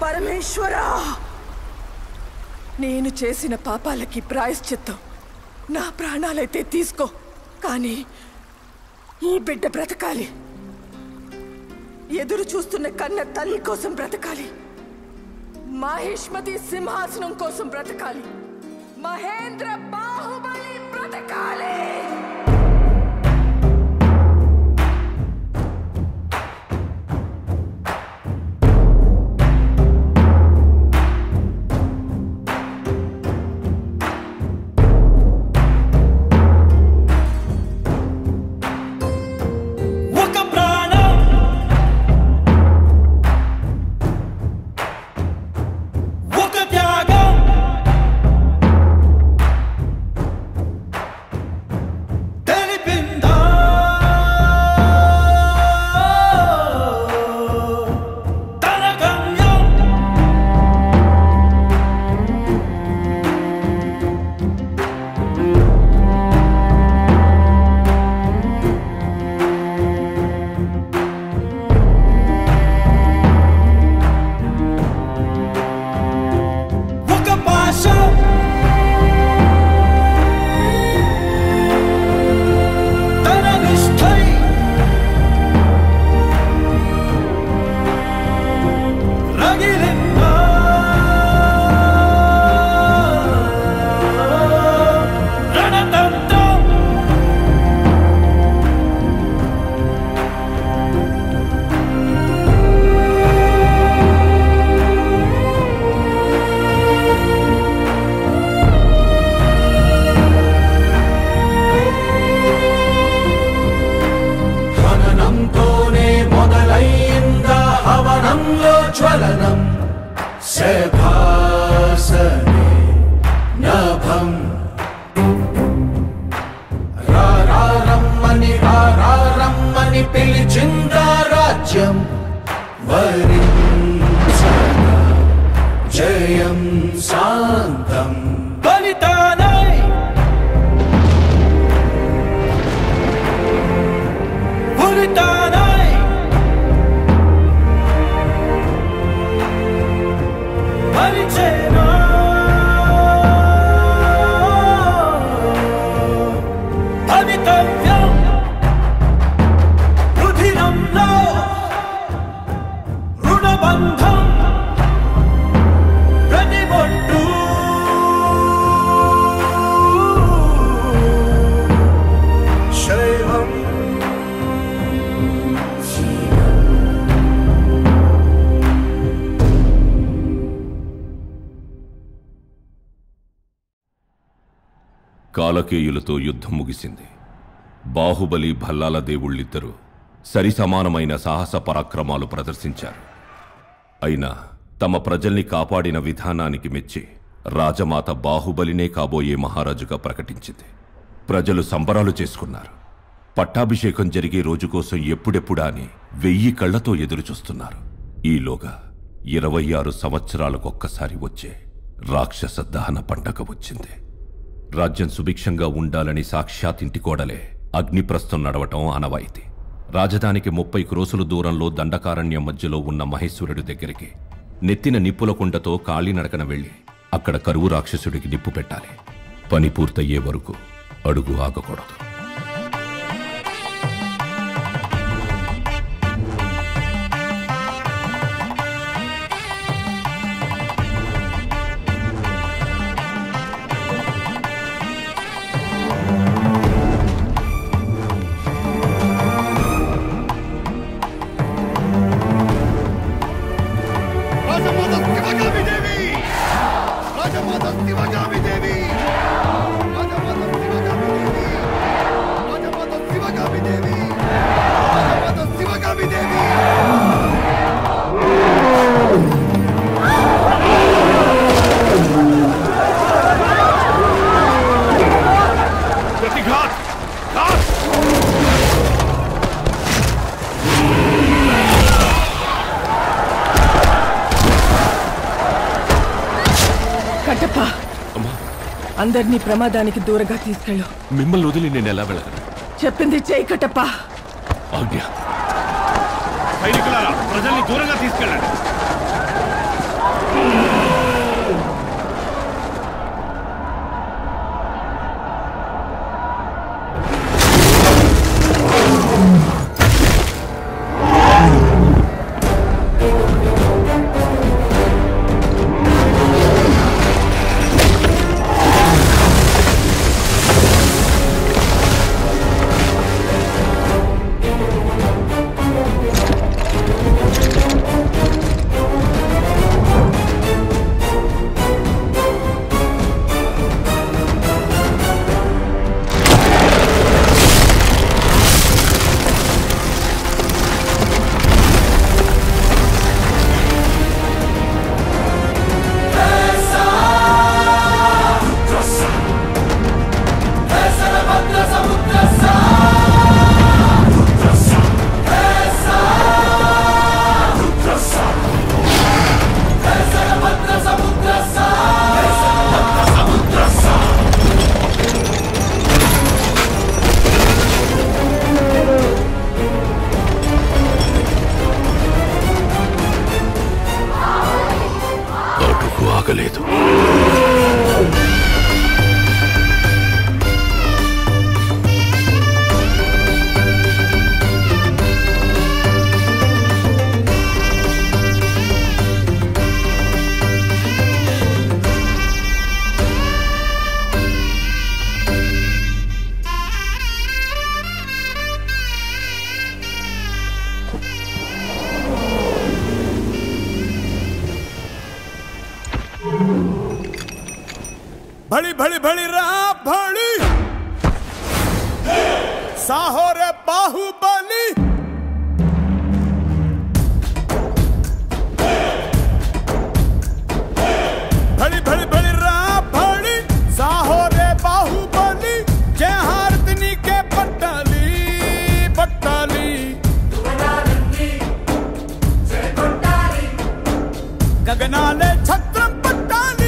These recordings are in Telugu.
పరమేశ్వరా, నేను చేసిన పాపాలకి ప్రాయశ్చిత్తం నా ప్రాణాలైతే తీసుకో, కానీ ఈ బిడ్డ బ్రతకాలి. ఎదురు చూస్తున్న కన్న తల్లి కోసం బ్రతకాలి. మహేష్మతి సింహాసనం కోసం బ్రతకాలి. మహేంద్ర బాహుబలి బ్రతకాలి. కాలకేయులతో యుద్ధం ముగిసింది. బాహుబలి భల్లాల దేవుళ్ళిద్దరూ సరిసమానమైన సాహస పరాక్రమాలు ప్రదర్శించారు. అయినా తమ ప్రజల్ని కాపాడిన విధానానికి మెచ్చి రాజమాత బాహుబలినే కాబోయే మహారాజుగా ప్రకటించింది. ప్రజలు సంబరాలు చేసుకున్నారు. పట్టాభిషేకం జరిగే రోజు కోసం ఎప్పుడెప్పుడా అని 1000 కళ్లతో ఎదురుచూస్తున్నారు. ఈలోగా 26 సంవత్సరాలకొక్కసారి వచ్చే రాక్షస దహన పండగ వచ్చింది. రాజ్యం సుభిక్షంగా ఉండాలని సాక్షాత్ ఇంటి కోడలే అగ్నిప్రస్థం నడవటం ఆనవాయితీ. రాజధానికి 30 క్రోసుల దూరంలో దండకారణ్యం మధ్యలో ఉన్న మహేశ్వరుడి దగ్గరికి నెత్తిన నిప్పుల కుండతో కాళీనడకన వెళ్లి అక్కడ కరువు రాక్షసుడికి నిప్పు పెట్టాలి. పని పూర్తయ్యే వరకు అడుగు ఆగకూడదు. అందరినీ ప్రమాదానికి దూరంగా తీసుకెళ్ళు. మిమ్మల్ని వదిలి నేను ఎలా వెళ్ళగలను? చెప్పింది చేయి కట్టప్ప. ఆజ్ఞ. సైనికులారా, ప్రజల్ని దూరంగా తీసుకెళ్ళండి. ఆగలేదు. भड़ी भड़ी भड़ी रा भड़ी साहो रे बाहुबली भड़ी भड़ी भड़ी रा भड़ी साहो रे बाहुबली जय हारतनी के पट्टाली पट्टाली गगनाले छत्रम पट्टाली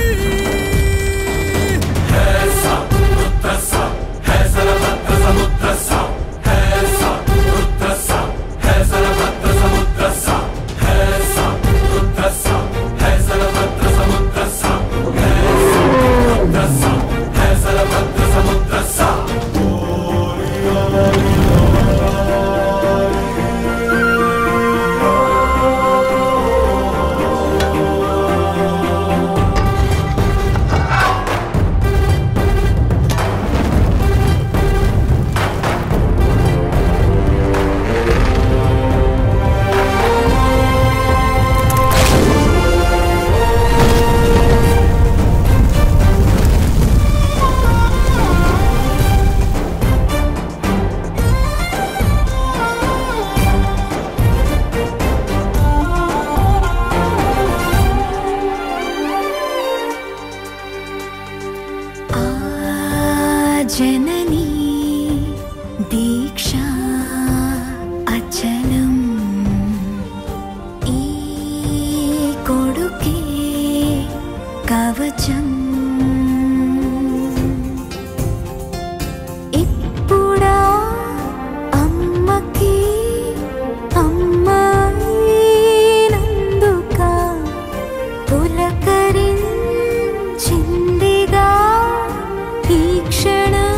जननी दीक्षा अचलम ई कोडुके कवचम इप्पुड़ा अम्मकी अम्माई नंदुका पुलकरिंचिंदिगा ఈ క్షణం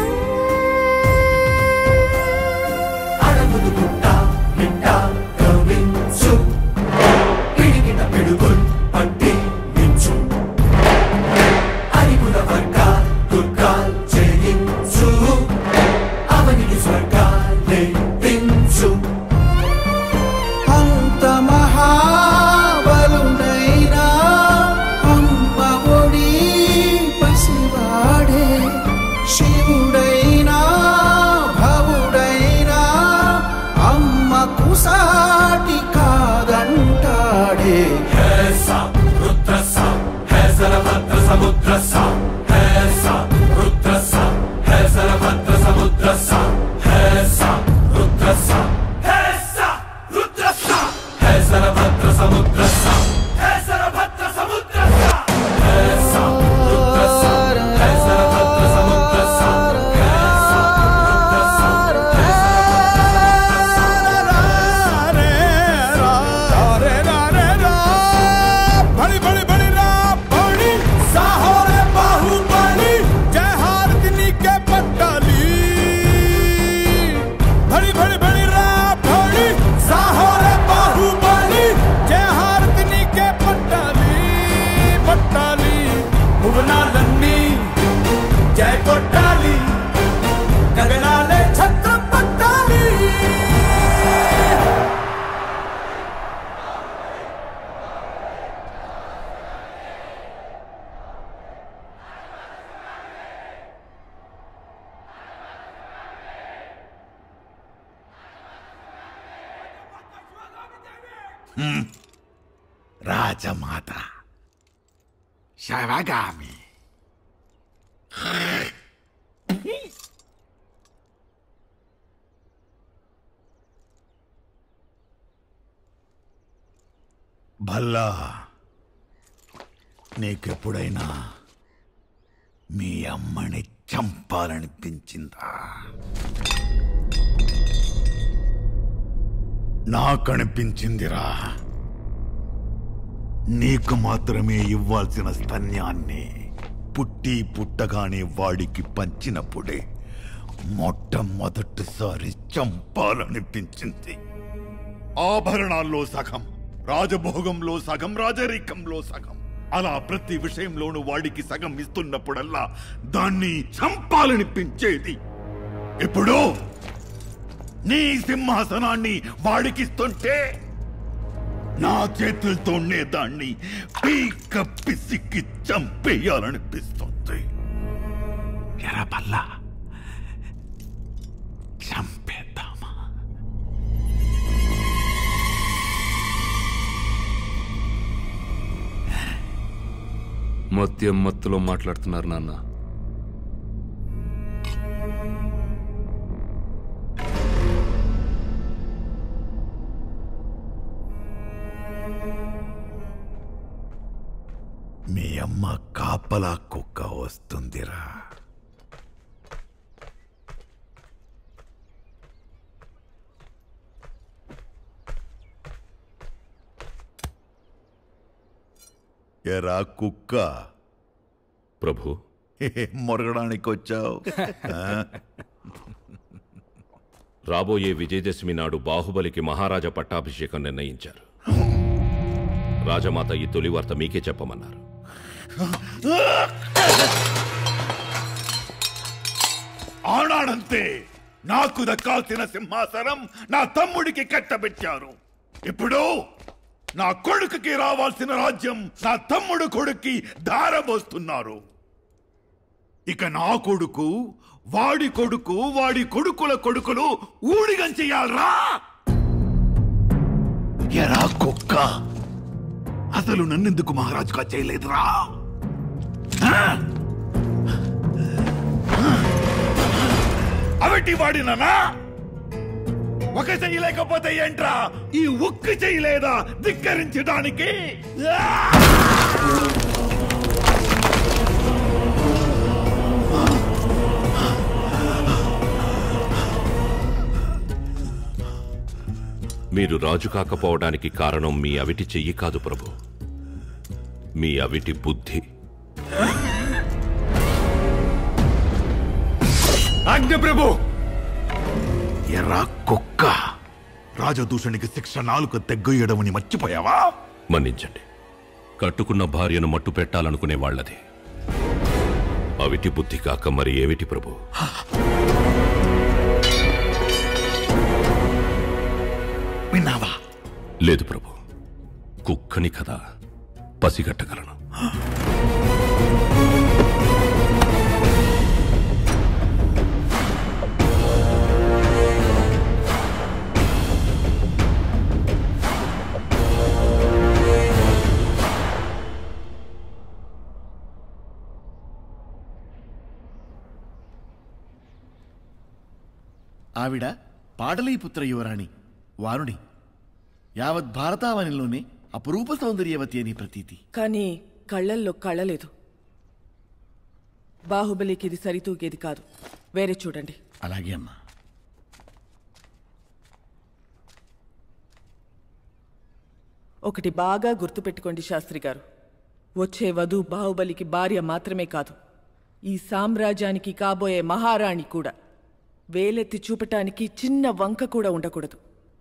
అడగుడు గుట్ట మిట్ట కవించు పిడికిట పిడుగుల్ పట్టి మించు రాజమాత శవగామి. భల్లా, నీకెప్పుడైనా మీ అమ్మని చంపాలనిపించిందా? నాకనిపించిందిరా. నీకు మాత్రమే ఇవ్వాల్సిన స్తన్యాన్ని పుట్టి పుట్టగానే వాడికి పంచినప్పుడే మొట్టమొదటిసారి చంపాలనిపించింది. ఆభరణాల్లో సగం, రాజభోగంలో సగం, రాజరికంలో సగం, అలా ప్రతి విషయంలోనూ వాడికి సగం ఇస్తున్నప్పుడల్లా దాన్ని చంపాలనిపించేది. ఇప్పుడు నీ సింహాసనాన్ని వాడికిస్తుంటే నా చేతులతోనే దాన్ని పీక పిసికి చంపేయాలనిపిస్తుంది. ఎర్రబల్లా, చంపేద్దామా? మత్తులో మాట్లాడుతున్నారు నాన్న. మీ అమ్మ కాపలా కుక్క వస్తుందిరా. ఎరా కుక్క, ప్రభు, మొరగడానికి వచ్చావు? రాబోయే విజయదశమి నాడు బాహుబలికి మహారాజా పట్టాభిషేకం నిర్ణయించారు. రాజమాత ఈ తొలి వార్త మీకే చెప్పమన్నారు. ఆనాడంతే నాకు దక్కాల్సిన సింహాసనం నా తమ్ముడికి కట్టబెట్టారు. ఇప్పుడు నా కొడుకుకి రావాల్సిన రాజ్యం నా తమ్ముడు కొడుక్కి ధారబోస్తున్నారు. ఇక నా కొడుకు, వాడి కొడుకు, వాడి కొడుకుల కొడుకులు ఊడిగం చెయ్యాలరా. ఎరా కుక్క, అసలు నన్నెందుకు మహారాజుగా చేయలేదురా? అవిటి వాడినా ఒక చెయ్యి లేకపోతే ఏంట్రా ఈ ఉక్కు చెయ్యలేదా ధిక్కరించడానికి? మీరు రాజు కాకపోవడానికి కారణం మీ అవిటి చెయ్యి కాదు ప్రభు, మీ అవిటి బుద్ధి. ఆజ్ఞ ప్రభు. ఎర్రా కుక్క, రాజదూషణికి శిక్ష నాలుక తెగ్గొయ్యడమని మర్చిపోయావా? మన్నించండి, కట్టుకున్న భార్యను మట్టు పెట్టాలనుకునే వాళ్ళది. అవిటి బుద్ధి కాక మరి ఏమిటి ప్రభు? విన్నావా? లేదు ప్రభు, కుక్కని కదా పసిగట్టగలను. ఆవిడ పాటలీపుత్ర యువరాణి వారుణి. యావత్ భారతావనిలోనే అపురూప సౌందర్యవతి అని ప్రతీతి. కానీ కళ్ళల్లో కళ్ళలేదు. బాహుబలికి ఇది సరితూగేది కాదు. వేరే చూడండి. అలాగే అమ్మా. ఒకటి బాగా గుర్తుపెట్టుకోండి శాస్త్రి గారు, వచ్చే వధువు బాహుబలికి భార్య మాత్రమే కాదు, ఈ సామ్రాజ్యానికి కాబోయే మహారాణి కూడా. వేలెత్తి చూపటానికి చిన్న వంక కూడా ఉండకూడదు.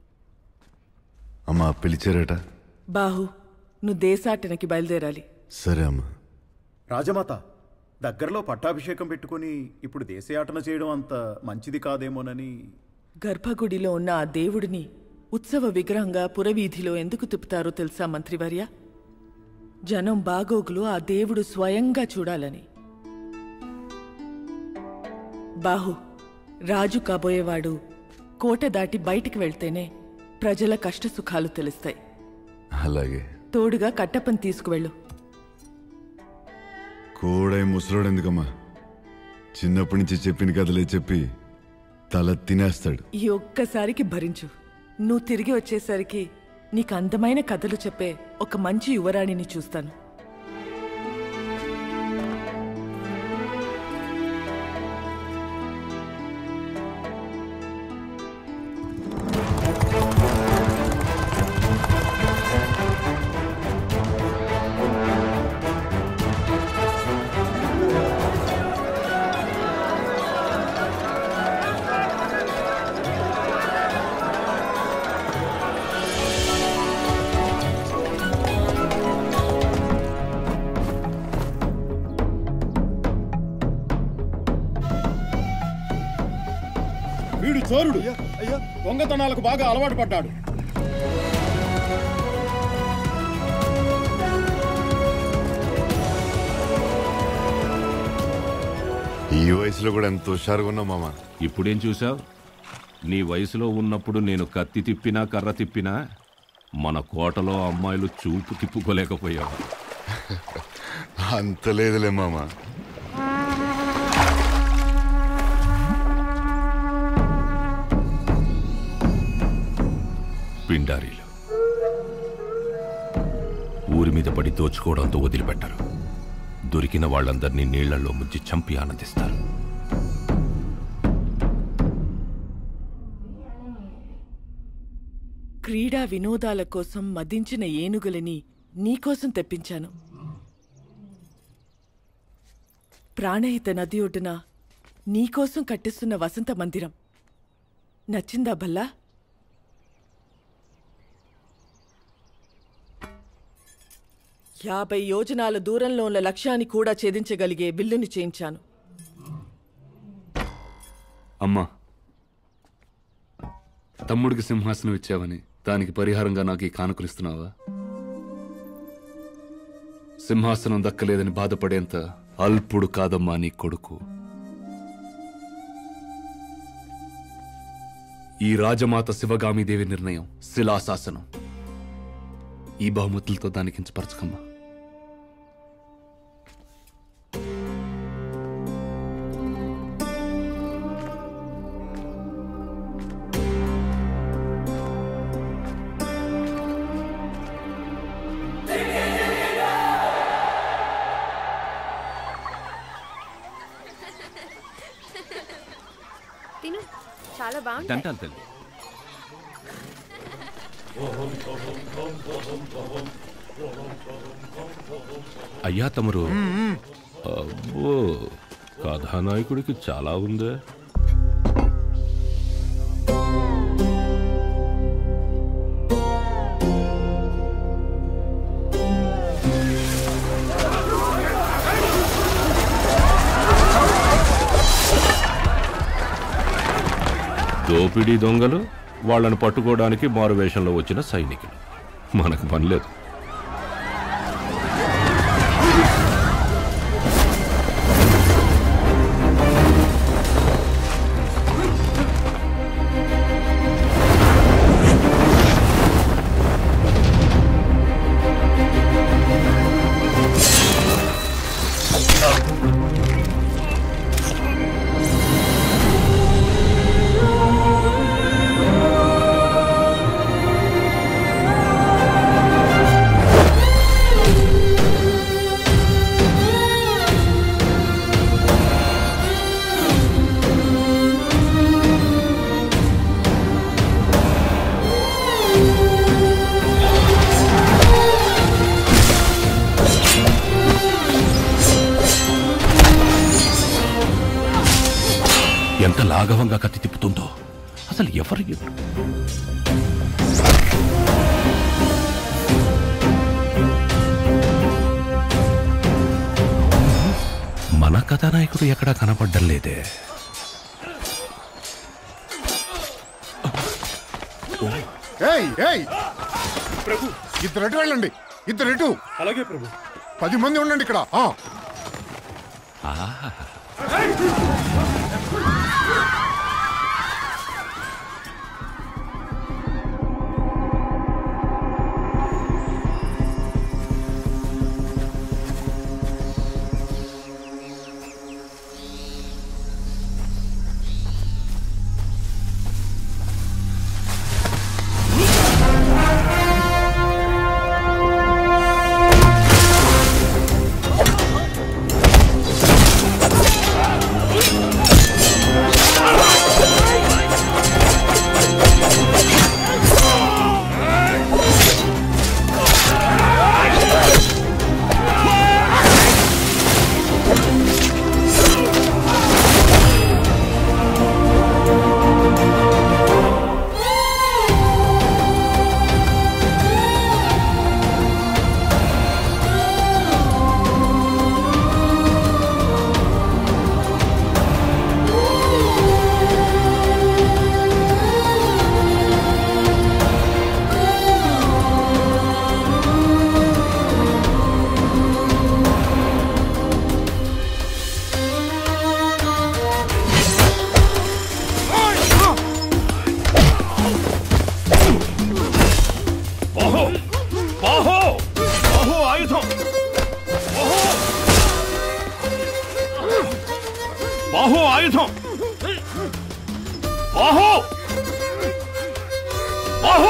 అమ్మా పిలిచారట. బాహు, నువ్వు దేశాటనకి బయలుదేరాలి. సరే అమ్మా. రాజమాత, దగ్గరలో పట్టాభిషేకం పెట్టుకుని ఇప్పుడు దేశయాటన చేయడం అంత మంచిది కాదేమోనని. గర్భగుడిలో ఉన్న ఆ దేవుడిని ఉత్సవ విగ్రహంగా పురవీధిలో ఎందుకు తిప్పుతారో తెలుసా మంత్రివర్య? జనం బాగోగులు ఆ దేవుడు స్వయంగా చూడాలని. బాహు, రాజు కాబోయేవాడు కోట దాటి బయటికి వెళ్తేనే ప్రజల కష్టసుఖాలు తెలుస్తాయి. అలాగే. తోడుగా కట్టప్పని తీసుకువెళ్ళు. కోడై ముసలోడు ఎందుకమ్మా? చిన్నప్పటి నుంచి చెప్పిన కథలే చెప్పి తల తినేస్తాడు. ఈ ఒక్కసారికి భరించు. నువ్వు తిరిగి వచ్చేసరికి నీకు అందమైన కథలు చెప్పే ఒక మంచి యువరాణిని చూస్తాను. వీడు చోరుడు. దొంగతనాలకు బాగా అలవాటు పడ్డాడు. ఈ వయసులో కూడా ఎంత హుషారుగా ఉన్నావు మామ. ఇప్పుడేం చూసావు? నీ వయసులో ఉన్నప్పుడు నేను కత్తి తిప్పినా కర్ర తిప్పినా మన కోటలో అమ్మాయిలు చూపు తిప్పుకోలేకపోయావు. అంత లేదులే మామ. పిండారీలు ఊరి మీద పడి దోచుకోవడంతో వదిలిపెట్టరు. దొరికిన వాళ్ళందరినీ నీళ్లలో ముంచి చంపి ఆనందిస్తారు. క్రీడా వినోదాల కోసం మదించిన ఏనుగులని నీకోసం తెప్పించాను. ప్రాణహిత నది ఒడ్డున నీకోసం కట్టిస్తున్న వసంత మందిరం నచ్చిందా భల్లా? 50 యోజనాల దూరంలో ఉన్న లక్ష్యాన్ని కూడా ఛేదించగలిగే విల్లుని చేయించాను. అమ్మా, తమ్ముడికి సింహాసనం ఇచ్చావని దానికి పరిహారంగా నాకు ఈ కానుకలిస్తున్నావా? సింహాసనం దక్కలేదని బాధపడేంత అల్పుడు కాదమ్మా నీ కొడుకు. ఈ రాజమాత శివగామిదేవి నిర్ణయం శిలాశాసనం. ఈ బహుమతులతో దాన్ని కించపరచకమ్మా. తిను, చాలా బాగుంది. దంటాలు తల్లి. అయ్యా తమరు, అబ్బో కథానాయకుడికి చాలా ఉందే. దోపిడీ దొంగలు, వాళ్ళను పట్టుకోవడానికి మారువేషంలో వచ్చిన సైనికులు. మనకు పనిలేదు. ఎంత లాఘవంగా కత్తి తిప్పుతుందో అసలు ఎవరు? మన కథానాయకుడు ఎక్కడా కనపడ్డం లేదే. ప్రభు, ఇద్దరు వెళ్ళండి. ఇద్దరు. అలాగే ప్రభు. 10 మంది ఉండండి ఇక్కడ. బాహు ఆయుధం! బాహు! బాహు!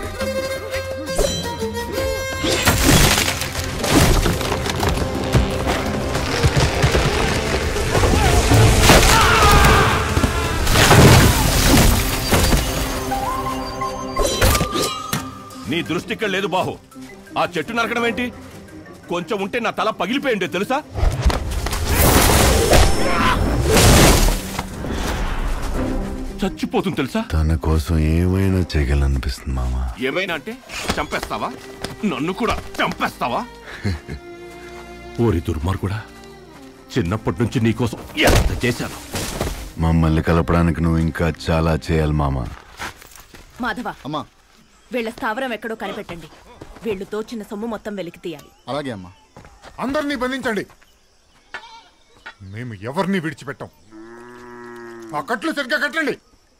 నీ దృష్టి ఇక్కడ లేదు బాహు. ఆ చెట్టు నరకడం ఏంటి? కొంచెం ఉంటే నా తల పగిలిపోయిండే తెలుసా? చచ్చిపోతుంది తెలుసా? తన కోసం ఏమైనా చేయగలనిపిస్తుంది మామ. ఏమైనా అంటే చంపేస్తావా? నన్ను కూడా చంపేస్తావా? ఓరి దుర్మార్గుడా, చిన్నప్పటి నుంచి నీకోసం ఎంత చేశాను. మమ్మల్ని కలపడానికి నువ్వు ఇంకా చాలా చేయాలి మామ. మాధవ, అమ్మా, వీళ్ళ స్థావరం ఎక్కడో కనిపెట్టండి. వీళ్ళు దోచిన సొమ్ము మొత్తం వెలికి తీయాలి. అలాగే అమ్మా. అందరినీ బంధించండి. మేము ఎవరిని విడిచిపెట్టాం. ఆ కట్లు సరిగ్గా కట్టండి.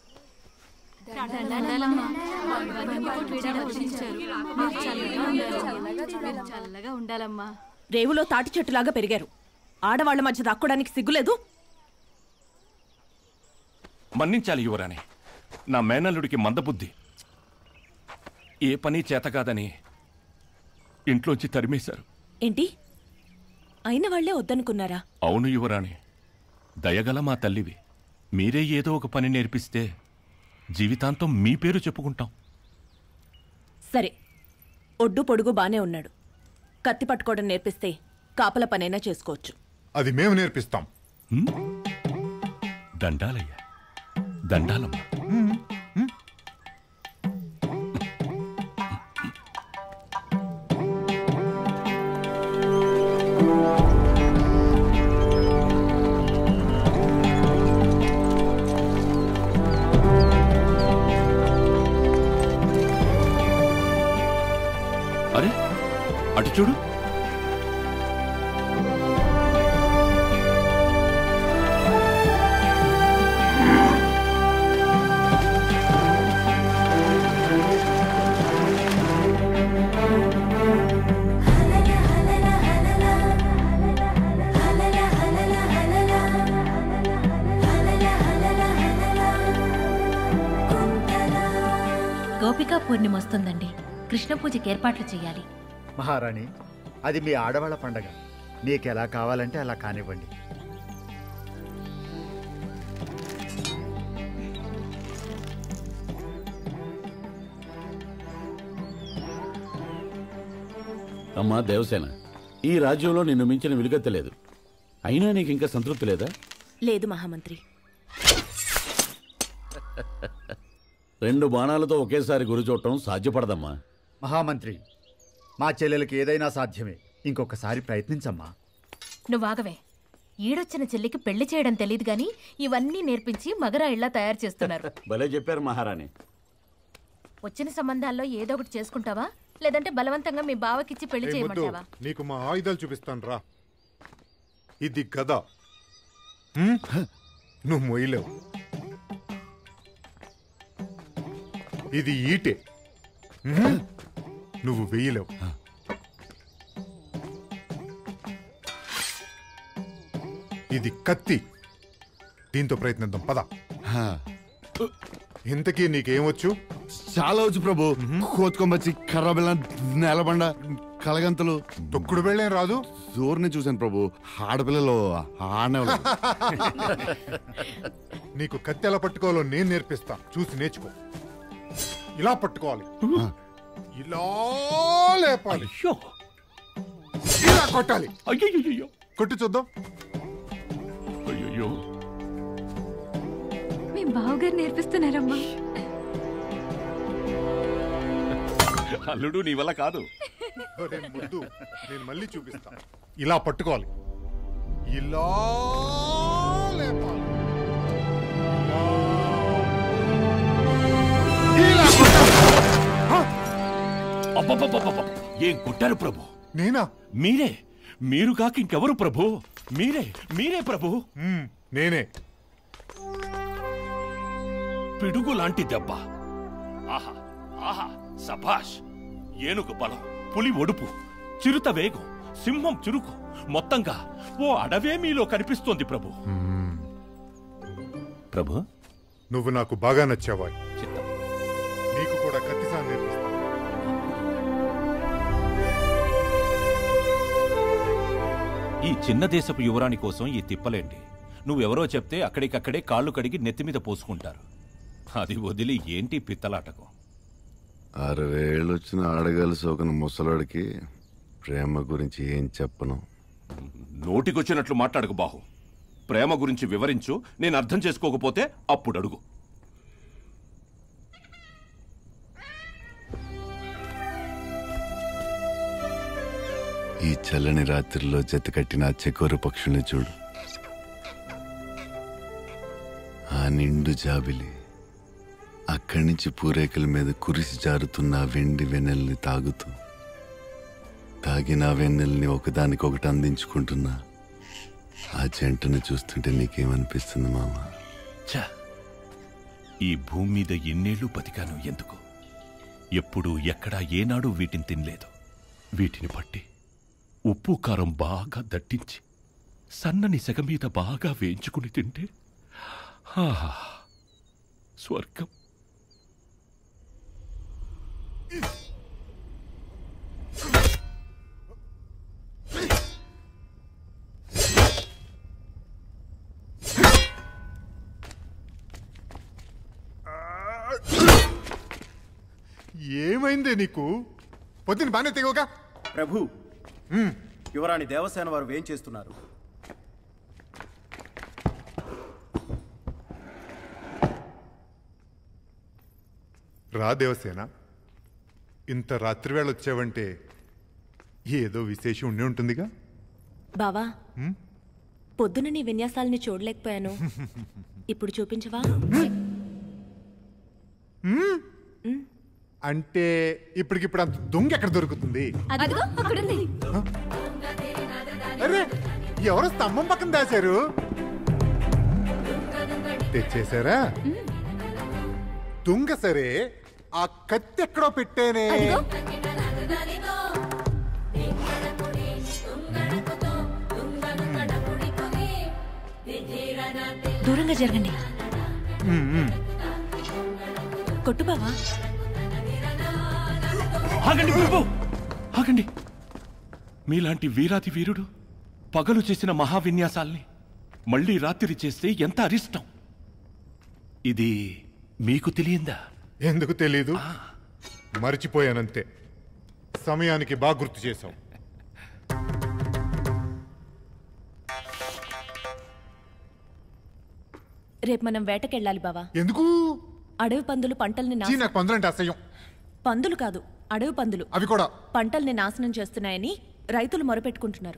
రేవులో తాటి చెట్టులాగా పెరిగారు. ఆడవాళ్ల మధ్య దాక్కోడానికి సిగ్గులేదు. మన్నించాలి యువరాణి. నా మేనల్లుడికి మందబుద్ధి. ఏ పని చేతకాదని ఇంట్లోంచి తరిమేశారు. ఏంటి, అయిన వాళ్లే వద్దనుకున్నారా? అవును యువరాణి, దయగల మా తల్లివి. మీరే ఏదో ఒక పని నేర్పిస్తే జీవితాంతం మీ పేరు చెప్పుకుంటాం. సరే, ఒడ్డు పొడుగు బానే ఉన్నాడు. కత్తి పట్టుకోవడం నేర్పిస్తే కాపల పనైనా చేసుకోవచ్చు. అది మేము నేర్పిస్తాం. దండాలయ్యా, దండాలమ్మా. అరే, అటు చూడు. గోపికా పూర్ణిమ వస్తుందండి. కృష్ణ పూజకి ఏర్పాట్లు చేయాలి. మహారాణి, అది మీ ఆడవాళ్ళ పండగ. మీకెలా కావాలంటే అలా కానివ్వండి. అమ్మా దేవసేన, ఈ రాజ్యంలో నిన్ను మించిన విలుగత్త లేదు. అయినా నీకు ఇంకా సంతృప్తి లేదా? లేదు మహామంత్రి. 2 బాణాలతో ఒకేసారి గురి చూడటం సాధ్యపడదమ్మా. మహామంత్రి, మా చెల్లెలకి ఏదైనా సాధ్యమే. ఇంకొకసారి ప్రయత్నించమ్మా. నువ్వాగవే. ఈడొచ్చిన చెల్లికి పెళ్లి చేయడం తెలియదు గాని ఇవన్నీ నేర్పించి మగరాయిళ్లా తయారు చేస్తున్నారు. భలే చెప్పారు మహారాణి. వచ్చిన సంబంధాల్లో ఏదో ఒకటి చేసుకుంటావా, లేదంటే బలవంతంగా మీ బావకిచ్చి పెళ్లి చేయమంటావా? నీకు మా ఆయుధాలు చూపిస్తాను రా. ఇది గద, నువ్వు మొయ్యలేవు. ఇది ఈటే, నువ్వు వెయ్యలేవు. ఇది కత్తి, దీంతో ప్రయత్నిద్దాం పద. ఇంతకీ నీకేమొచ్చు? చాలా వచ్చు ప్రభు. కోతుకొమ్మచ్చి, కర్ర బెల్లం, నేలబండ, కలగంతలు. తొక్కుడు బెళ్ళేం రాదు? జోరుని చూశాను ప్రభు. ఆడపిల్లలు ఆడేవాళ్ళు. నీకు కత్తి ఎలా పట్టుకోవాలో నేను నేర్పిస్తా, చూసి నేర్చుకో. ఇలా పట్టుకోవాలి, ఇలా లేపాలి, ఇలా కొట్టాలి. అయ్యో, కొట్టి చూద్దాం. అయ్యో, మీ బావగారు నేర్పిస్తున్నారమ్మా. అల్లుడు నీ వల్ల కాదు. ముందు నేను మళ్ళీ చూపిస్తా. ఇలా పట్టుకోవాలి, ఇలా లేపాలి, ఏం కొట్టారు ప్రభు? నేనా? మీరే. మీరు కాక ఇంకెవరు ప్రభు? మీరే ప్రభు. నేనే. పిడుగు లాంటి దెబ్బ. ఆహా ఆహా, సభాష్. ఏనుగు బలం, పులి ఒడుపు, చిరుత వేగం, సింహం చురుకు, మొత్తంగా ఓ అడవే మీలో కనిపిస్తోంది ప్రభు. ప్రభు, నువ్వు నాకు బాగా నచ్చావా? నీకు కూడా కత్తిసాన్ని నేర్పిస్తా. ఈ చిన్న దేశపు యువరాణి కోసం ఈ తిప్పలేండి. నువ్వెవరో చెప్తే అక్కడికక్కడే కాళ్ళు కడిగి నెత్తిమీద పోసుకుంటారు. అది వదిలి ఏంటి పిత్తలాటకం? 60 ఏళ్ళు వచ్చిన ఆడగాలి సోకన ముసలాడికి ప్రేమ గురించి ఏం చెప్పను. నోటికొచ్చినట్లు మాట్లాడకు బాహు. ప్రేమ గురించి వివరించు. నేను అర్థం చేసుకోకపోతే అప్పుడు అడుగు. ఈ చల్లని రాత్రిలో జత కట్టిన చెకోరు పక్షుల్ని చూడు. ఆ నిండు జాబిలి అక్కడి నుంచి పూరేకల మీద కురిసి జారుతున్న వెండి వెన్నెల్ని తాగుతూ, తాగిన వెన్నెల్ని ఒకదానికొకటి అందించుకుంటున్నా ఆ జంటను చూస్తుంటే నీకేమనిపిస్తుంది మామ? ఈ భూమి మీద ఎన్నేళ్లు బతికాను ఎందుకు? ఎప్పుడు ఎక్కడా ఏనాడు వీటిని తినలేదు. వీటిని పట్టి ఉప్పు కారం బాగా దట్టించి సన్నని సెగ మీద బాగా వేయించుకుని తింటే స్వర్గం. ఏమైందే నీకు? పొద్దున బానే తెగోగా. ప్రభు, యువరాణి దేవసేన వారు ఏం చేస్తున్నారు? రా దేవసేన, ఇంత రాత్రివేళ వచ్చావంటే ఏదో విశేషం ఉండి ఉంటుందిగా. బావా, పొద్దున నీ విన్యాసాలని చూడలేకపోయాను. ఇప్పుడు చూపించవా? అంటే ఇప్పటికిప్పుడు అంత దొంగ ఎక్కడ దొరుకుతుంది? అరే, ఎవరో స్తంభం పక్కన దాచారు. తెచ్చేశారా? దొంగ సరే, ఆ కత్తి ఎక్కడో పెట్టేనే. దూరంగా జరగండి. కొట్టు బావా. ఆగండి ప్రభు, ఆగండి. మీలాంటి వీరాతి వీరుడు పగలు చేసిన మహావిన్యాసాల్ని మళ్ళీ రాత్రి చేస్తే ఎంత అరిష్టం. ఇది మీకు తెలియందా? ఎందుకు తెలీదు? మర్చిపోయానంతే. సమయానికి బాగా గుర్తు చేశావు. రేపు మనం వేటకెళ్ళాలి బావా. ఎందుకు? అడవి పందులు పంటల్ని నాకు పందులంటే అసహ్యం. పందులు కాదు, అడవి పందులు. అవి కూడా పంటల్ని నాశనం చేస్తున్నాయని రైతులు మొరపెట్టుకుంటున్నారు.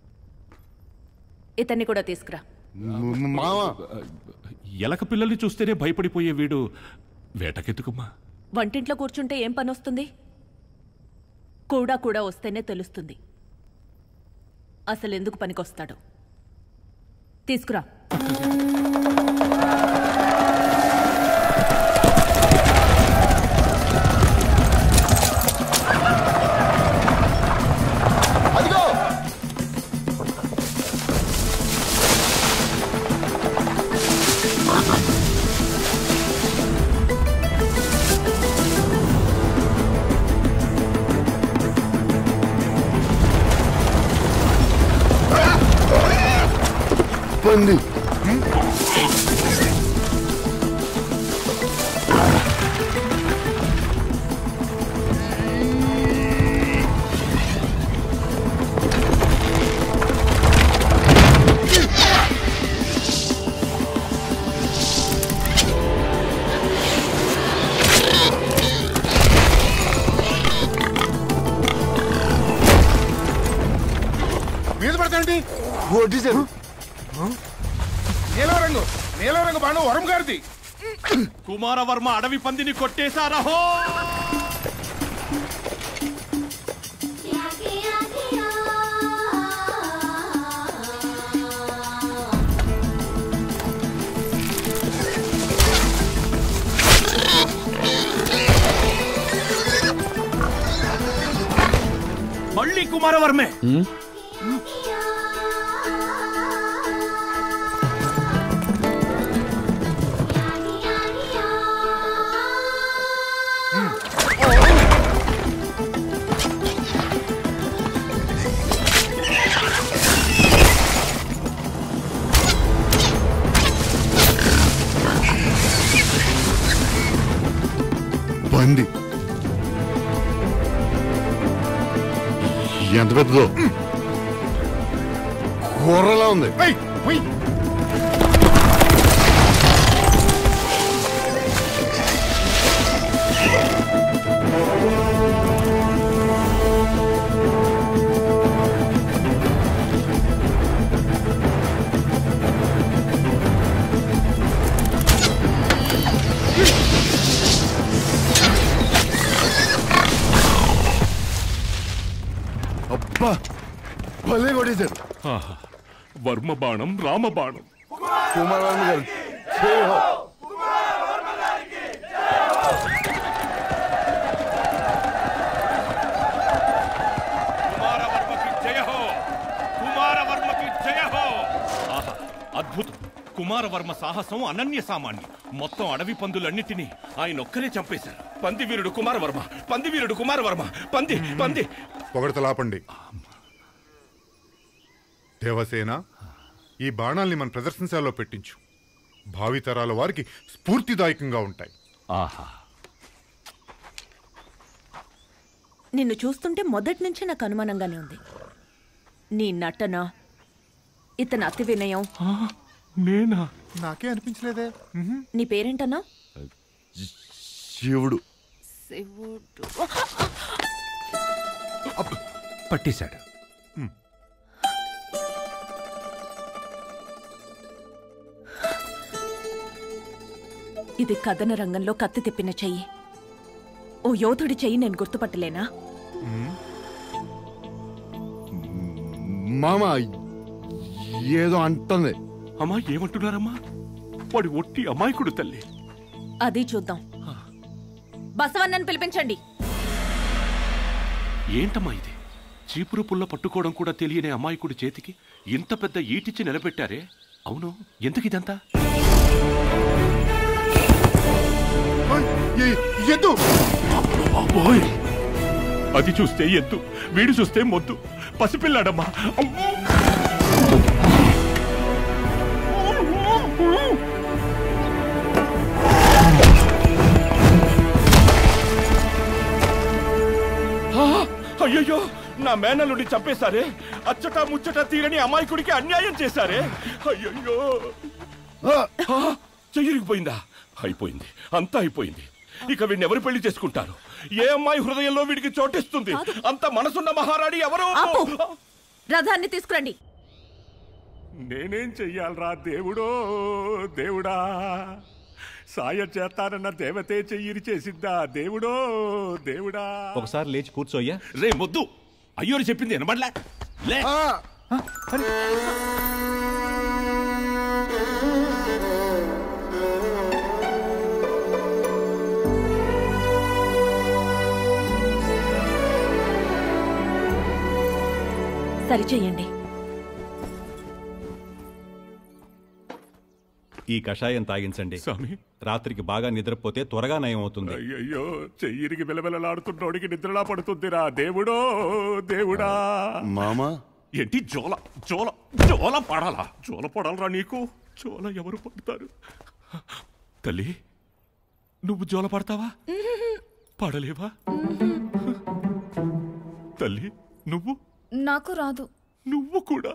ఇతన్ని కూడా తీసుకురా. ఎలక పిల్లల్ని చూస్తేనే భయపడిపోయే వీడు వేటకెత్తుకుమ్మా. వంటింట్లో కూర్చుంటే ఏం పని వస్తుంది? కూడా వస్తేనే తెలుస్తుంది అసలెందుకు పనికొస్తాడు. తీసుకురా. పంది మీద పడతాండి. ఓటీసారు. నీలం రంగు బాణం వరం గారిది. కుమారవర్మ అడవి పందిని కొట్టేశారహో. మళ్ళీ కుమారవర్మే. పంది. ఎంత పెద్దదో, కూరలా ఉంది. అబ్బా, భలే కొట్టేశారు. వర్మ బాణం రామబాణం. కుమారవర్మ గారు జై హో. అద్భుతం. కుమారవర్మ సాహసం అనన్య సామాన్యం. మొత్తం అడవి పందులన్నిటినీ ఆయన ఒక్కరే చంపేశారు. పందివీరుడు కుమారవర్మ, పందివీరుడు కుమారవర్మ, పంది పంది. పొగడతలాపండి. దేవసేన, ఈ బాణాల్ని మన ప్రదర్శనశాలలో పెట్టించు. భావితరాల వారికి స్ఫూర్తిదాయకంగా ఉంటాయి. ఆహా, నిన్ను చూస్తుంటే మొదటి నుంచి నాకు అనుమానంగానే ఉంది. నీ నటన, ఇతని అతి వినయం. నేనా? నాకే అనిపించలేదే. నీ పేరేంటన్నా? శివుడు. శివుడు పట్టేశాడు. ఇది కథన రంగంలో కత్తి తిప్పిన చెయ్యి. ఓ యోధుడి చెయ్యి నేను గుర్తుపట్టలేనా? మామ ఏదో అంటుంది. అమ్మా, ఏమంటున్నారమ్మా? వాడి ఒట్టి అమాయకుడు తల్లి. అది చూద్దాం. బసవన్నని పిలిపించండి. ఏంటమ్మా ఇది? చీపురు పుల్ల పట్టుకోవడం కూడా తెలియని అమాయకుడి చేతికి ఇంత పెద్ద ఈటిచ్చి నిలబెట్టారే. అవును, ఎందుకు ఇదంతా? అది చూస్తే ఎద్దు, వీడు చూస్తే మొద్దు. పసిపిల్లాడమ్మా. అయ్యయ్యో, నా మేనల్లుని చంపేశారే. అచ్చట ముచ్చట తీరని అమాయకుడికి అన్యాయం చేశారే. అయ్యయ్యో, చెయ్యిరిగిపోయిందా? అయిపోయింది, అంతా అయిపోయింది. ఇక వీడిని ఎవరు పెళ్లి చేసుకుంటారు? ఏ అమ్మాయి హృదయంలో వీడికి చోటిస్తుంది? అంత మనసున్న మహారాణి ఎవరు? రథాన్ని తీసుకురండి. నేనేం చెయ్యాలరా దేవుడో దేవుడా? సాయం చేస్తానన్న దేవతే చెయ్యిరి చేసిందా దేవుడో దేవుడా? ఒకసారి లేచి కూర్చోయ్యా. రే మొద్దు, అయ్యోరు చెప్పింది వినబడలే. లే. సరిచేయండి. ఈ కషాయం తాగించండి స్వామి. రాత్రికి బాగా నిద్రపోతే త్వరగా నయం అవుతుంది. అయ్యయ్యో, చెయ్యిరికి బిలబిలలాడుతున్నోడికి నిద్రలా పడుతుందిరా దేవుడో దేవుడా. మామా ఏంటి జోల జోల జోల పడాలా? జోల పడాలరా నీకు? జోల ఎవరు పడతారు? తల్లి, నువ్వు జోల పడతావా? పడలేవా? తల్లి, నువ్వు? నాకు రాదు. నువ్వు కూడా?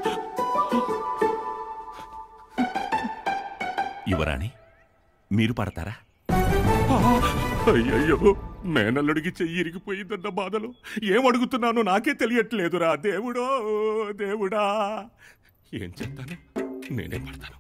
యువరాణి, మీరు పడతారా? అయ్యయ్యో, మేనల్లుడికి చెయ్యి ఇరిగిపోయిందన్న బాధలో ఏమడుగుతున్నానో నాకే తెలియట్లేదురా దేవుడో దేవుడా. ఏం చేస్తాను? నేనే పడతాను.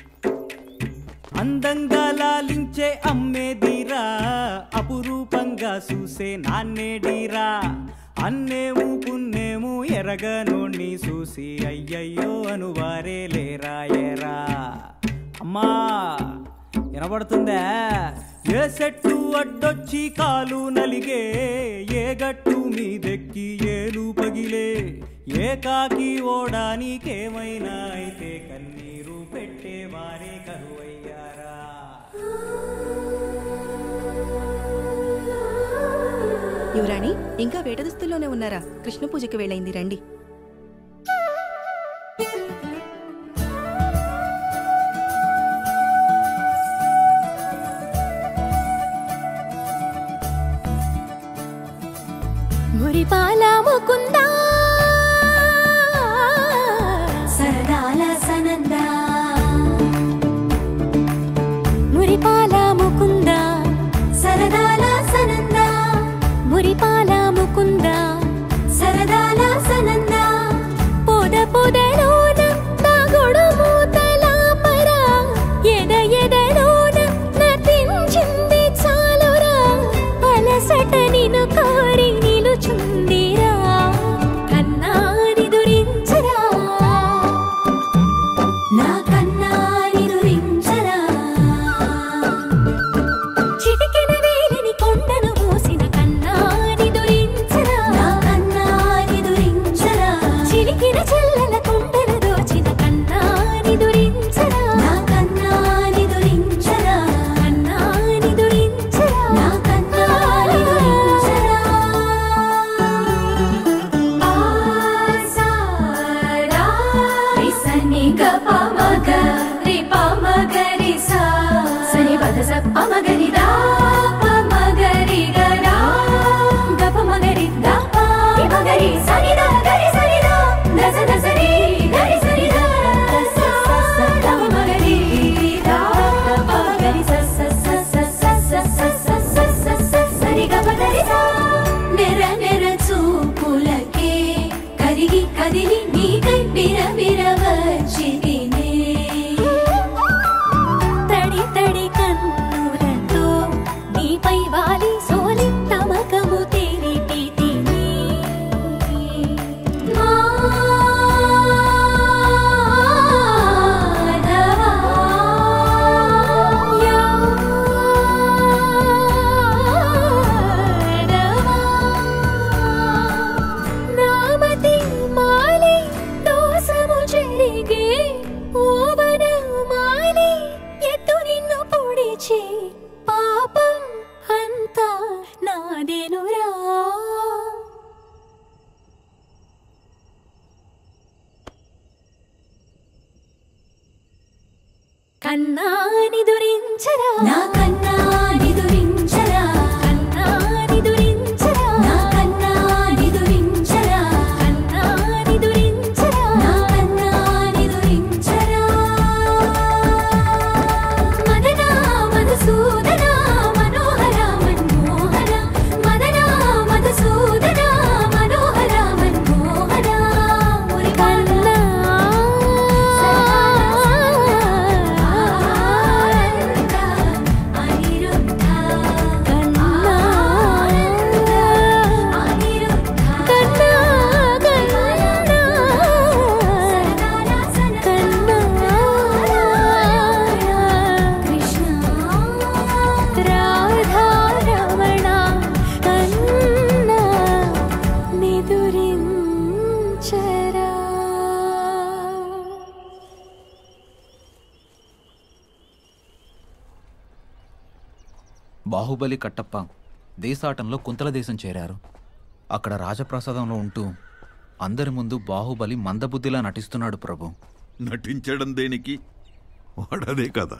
అందంగా లాలించే అమ్మేదిరా, అపురూపంగా చూసే నాన్నేడిరా. అన్నేము పున్నేము ఎరగనోణ్ణి చూసి అయ్యయ్యో అనువారే లేరా ఏరా. అమ్మా వినబడుతుందా? ఏ చెట్టు అడ్డొచ్చి కాలు నలిగే, ఏ గట్టు మీదెక్కి ఏలు పగిలే, ఏ కాకి ఓడానికేమైనా అయితే కన్నీరు పెట్టేవారే కరువయ్యారా. యువరాణి, ఇంకా వేటదుస్తుల్లోనే ఉన్నారా? కృష్ణ పూజకి వేళైంది, రండి. సని గ ప మ గ రి ప మ గ రి సా సని పద స ప మ గ రి దా ప మ గ రి గ రా గ ప మ గ రి దా ప రి మ గ రి సని దా గ రి సని దా ద స ద స రి గ రి సని దా స స స ద మ మ గ రి దా ప మ గ రి స స స స స స స స స స సని గ ప ద రి సా నెర నెర చూపులకే కరిగి కదిలి నీకై బిర బిర వచ్చితినే తడి తడి కన్నులతో నీపై వాలి సోలి తమకము తెరిపితినే మాధవా యాదవా నామతి మాలి దోసము చెరిగే ఓవన మాలి ఎత్తు నిన్ను పొడిచి పాపం అంతా నాదేనురా కన్నాని దురించరా నా కన్నాని దురించరా కన్నాని దురించరా నా కన్నాని దురించరా కన్నాని దురించరా నా కన్నాని దురించరా మదనా మధుసూదనా మనోహర మన్మోహర మదనా మధుసూదనా మనోహర మన్మోహర మురి కన్నా బాహుబలి కట్టప్ప దేశాటంలో కుంతల దేశం చేరారు. అక్కడ రాజప్రసాదంలో ఉంటూ అందరి ముందు బాహుబలి మందబుద్ధిలా నటిస్తున్నాడు ప్రభు. నటించడం దేనికి? వాడదే కదా.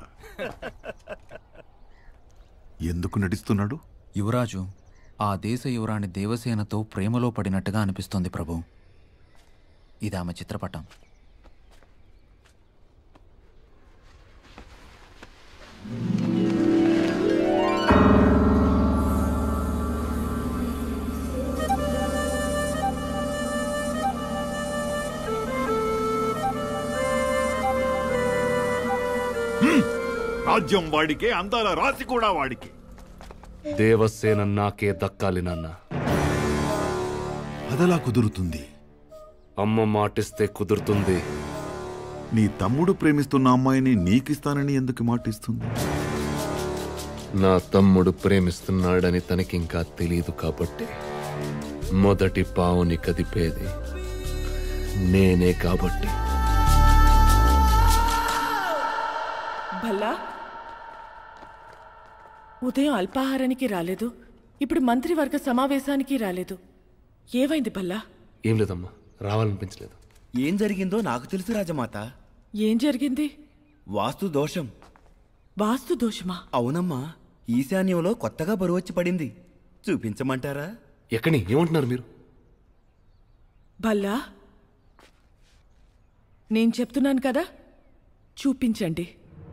ఎందుకు నటిస్తున్నాడు? యువరాజు ఆ దేశ యువరాణి దేవసేనతో ప్రేమలో పడినట్టుగా అనిపిస్తోంది ప్రభు. ఇది ఆమె చిత్రపటం. రాజ్యం వాడికే, అందాల రాశి కూడా వాడికే. దేవసేన నాకే దక్కాలి నాన్న. అదలా కుదురుతుంది? అమ్మ మాటిస్తే కుదురుతుంది. నీ తమ్ముడు ప్రేమిస్తున్న అమ్మాయిని నీకిస్తానని ఎందుకు మాటిస్తుంది? నా తమ్ముడు ప్రేమిస్తున్నాడని తనకింకా తెలియదు కాబట్టి మొదటి పావుని కదిపేది నేనే కాబట్టి. భల్లా, ఉదయం అల్పాహారానికి రాలేదు, ఇప్పుడు మంత్రివర్గ సమావేశానికి రాలేదు. ఏమైంది భల్లా? ఏం లేదమ్మా, రావాలనిపించలేదు. ఏం జరిగిందో నాకు తెలుసు రాజమాత. ఏం జరిగింది? వాస్తు దోషం. వాస్తు దోషమా? అవునమ్మా, ఈశాన్యంలో కొత్తగా బరువు వచ్చి పడింది. చూపించమంటారా? ఎక్కడి ఏమంటున్నారు మీరు? భల్లా, నేను చెప్తున్నాను కదా, చూపించండి.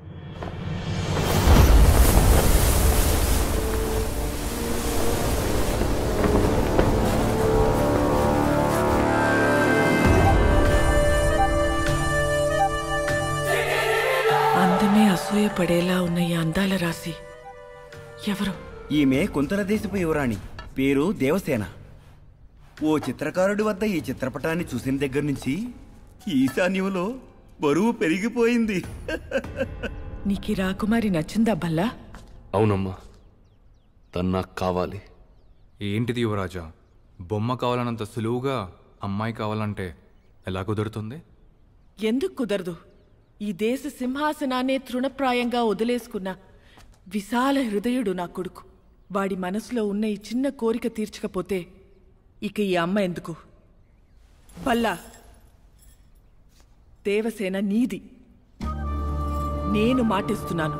అందమే అసూయపడేలా ఉన్న ఈ అందాల రాశి ఎవరు? ఈమె కుంతల దేశపు యువరాణి, పేరు దేవసేన. ఓ చిత్రకారుడి వద్ద ఈ చిత్రపటాన్ని చూసిన దగ్గర నుంచి ఈశాన్యంలో బరువు పెరిగిపోయింది. నీకు ఈ రాకుమారి నచ్చిందా భల్లా? అవునమ్మా, తను నాకు కావాలి. ఏంటిది యువరాజా, బొమ్మ కావాలన్నంత సులువుగా అమ్మాయి కావాలంటే ఎలా కుదురుతుంది? ఎందుకు కుదరదు? ఈ దేశ సింహాసనాన్నే తృణప్రాయంగా వదిలేసుకున్న విశాల హృదయుడు నా కొడుకు. వాడి మనసులో ఉన్న ఈ చిన్న కోరిక తీర్చకపోతే ఇక ఈ అమ్మ ఎందుకు? భల్లా, దేవసేన నీది. నేను మాటిస్తున్నాను.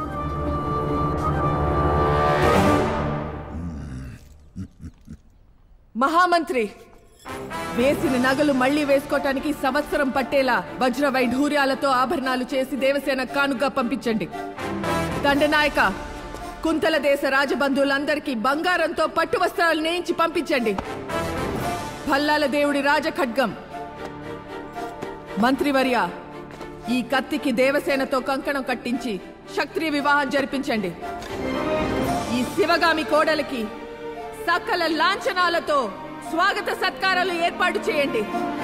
మహామంత్రి, వేసిన నగలు మళ్లీ వేసుకోవటానికి సంవత్సరం పట్టేలా వజ్ర వైఢూర్యాలతో ఆభరణాలు చేసి దేవసేన కానుగా పంపించండి. దండనాయక, కుంతల దేశ రాజబంధువులందరికీ బంగారంతో పట్టు వస్త్రాలు నేయించి పంపించండి. భల్లాల దేవుడి రాజఖడ్గం. మంత్రివర్య, ఈ కత్తికి దేవసేనతో కంకణం కట్టించి క్షత్రియ వివాహం జరిపించండి. ఈ శివగామి కోడలికి సకల లాంఛనాలతో స్వాగత సత్కారాలు ఏర్పాటు చేయండి.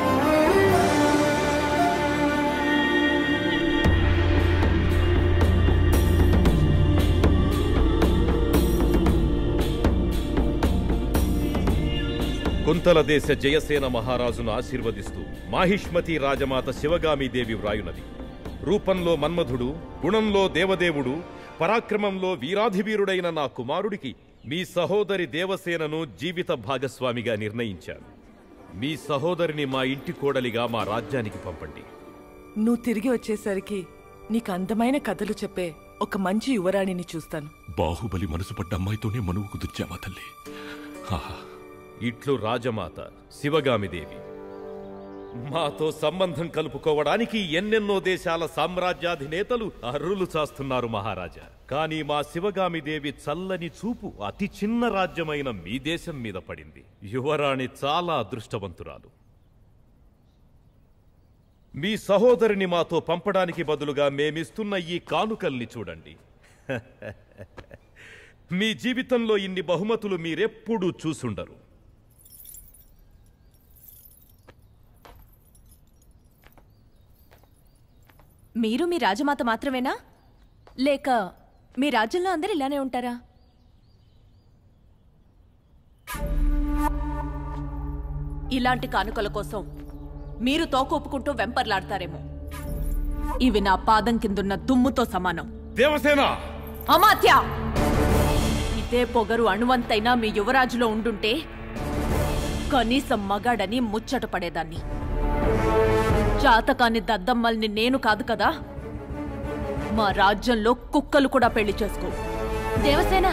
కుంతల దేశ జయసేన మహారాజును ఆశీర్వదిస్తూ మాహిష్మతి రాజమాత శివగామీదేవి వ్రాయునది. రూపంలో మన్మధుడు, గుణంలో దేవదేవుడు, పరాక్రమంలో వీరాధివీరుడైన నా కుమారుడికి మీ సహోదరి దేవసేనను జీవిత భాగస్వామిగా నిర్ణయించాను. మీ సహోదరిని మా ఇంటి కోడలిగా మా రాజ్యానికి పంపండి. నువ్వు తిరిగి వచ్చేసరికి నీకు అందమైన కథలు చెప్పే ఒక మంచి యువరాణిని చూస్తాను. బాహుబలి మనసు పడ్డ అమ్మాయితోనే మనువు కుదుర్చామా తల్లి. ఇట్లు రాజమాత శివగామిదేవి. మాతో సంబంధం కలుపుకోవడానికి ఎన్నెన్నో దేశాల సామ్రాజ్యాధినేతలు అర్రులు చాస్తున్నారు మహారాజా. కానీ మా శివగామిదేవి చల్లని చూపు అతి చిన్న రాజ్యమైన మీ దేశం మీద పడింది. యువరాణి చాలా అదృష్టవంతురాలు. మీ సహోదరిని మాతో పంపడానికి బదులుగా మేమిస్తున్న ఈ కానుకల్ని చూడండి. మీ జీవితంలో ఇన్ని బహుమతులు మీరెప్పుడూ చూసుండరు. మీరు మీ రాజమాత మాత్రమేనా, లేక మీ రాజ్యంలో అందరు ఇలానే ఉంటారా? ఇలాంటి కానుకల కోసం మీరు తోకొప్పుకుంటూ వెంపర్లాడతారేమో. ఇవి నా పాదం కిందున్న దుమ్ముతో సమానం. దేవసేన! అమాత్య! ఇదే పొగరు అణువంతైనా మీ యువరాజులో ఉండుంటే కనీసం మగాడని ముచ్చట పడేదాన్ని. జాతకాన్ని దద్దమ్మల్ని నేను కాదు కదా. మా రాజ్యంలో కుక్కలు కూడా పెళ్లి చేసుకో. దేవసేన!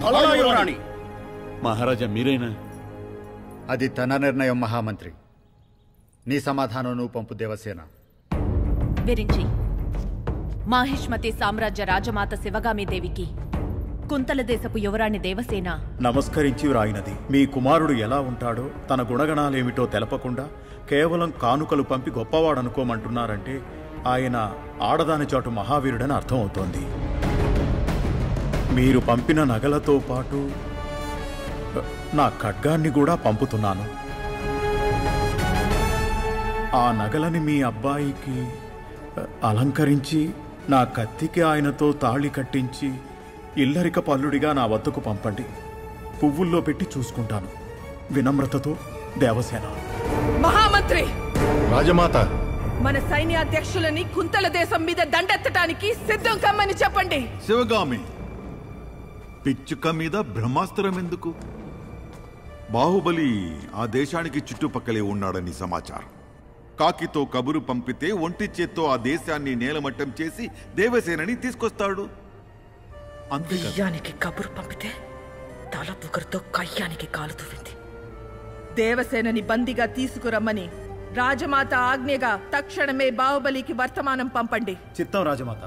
మహారాజా మీరైనా? అది తన నిర్ణయం మహామంత్రి. నీ సమాధానం నువ్వు పంపు దేవసేన. విరించి మాహిష్మతి సామ్రాజ్య రాజమాత శివగామీదేవికి కుంతల దేశపు యువరాణి దేవసేన నమస్కరించి వ్రాయినది. మీ కుమారుడు ఎలా ఉంటాడో, తన గుణగణాలేమిటో తెలపకుండా కేవలం కానుకలు పంపి గొప్పవాడనుకోమంటున్నారంటే ఆయన ఆడదాని చాటు మహావీరుడని అర్థం అవుతోంది. మీరు పంపిన నగలతో పాటు నా ఖడ్గాన్ని కూడా పంపుతున్నాను. ఆ నగలని మీ అబ్బాయికి అలంకరించి నా కత్తికి ఆయనతో తాళి కట్టించి ఇల్లరిక పల్లుడిగా నా వద్దకు పంపండి. పువ్వుల్లో పెట్టి చూసుకుంటాను. వినమ్రతతో దేవసేన. మహామంత్రి! రాజమాత! మన సైన్యాధ్యక్షులని కుంతల దేశం మీద దండెత్తటానికి సిద్ధం కమ్మని చెప్పండి. శివగామి, పిచ్చుక మీద బ్రహ్మాస్త్రం ఎందుకు? బాహుబలి ఆ దేశానికి చుట్టుపక్కలే ఉన్నాడని సమాచారం. కాకితో కబురు పంపితే ఒంటి చేత్తో ఆ దేశాన్ని నేలమట్టం చేసి దేవసేనని తీసుకొస్తాడు. కయ్యానికి కబురు పంపితే తల పొగరుతో కయ్యానికి కాలు తువ్వింది. దేవసేనని బందీగా తీసుకురమ్మని రాజమాత ఆజ్ఞగా తక్షణమే బాహుబలికి వర్తమానం పంపండి. చిత్తం రాజమాత.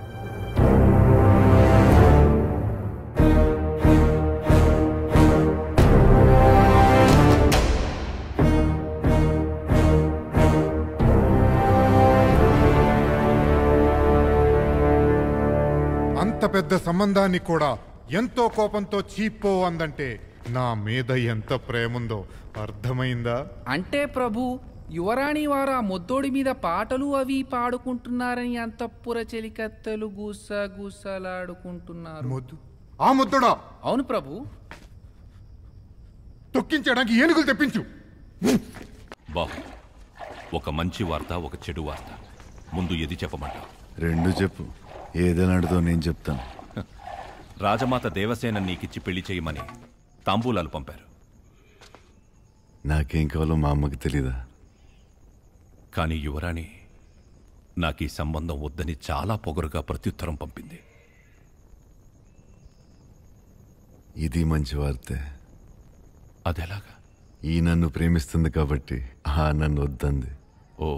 అంత పెద్ద సంబంధాన్ని కూడా ఎంతో కోపంతో చీపో అందంటే నా మీద ఎంత ప్రేముందో అర్థమైందా? అంటే ప్రభు, యువరాణి వారు ఆ ముద్దోడి మీద పాటలు అవి పాడుకుంటున్నారని అంతఃపుర చెలికత్తెలు గుసలాడుకుంటున్నారు. ఆ ముద్దోడా? అవును ప్రభు. తొక్కించడానికి ఏనుగులు తెప్పించు. బాహు, ఒక మంచి వార్త, ఒక చెడు వార్త. ముందు ఏది చెప్పమంటావు? రెండు చెప్పు. ఏదైనాడుతో నేను చెప్తాను. రాజమాత దేవసేన నీకిచ్చి పెళ్లి చేయమని తాంబూలాలు పంపారు. నాకేం కావాలో మా అమ్మకి తెలీదా? కానీ యువరాణి నాకు ఈ సంబంధం వద్దని చాలా పొగరుగా ప్రత్యుత్తరం పంపింది. ఇది మంచి వార్తే. అదెలాగా? ఈ నన్ను ప్రేమిస్తుంది కాబట్టి ఆ నన్ను వద్దంది. ఓ,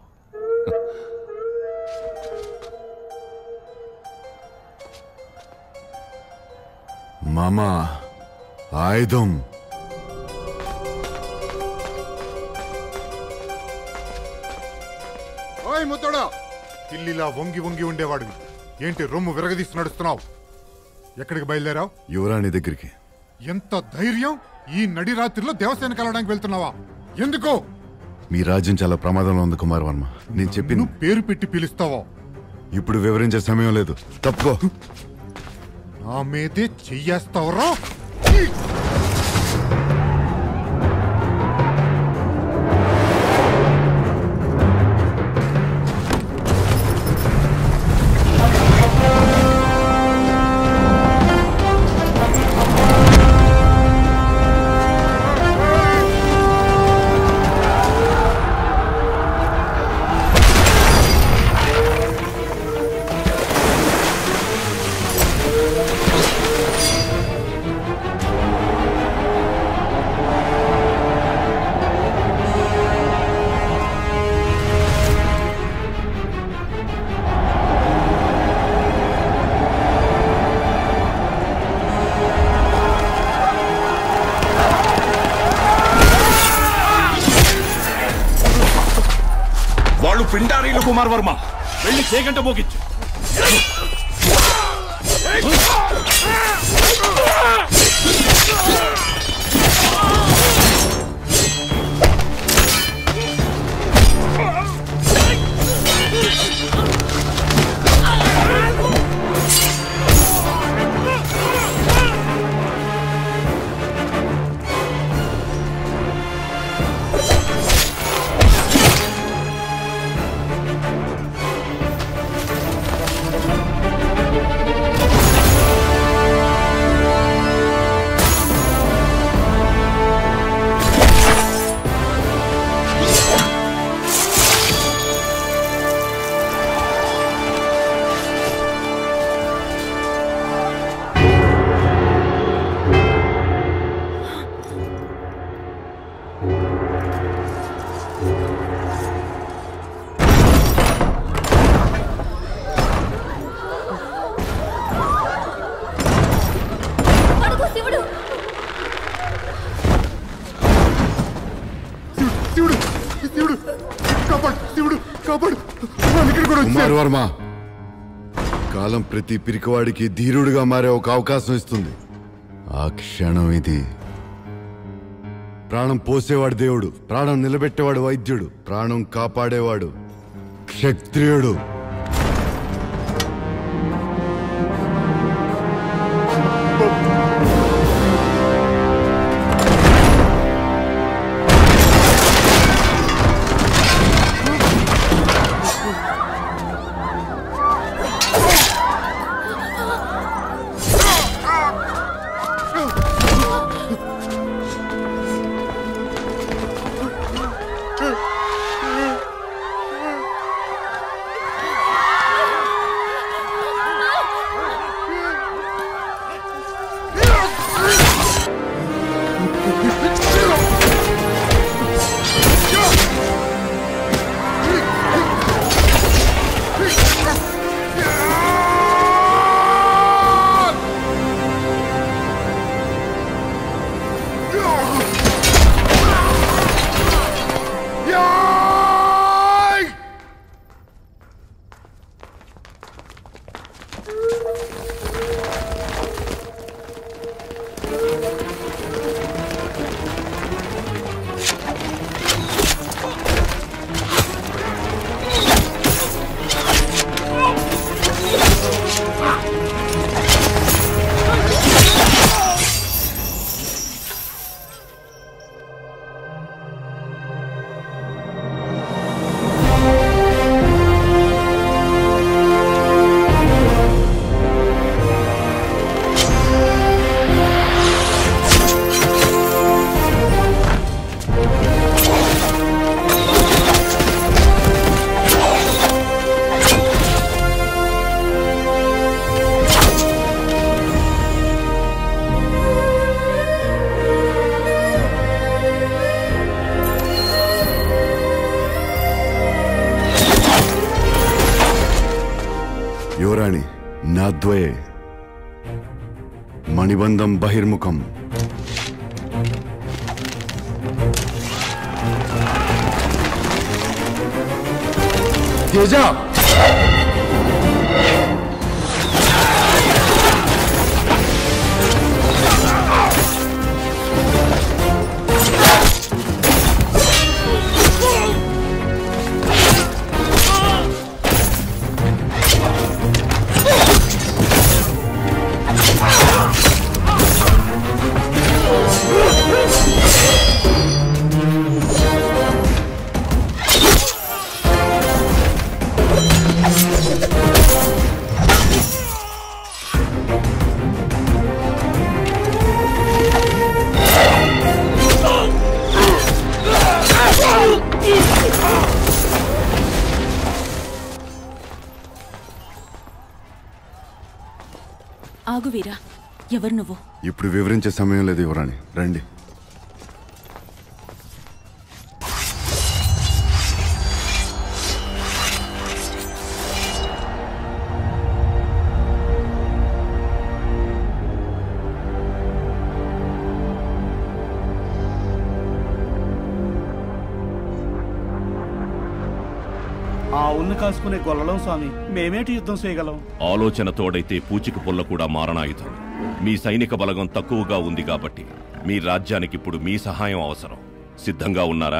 మామా ఆయుధం. ఓయ్ ముద్దోడా, ఇల్లిలా వంగి వంగి ఉండేవాడివి ఏంటి రొమ్ము విరగదీసి నడుస్తున్నావు? ఎక్కడికి బయలుదేరావు? యువరాణి దగ్గరికి. ఎంత ధైర్యం! ఈ నడి రాత్రిలో దేవసేన కలవడానికి వెళ్తున్నావా? ఎందుకు? మీ రాజ్యం చాలా ప్రమాదంలో ఉంది కుమార్ వర్మ. నేను చెప్పి నువ్వు పేరు పెట్టి పిలుస్తావా? ఇప్పుడు వివరించే సమయం లేదు. తప్పుకో. నా మీదే చెయ్యేస్తావరా? వాళ్ళు పిండారీలు కుమార్ వర్మ. వెళ్ళి చేగంట మోగించు. కుమార్ వర్మ, కాలం ప్రతి పిరికివాడికి ధీరుడిగా మారే ఒక అవకాశం ఇస్తుంది. ఆ క్షణం ఇది. ప్రాణం పోసేవాడు దేవుడు, ప్రాణం నిలబెట్టేవాడు వైద్యుడు, ప్రాణం కాపాడేవాడు క్షత్రియుడు. యువరాణి నాద్వయే మణిబంధం బహిర్ముఖం. తేజ ఆగు వీరా, ఎవరు నువ్వు? ఇప్పుడు వివరించే సమయం లేదు యువరాణి, రండి. ఆవుల్ని కాసుకునే గొల్లలం స్వామి, మేమేటి యుద్ధం చేయగలం? ఆలోచన తోడైతే పూచిక పుల్ల కూడా మారణాయుధం. మీ సైనిక బలగం తక్కువగా ఉంది కాబట్టి మీ రాజ్యానికి ఇప్పుడు మీ సహాయం అవసరం. సిద్ధంగా ఉన్నారా?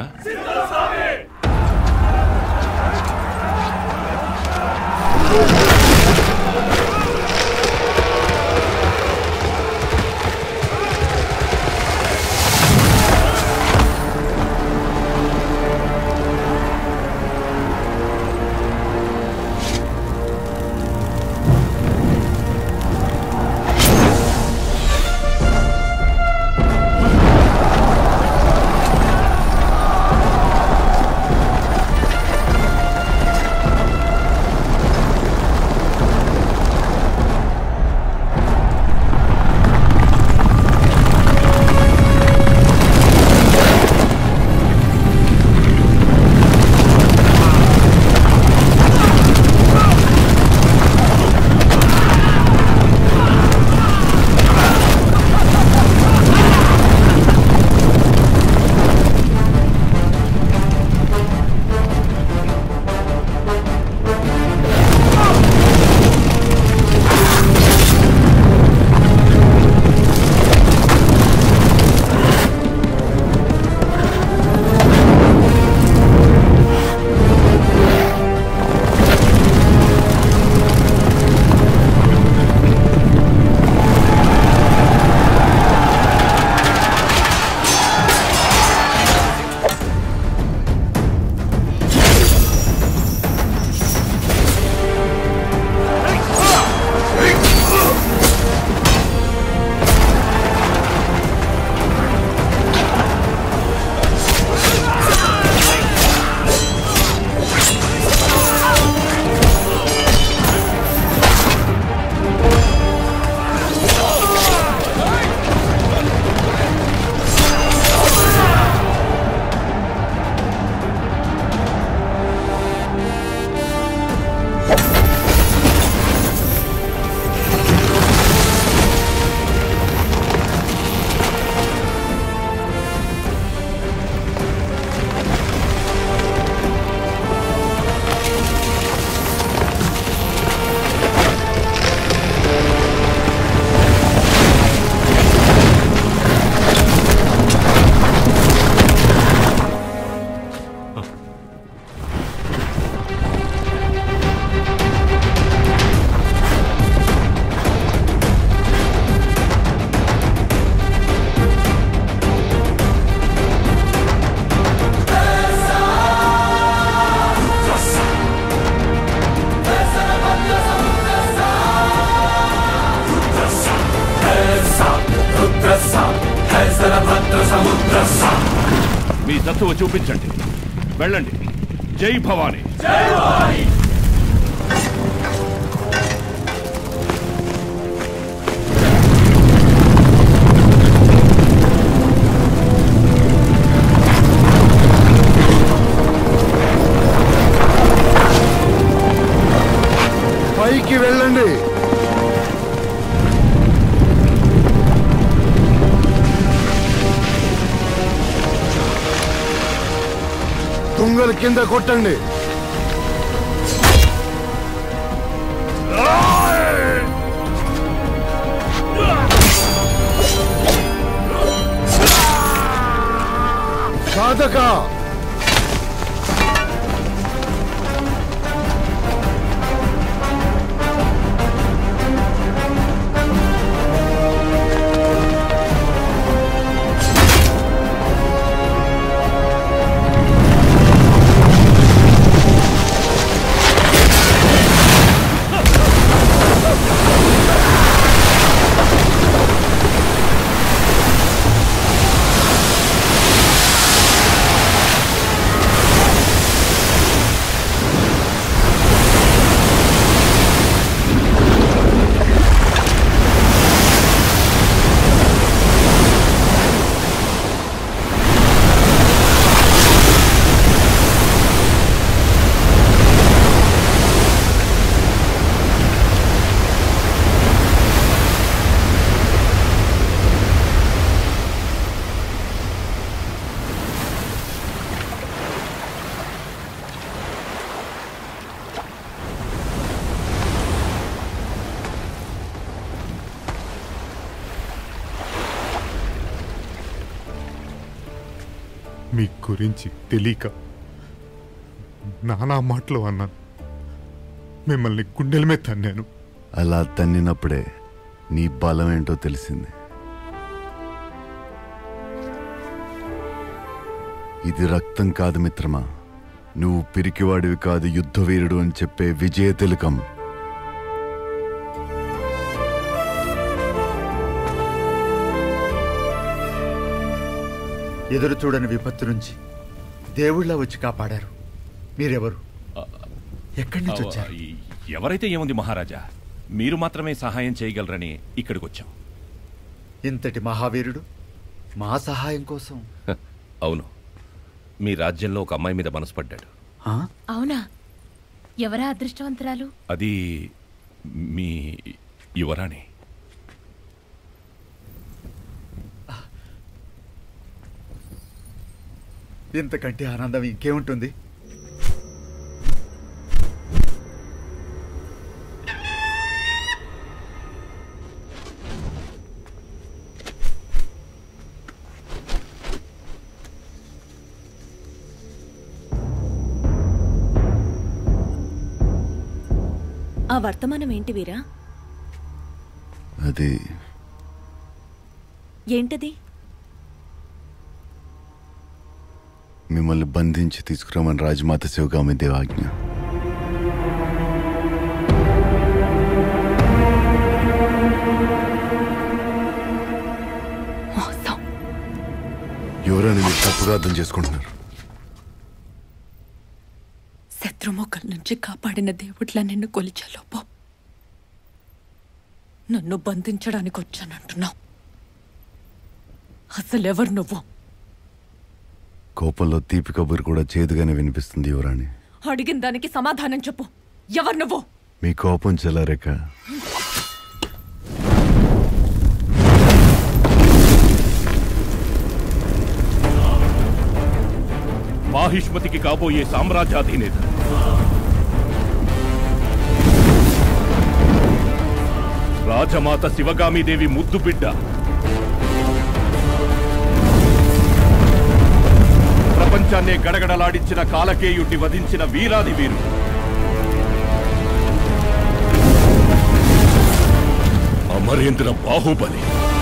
మీ సత్తువ చూపించండి, వెళ్ళండి. జై భవానీ. పైకి వెనక్కి వెళ్ళండి. తుంగలు కింద కొట్టండి. సాధక మీ గురించి తెలియక నానా మాటలు అన్నాను. మిమ్మల్ని గుండెల మీద తన్నాను. అలా తన్నినప్పుడే నీ బలం ఏంటో తెలిసింది. ఇది రక్తం కాదు మిత్రమా, నువ్వు పిరికివాడివి కాదు, యుద్ధవీరుడు అని చెప్పే విజయ తిలకం. ఎదురు చూడని విపత్తు నుంచి దేవుళ్ళ వచ్చి కాపాడారు. మీరెవరు? ఎక్కడి నుంచి వచ్చారు? ఎవరైతే ఏముంది మహారాజా, మీరు మాత్రమే సహాయం చేయగలరని ఇక్కడికి వచ్చాం. ఇంతటి మహావీరుడు మా సహాయం కోసం? అవును, మీ రాజ్యంలో ఒక అమ్మాయి మీద మనసు పడ్డాడు. అవునా? ఎవరా అదృష్టవంతురాలు? అది మీ యువరాణి. ఇంతకంటే ఆనందం ఇంకేముంటుంది? ఆ వర్తమానం ఏంటి వీరా? అది ఏంటది? మిమ్మల్ని బంధించి తీసుకురామని రాజమాత శివగామి దేవాజ్ఞ. ఎవరైనా మీరు తప్పుగా అర్థం చేసుకుంటున్నారు. శత్రుముఖం నుంచి కాపాడిన దేవుట్లా నిన్ను కొలిచాలోపో. నన్ను బంధించడానికి వచ్చానంటున్నావు. అసలెవరు నువ్వు? కోపంలో తీపి కబురు కూడా చేదుగానే వినిపిస్తుంది యువరాణి. అడిగిన దానికి సమాధానం చెప్పు. ఎవరు నువ్వు? మీ కోపం చెల్లారేక మాహిష్మతికి కాబోయే సామ్రాజ్యాధినేత రాజమాత శివగామిదేవి ముద్దు బిడ్డ, ప్రపంచాన్నే గడగడలాడించిన కాలకేయుడిని వధించిన వీరాది వీరు, అమరేంద్ర బాహుబలి.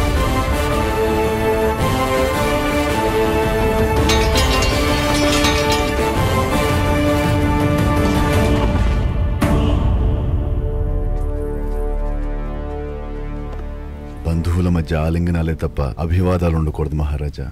బంధువుల మధ్య ఆలింగనాలే తప్ప అభివాదాలు ఉండకూడదు మహారాజా.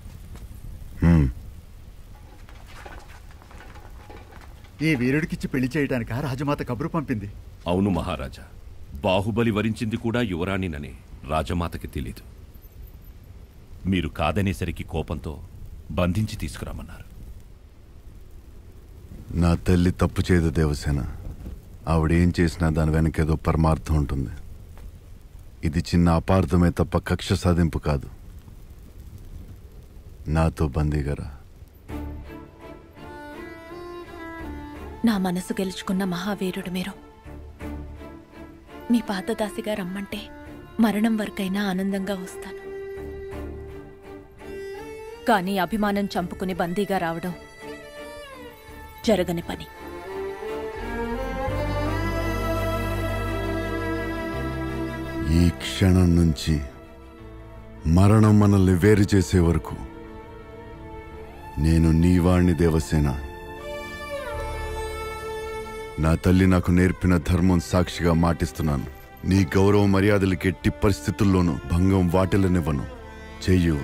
ఈ వీరుడికిచ్చి పెళ్లి చేయడానిక రాజమాత కబురు పంపింది? అవును మహారాజా, బాహుబలి వరించింది కూడా యువరాణినని రాజమాతకి తెలీదు. మీరు కాదనేసరికి కోపంతో బంధించి తీసుకురామన్నారు. నా తల్లి తప్పు చేయదు దేవసేన. ఆవిడేం చేసినా దాని వెనకేదో పరమార్థం ఉంటుంది. ఇది చిన్న అపార్థమే తప్ప కక్ష సాధింపు కాదు. నాతో బందీగారా. నా మనసు గెలుచుకున్న మహావీరుడు మీరు. మీ పాతదాసిగా రమ్మంటే మరణం వరకైనా ఆనందంగా వస్తాను. కానీ అభిమానం చంపుకుని బందీగా రావడం జరగని పని. ఈ క్షణం నుంచి మరణం మనల్ని వేరు చేసే వరకు నేను నీవాణ్ణి దేవసేన. నా తల్లి నాకు నేర్పిన ధర్మం సాక్షిగా మాటిస్తున్నాను. నీ గౌరవ మర్యాదలకి ఎట్టి పరిస్థితుల్లోనూ భంగం వాటిల్లనివ్వను. చెయ్యు.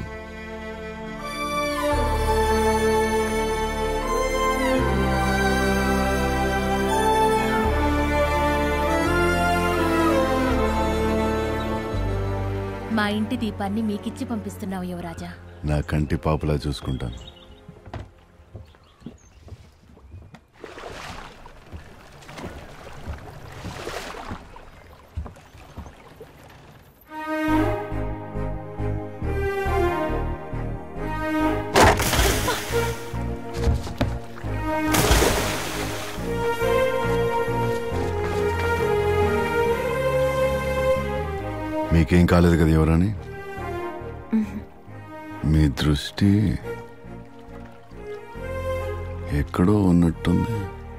మా ఇంటి దీపాన్ని మీకిచ్చి పంపిస్తున్నావు యువరాజా. నా కంటి పాపలా చూసుకుంటాను. మీకేం కాలేదు కదా ఎవరని? మీ దృష్టి ఎక్కడో ఉన్నట్టుంది.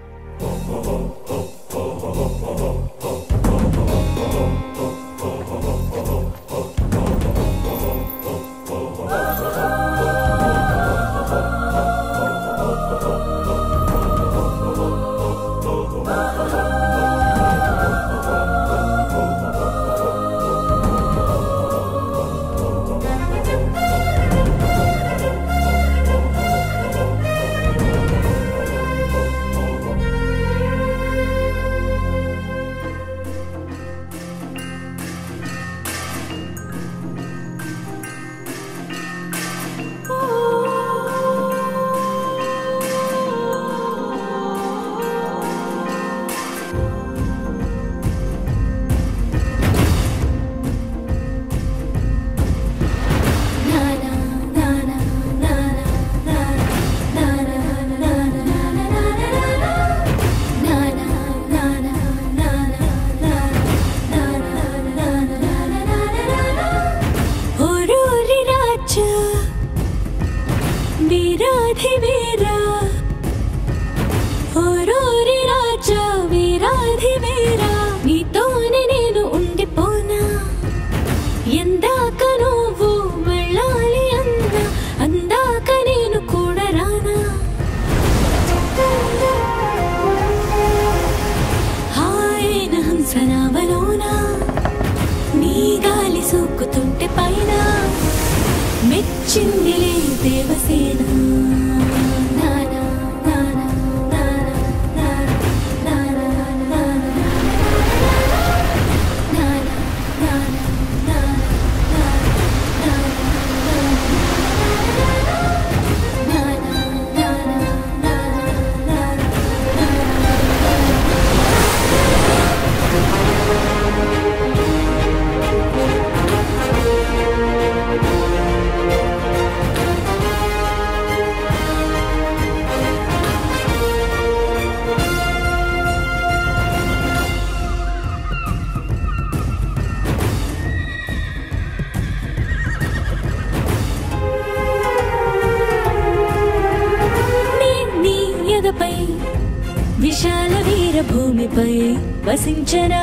విశాల వీర భూమిపై వసించనా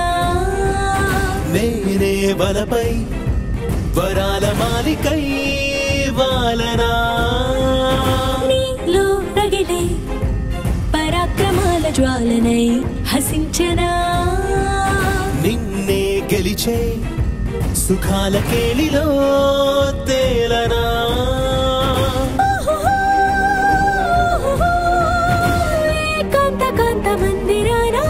నేనే బలపై వరాల మాలికై వాలనా నీలో రగిలే పరాక్రమాల జ్వాలనై హసించనా నిన్నే గెలిచే సుఖాల కేళిలో తేలనా మందిరానా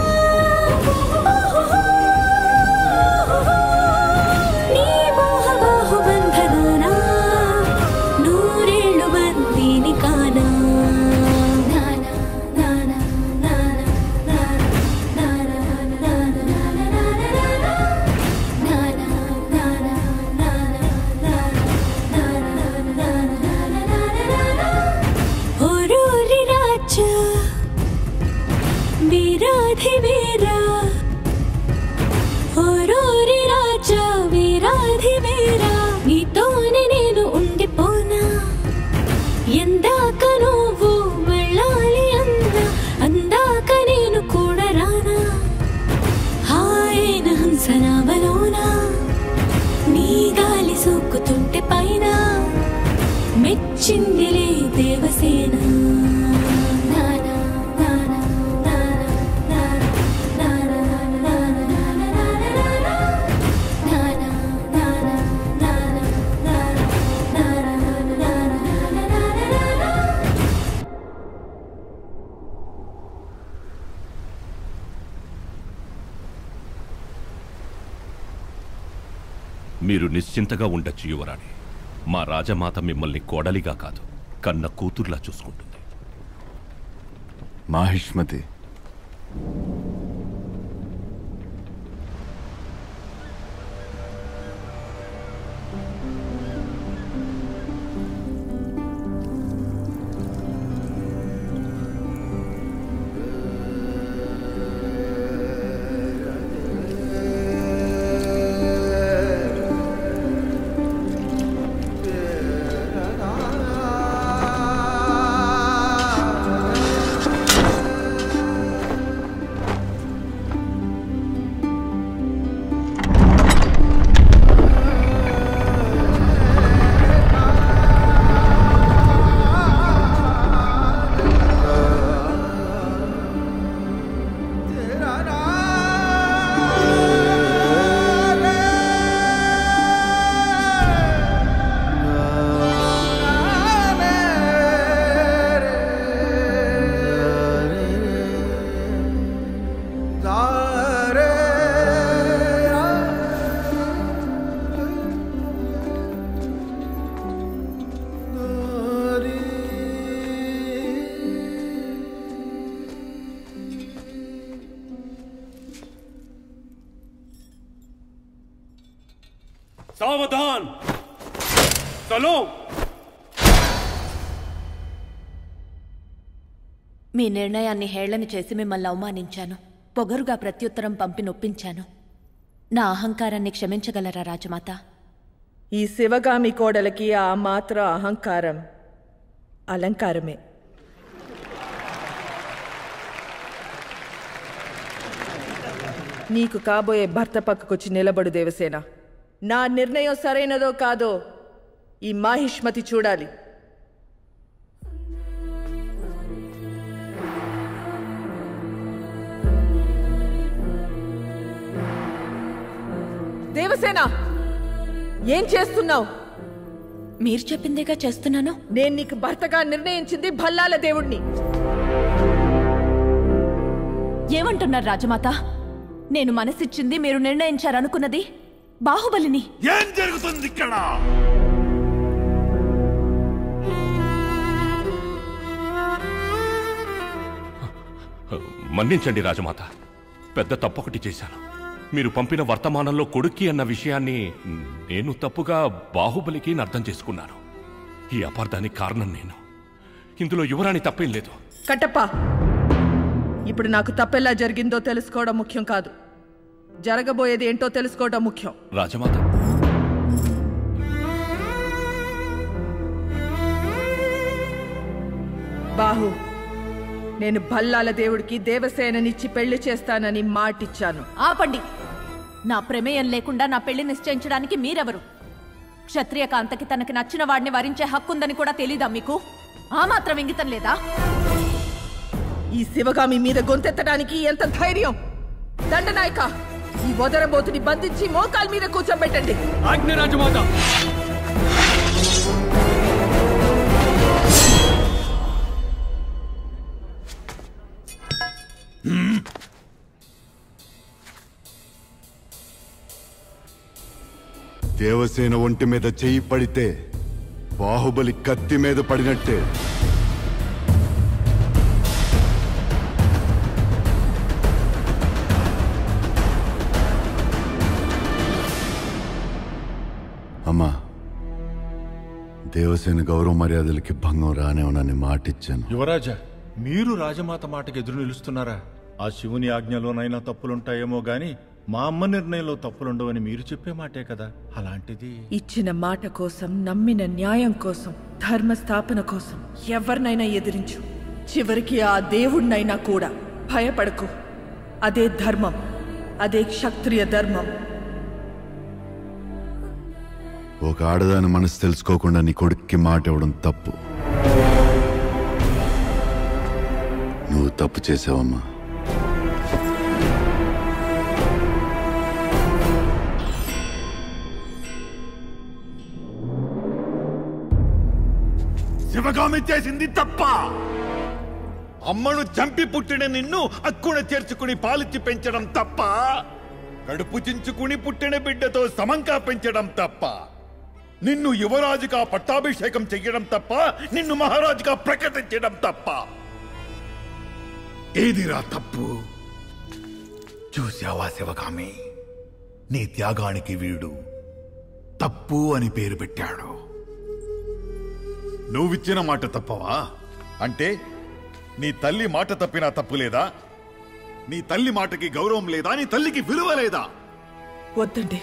నీ మోహ బాహుబంధనానా నూరేళ్ళు బందీని కానా నానా నానా నానా నానా నానా వచ్చిందిలే దేవసేన మీరు నిశ్చింతగా ఉండొచ్చు యువరాణి. మా రాజమాత మిమ్మల్ని కోడలిగా కాదు, కన్న కూతుర్లా చూసుకుంటుంది. మాహిష్మతి, सावधान, चलो। మీ నిర్ణయాన్ని హేళన చేసి మిమ్మల్ని అవమానించాను, పొగరుగా ప్రత్యుత్తరం పంపి నొప్పించాను. నా అహంకారాన్ని క్షమించగలరా రాజమాత? ఈ శివగామి కోడలకి ఆ మాత్ర అహంకారం అలంకారమే. నీకు కాబోయే భర్త పక్కకొచ్చి నిలబడు దేవసేన. నా నిర్ణయం సరైనదో కాదో ఈ మాహిష్మతి చూడాలి. దేవసేన, ఏం చేస్తున్నావు? మీరు చెప్పిందేగా చేస్తున్నాను. నేను నీకు భర్తగా నిర్ణయించింది భల్లాల దేవుణ్ణి. ఏమంటున్నారు రాజమాత? నేను మనసిచ్చింది, మీరు నిర్ణయించారనుకున్నది బాహుబలిని. ఏం జరుగుతుంది ఇక్కడ? మన్నించండి రాజమాత, పెద్ద తప్పొకటి చేశాను. మీరు పంపిన వర్తమానంలో కొడుక్కి అన్న విషయాన్ని నేను తప్పుగా బాహుబలికి అర్థం చేసుకున్నాను. ఈ అపార్థానికి కారణం నేను. ఇందులో యువరాణి తప్పేం లేదు. కట్టప్ప, ఇప్పుడు నాకు తప్పెలా జరిగిందో తెలుసుకోవడం ముఖ్యం కాదు, జరగబోయేది ఏంటో తెలుసుకోవడం ముఖ్యం. రాజమాత, బాహు, నేను భల్లాల దేవుడికి దేవసేననిచ్చి పెళ్లి చేస్తానని మాటిచ్చాను. ఆపండి. నా ప్రమేయం లేకుండా నా పెళ్లి నిశ్చయించడానికి మీరెవరు? క్షత్రియ కాంతకి తనకి నచ్చిన వాడిని వరించే హక్కుందని కూడా తెలీదా మీకు? ఆ మాత్రం ఇంగితం లేదా? ఈ శివగామి మీద గొంతెత్తడానికి ఎంత ధైర్యం! దండనాయక, ఈ వదరబోతుని బంధించి మోకాల మీద కూర్చోబెట్టండి. ఆజ్ఞ రాజమాత. దేవసేన ఒంటి మీద చెయ్యి పడితే బాహుబలి కత్తి మీద పడినట్టే. అమ్మా, దేవసేన గౌరవ మర్యాదలకి భంగం రానివ్వనని మాటిచ్చాను. యువరాజా, మీరు రాజమాత మాటకి ఎదురు నిలుస్తున్నారా? ఆ శివుని ఆజ్ఞలోనైనా తప్పులుంటాయేమో గాని మా అమ్మ నిర్ణయంలో తప్పులుండవని మీరు చెప్పే మాటే కదా. అలాంటిది ఇచ్చిన మాట కోసం, నమ్మిన న్యాయం కోసం, ధర్మ స్థాపన కోసం ఎవరినైనా ఎదిరించు. చివరికి ఆ దేవుణ్ణైనా కూడా. భయపడకు. అదే ధర్మం, అదే క్షత్రియ ధర్మం. ఒక ఆడదాని మనసు తెలుసుకోకుండా నీ కొడుక్కి మాట ఇవ్వడం తప్పు. నువ్వు తప్పు చేసావమ్మా. శివగామి చేసింది తప్ప. అమ్మను చంపి పుట్టిన నిన్ను అక్కున చేర్చుకుని పాలిచ్చి పెంచడం తప్ప. కడుపు చించుకుని పుట్టిన బిడ్డతో సమంగా పెంచడం తప్ప. నిన్ను యువరాజుగా పట్టాభిషేకం చెయ్యడం తప్ప, నిన్ను మహారాజుగా ప్రకటించడం తప్ప. ఏదిరా తప్పు? చూశావా శివగామి, నీ త్యాగానికి వీడు తప్పు అని పేరు పెట్టాడు. నువ్విచ్చిన మాట తప్పవా? అంటే నీ తల్లి మాట తప్పినా తప్పు లేదా? నీ తల్లి మాటకి గౌరవం లేదా? నీ తల్లికి విలువ లేదా? వద్దండి,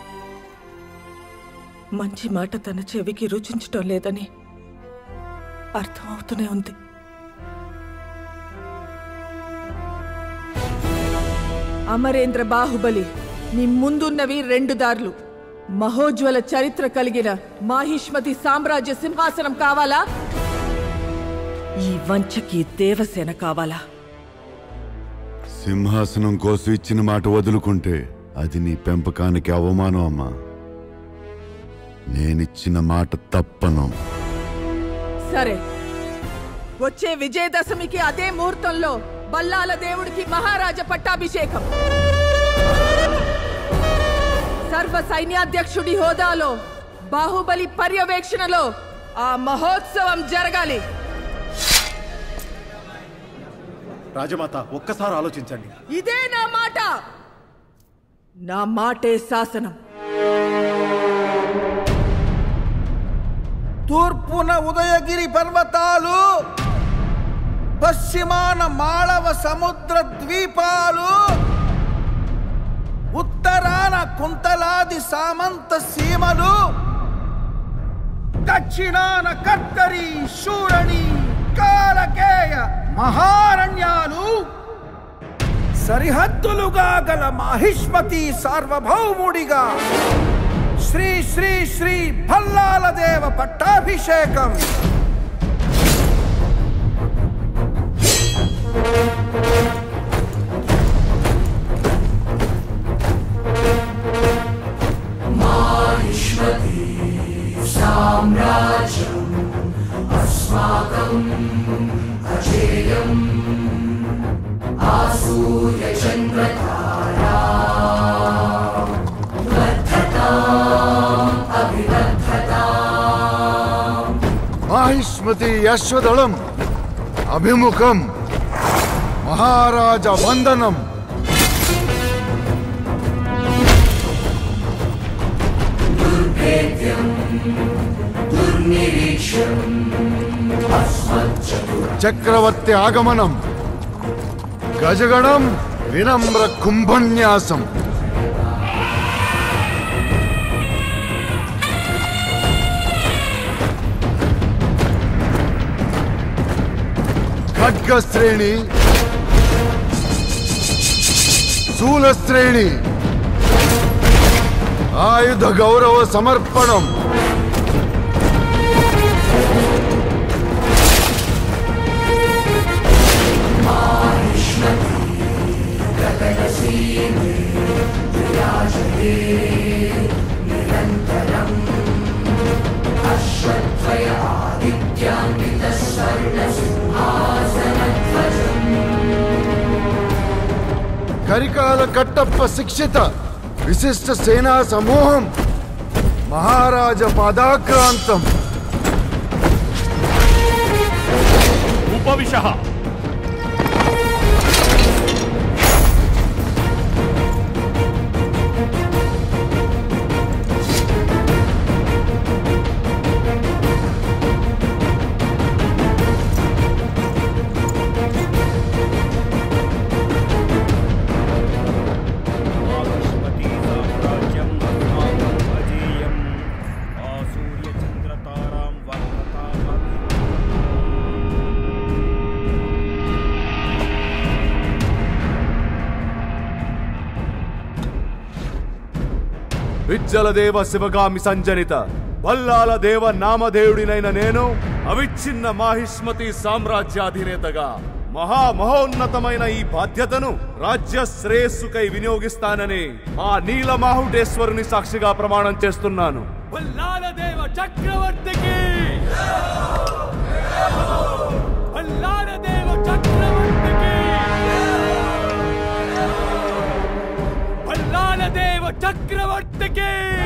మంచి మాట తన చెవికి రుచించటం లేదని అర్థమవుతూనే ఉంది. అమరేంద్ర బాహుబలి, నీ ముందున్నవి 2 దారులు. మహోజ్వల చరిత్ర కలిగిన మాహిష్మతి సామ్రాజ్య సింహాసనం కావాలా? ఈ వంచకి దేవసేన కావాలా? సింహాసనం కోసం ఇచ్చిన మాట వదులుకుంటే అది నీ పెంపకానికి అవమానం అమ్మా. నేనిచ్చిన మాట తప్పను. సరే, వచ్చే విజయదశమికి అదే ముహూర్తంలో బల్లాల దేవుడికి మహారాజ పట్టాభిషేకం. సర్వ సైన్యాధ్యక్షుడి హోదాలో బాహుబలి పర్యవేక్షణలో ఆ మహోత్సవం జరగాలి. రాజమాత, ఒక్కసారి ఆలోచించండి. ఇదే నా మాట. నా మాటే శాసనం. తూర్పున ఉదయగిరి పర్వతాలు, పశ్చిమాన మాళవ సముద్ర ద్వీపాలు, ఉత్తరాన కుంతలాది సామంత సీమలు, దక్షిణాన కర్కరి శూరణి కాలకేయ మహారణ్యాలు, సరిహద్దులుగా గల మాహిష్మతి సార్వభౌముడిగా శ్రీ శ్రీ శ్రీ భల్లాల దేవ పట్టాభిషేకం. మాహిష్మతి సామ్రాజ్యం అస్మాకం అజేయం ఆసూర్య చంద్రతారా వర్ధతాం అభివర్ధతాం. మాహిష్మతి యశ్వదళం అభిముఖం మహారాజ వందనం. దుర్భేద్యం దుర్నిరీక్ష్యం చక్రవర్తి ఆగమనం గజగణం వినమ్ర కుంభన్యాసం. ఖడ్గశ్రేణి శూలశ్రేణి ఆయుధ గౌరవ సమర్పణం. కరికాల కట్టప్ప శిక్షిత విశిష్ట సేనా సమూహం మహారాజ పాదాక్రాంతం. ఉపవిశః. విజ్జలదేవ శివగామి సంజనిత భల్లాల దేవ నామదేవుడినైన నేను అవిచ్ఛిన్న మాహిష్మతి సామ్రాజ్యాధినేతగా మహోన్నతమైన ఈ బాధ్యతను రాజ్య శ్రేయస్సుకై వినియోగిస్తానని ఆ నీలమాహుటేశ్వరుని సాక్షిగా ప్రమాణం చేస్తున్నాను. భల్లాల దేవ చక్రవర్తికి భల్లాల దేవ చక్రవర్తికి భల్లాల దేవ చక్రవర్తికి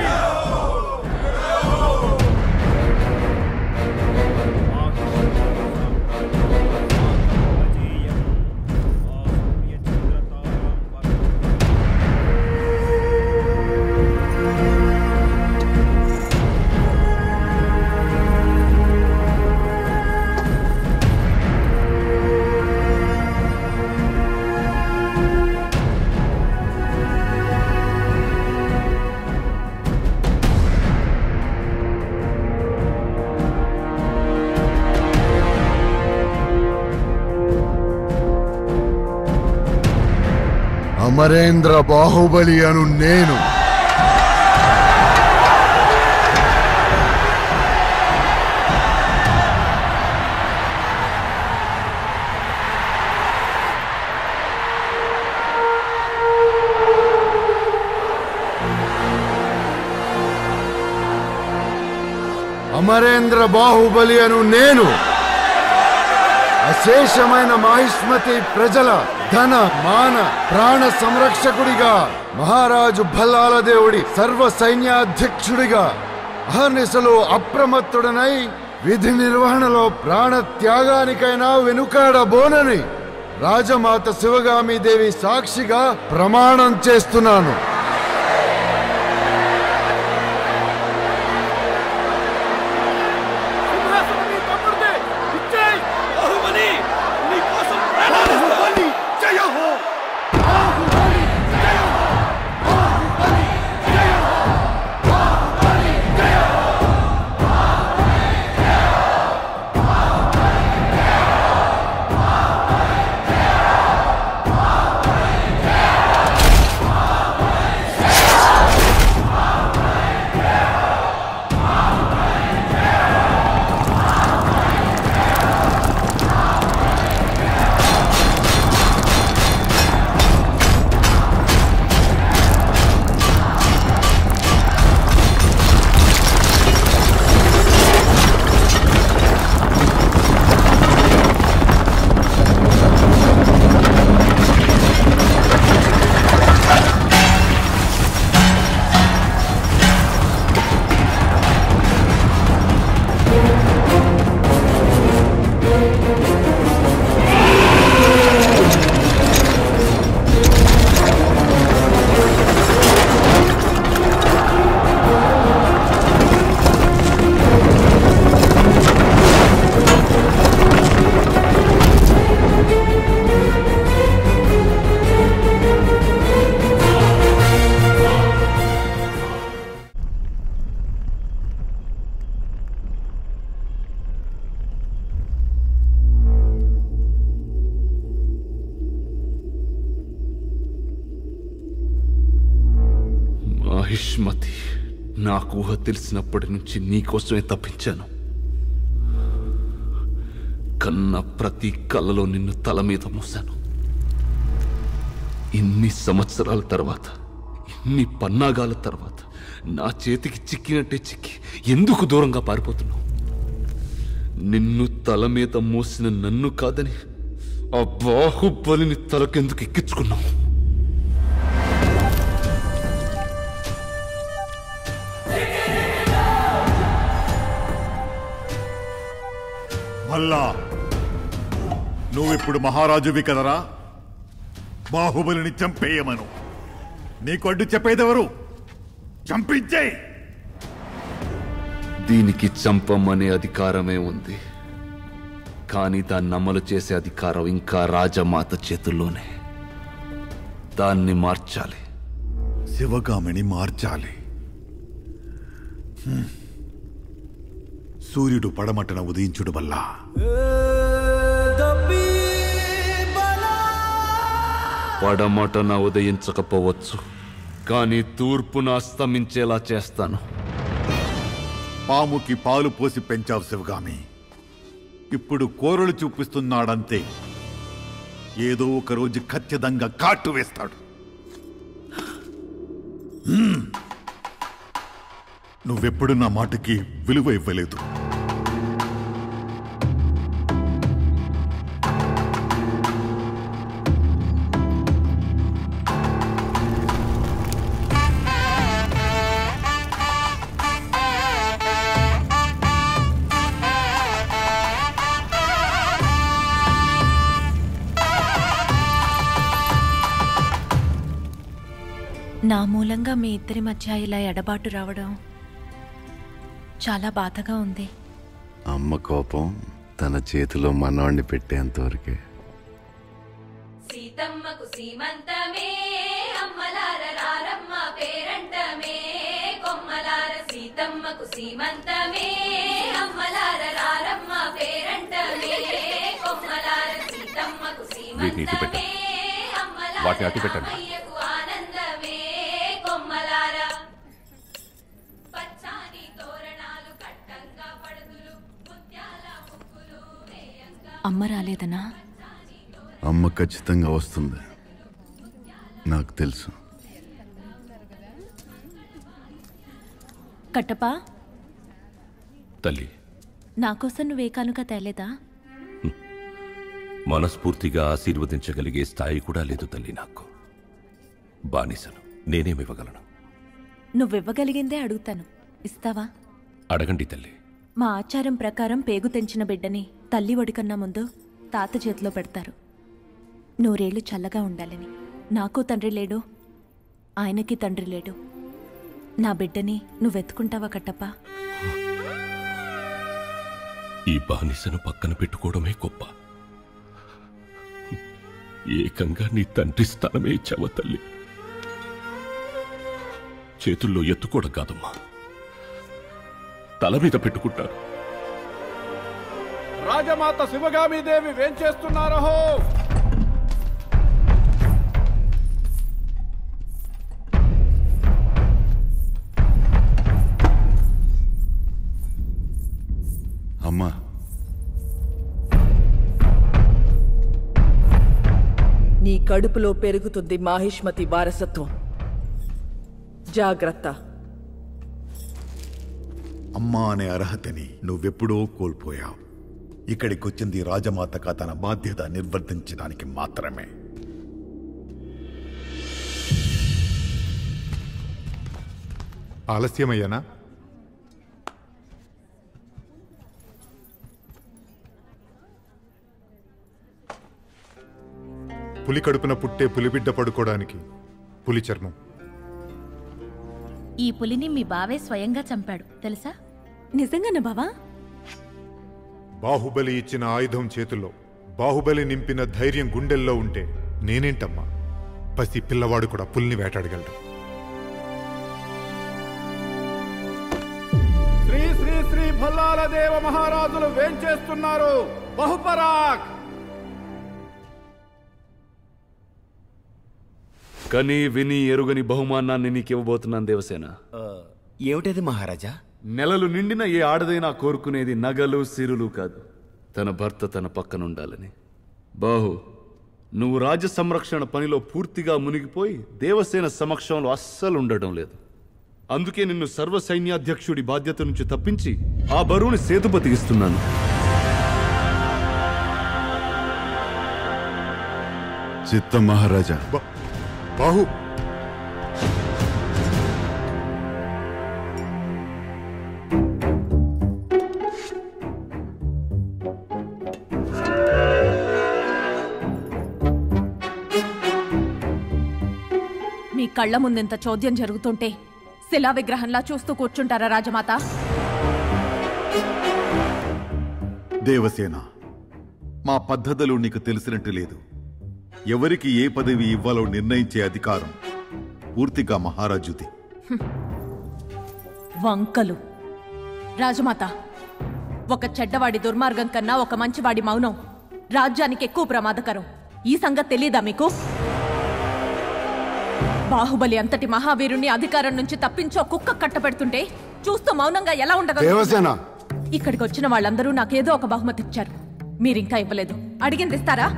అమరేంద్ర బాహుబలి అను నేను అమరేంద్ర బాహుబలి అను నేను అశేషమైన మాహిష్మతి ప్రజల ధన మాన ప్రాణ సంరక్షకుడిగా మహారాజు భల్లాల దేవుడి సర్వ సైన్యాధ్యక్షుడిగా అహర్నిశలు అప్రమత్తుడనై విధి నిర్వహణలో ప్రాణ త్యాగానికైనా వెనుకాడబోనని రాజమాత శివగామి దేవి సాక్షిగా ప్రమాణం చేస్తున్నాను. మాహిష్మతి, నాకు ఊహ తెలిసినప్పటి నుంచి నీకోసమే తప్పించాను. కన్న ప్రతి కలలో నిన్ను తల మీద మూశాను. ఇన్ని సంవత్సరాల తర్వాత, ఇన్ని పన్నాగాల తర్వాత నా చేతికి చిక్కినట్టే చిక్కి ఎందుకు దూరంగా పారిపోతున్నావు? నిన్ను తల మీద మోసిన నన్ను కాదని ఆ బాహుబలిని తలకెందుకు ఎక్కించుకున్నావు? భల్లా, నువ్విప్పుడు మహారాజువి కదరా? బాహుబలిని చంపేయమను. నీకు అడ్డు చెప్పేదెవరు? చంపించేయి. దీనికి చంపమనే అధికారమే ఉంది, కానీ దాన్ని అమలు చేసే అధికారం ఇంకా రాజమాత చేతుల్లోనే. దాన్ని మార్చాలి. శివగామిని మార్చాలి. సూర్యుడు పడమటన ఉదయించుడు వల్ల పడమటన ఉదయించకపోవచ్చు, కానీ తూర్పును అస్తమించేలా చేస్తాను. పాముకి పాలు పోసి పెంచావు శివగామి. ఇప్పుడు కోరలు చూపిస్తున్నాడంతే. ఏదో ఒక రోజు ఖచ్చితంగా కాటు వేస్తాడు. నువ్వెప్పుడు నా మాటకి విలువ ఇవ్వలేదు. నా మూలంగా మీ ఇద్దరి మధ్య ఇలా ఎడబాటు రావడం చాలా బాధగా ఉంది. అమ్మ కోపం తన చేతిలో మనవాణ్ణి పెట్టేంతవరకే. సీతమ్మకు సీమంతమే అమ్మలార రారమ్మ పేరంటమే కొమ్మలార. సీతమ్మకు సీమంతమే అమ్మలార రారమ్మ పేరంటమే కొమ్మలార. సీతమ్మకు సీమంతమే వాటిని అట్టి పెట్టండి. ఆనందమే కొమ్మలార. పచ్చాని తోరణాలు కట్టంగా పడుదులు ముత్యాల ముక్కులు వేయంగా. అమ్మ రాలేదనా? అమ్మ ఖచ్చితంగా వస్తుంది, నాకు తెలుసు. కట్టపా, తల్లి, నాకోసం నువ్వే కానుక తేలేదా? మనస్ఫూర్తిగా ఆశీర్వదించగలిగే స్థాయి కూడా లేదు తల్లి నాకు. బానిసను నేనేమివ్వగలను? నువ్వివ్వగలిగిందే అడుగుతాను, ఇస్తావా? అడగండి తల్లి. మా ఆచారం ప్రకారం పేగు తెంచిన బిడ్డని తల్లి ఒడికన్నా ముందు తాత చేతిలో పెడతారు. నూరేళ్లు చల్లగా ఉండాలని. నాకు తండ్రి లేడు, ఆయనకి తండ్రి లేడు. నా బిడ్డని నువ్వెత్తుకుంటావా కట్టప్పా? ఈ బానిసను పక్కన పెట్టుకోవడమే గొప్ప. ఏకంగా నీ తండ్రి స్థానమే ఇచ్చావ తల్లి. చేతుల్లో ఎత్తుకోవడం కాదమ్మా, తల మీద పెట్టుకుంటారు. రాజమాత శివగామీదేవి వేంచేస్తున్నారహో. అమ్మా, నీ కడుపులో పెరుగుతుంది మాహిష్మతి వారసత్వం. జాగ్రత్త. అమ్మా అనే అర్హతని నువ్వెప్పుడో కోల్పోయావు. ఇక్కడికొచ్చింది రాజమాతగా తన బాధ్యత నిర్వర్తించడానికి మాత్రమే. ఆలస్యమయ్యానా? పులి కడుపున పుట్టే పులిబిడ్డ పడుకోవడానికి పులి చర్మం. ఈ పులిని మీ బావే స్వయంగా చంపాడు తెలుసా? నిజంగానా బావా? బాహుబలి ఇచ్చిన ఆయుధం చేతుల్లో, బాహుబలి నింపిన ధైర్యం గుండెల్లో ఉంటే నేనేంటమ్మా, పసి పిల్లవాడు కూడా పులిని వేటాడగలడు. శ్రీ శ్రీ శ్రీ భల్లాల దేవ మహారాజులు వేంచేస్తున్నారు. బహుపరాక్. కని విని ఎరుగని బహుమానాన్ని నీకివ్వబోతున్నాను దేవసేన. ఏమిటది మహారాజా? నెలలు నిండిన ఏ ఆడదైనా కోరుకునేది నగలు సిరులు కాదు, తన భర్త తన పక్కనుండాలని. బాహు, నువ్వు రాజ్య సంరక్షణ పనిలో పూర్తిగా మునిగిపోయి దేవసేన సమక్షంలో అస్సలు ఉండడం లేదు. అందుకే నిన్ను సర్వసైన్యాధ్యక్షుడి బాధ్యత నుంచి తప్పించి ఆ బరువుని సేతుపతికిస్తున్నాను. చిత్తం మహారాజా. బాహు, మీ కళ్ళ ముందెంత చోద్యం జరుగుతుంటే శిలా విగ్రహంలా చూస్తూ కూర్చుంటారా రాజమాత? దేవసేన, మా పద్ధతులు నీకు తెలిసినట్టు లేదు. ఎవరికి ఏ పదవి ఇవ్వాలో నిర్ణయించే అధికారం పూర్తిగా మహారాజుది. వంకలు. రాజమాత, ఒక చెడ్డవాడి దుర్మార్గం కన్నా ఒక మంచివాడి మౌనం రాజ్యానికి ఎక్కువ ప్రమాదకరం. ఈ సంగతి తెలీదా మీకు? బాహుబలి అంతటి మహావీరుణ్ణి అధికారం నుంచి తప్పించో కుక్క కట్టబెడుతుంటే చూస్తూ మౌనంగా ఎలా ఉండగలరు? ఇక్కడికి వచ్చిన వాళ్ళందరూ నాకేదో ఒక బహుమతి ఇచ్చారు, మీరింకా ఇవ్వలేదు. అడిగింది ఇస్తారా?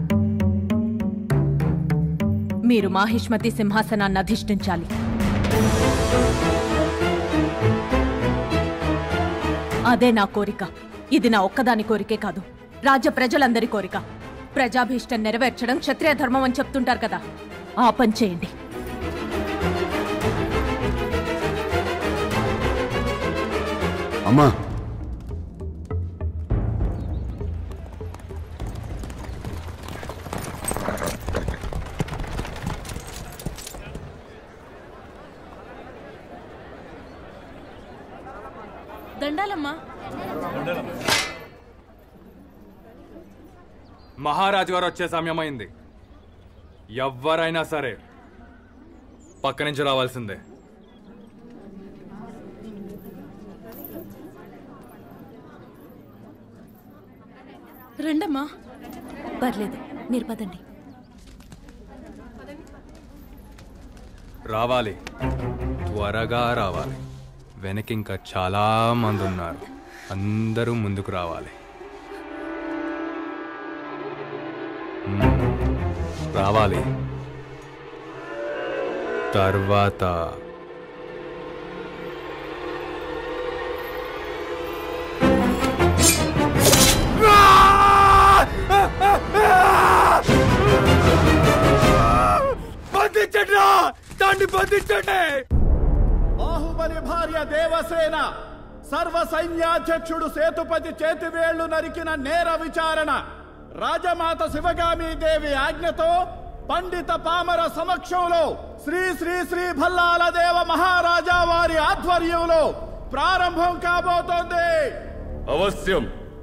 మీరు మాహిష్మతి సింహాసనాన్ని అధిష్ఠించాలి. అదే నా కోరిక. ఇది నా ఒక్కదాని కోరికే కాదు, రాజ్య ప్రజలందరి కోరిక. ప్రజాభీష్టం నెరవేర్చడం క్షత్రియ ధర్మం అని చెప్తుంటారు కదా, ఆ పని చేయండి. అమ్మా, దండాలమ్మా. మహారాజు గారు వచ్చే సమయం అయింది. ఎవ్వరైనా సరే పక్క నుంచి రావాల్సిందే. రండమ్మా. పర్లేదు, మీరు పదండి. రావాలి, త్వరగా రావాలి. వెనక ఇంకా చాలా మంది ఉన్నారు, అందరూ ముందుకు రావాలి. రావాలి. తర్వాత బంధించండి, దాన్ని బంధించండి. బాహుబలి భార్య దేవసేన సర్వ సైన్యాధ్యక్షుడు సేతుపతి చేతివేళ్లు నరికిన నేర విచారణ రాజమాత శివగామి దేవి ఆజ్ఞతో పండిత పామర సమక్షంలో శ్రీ శ్రీ శ్రీ భల్లాల దేవ మహారాజా వారి ఆధ్వర్యంలో ప్రారంభం కాబోతోంది. అవశ్యం.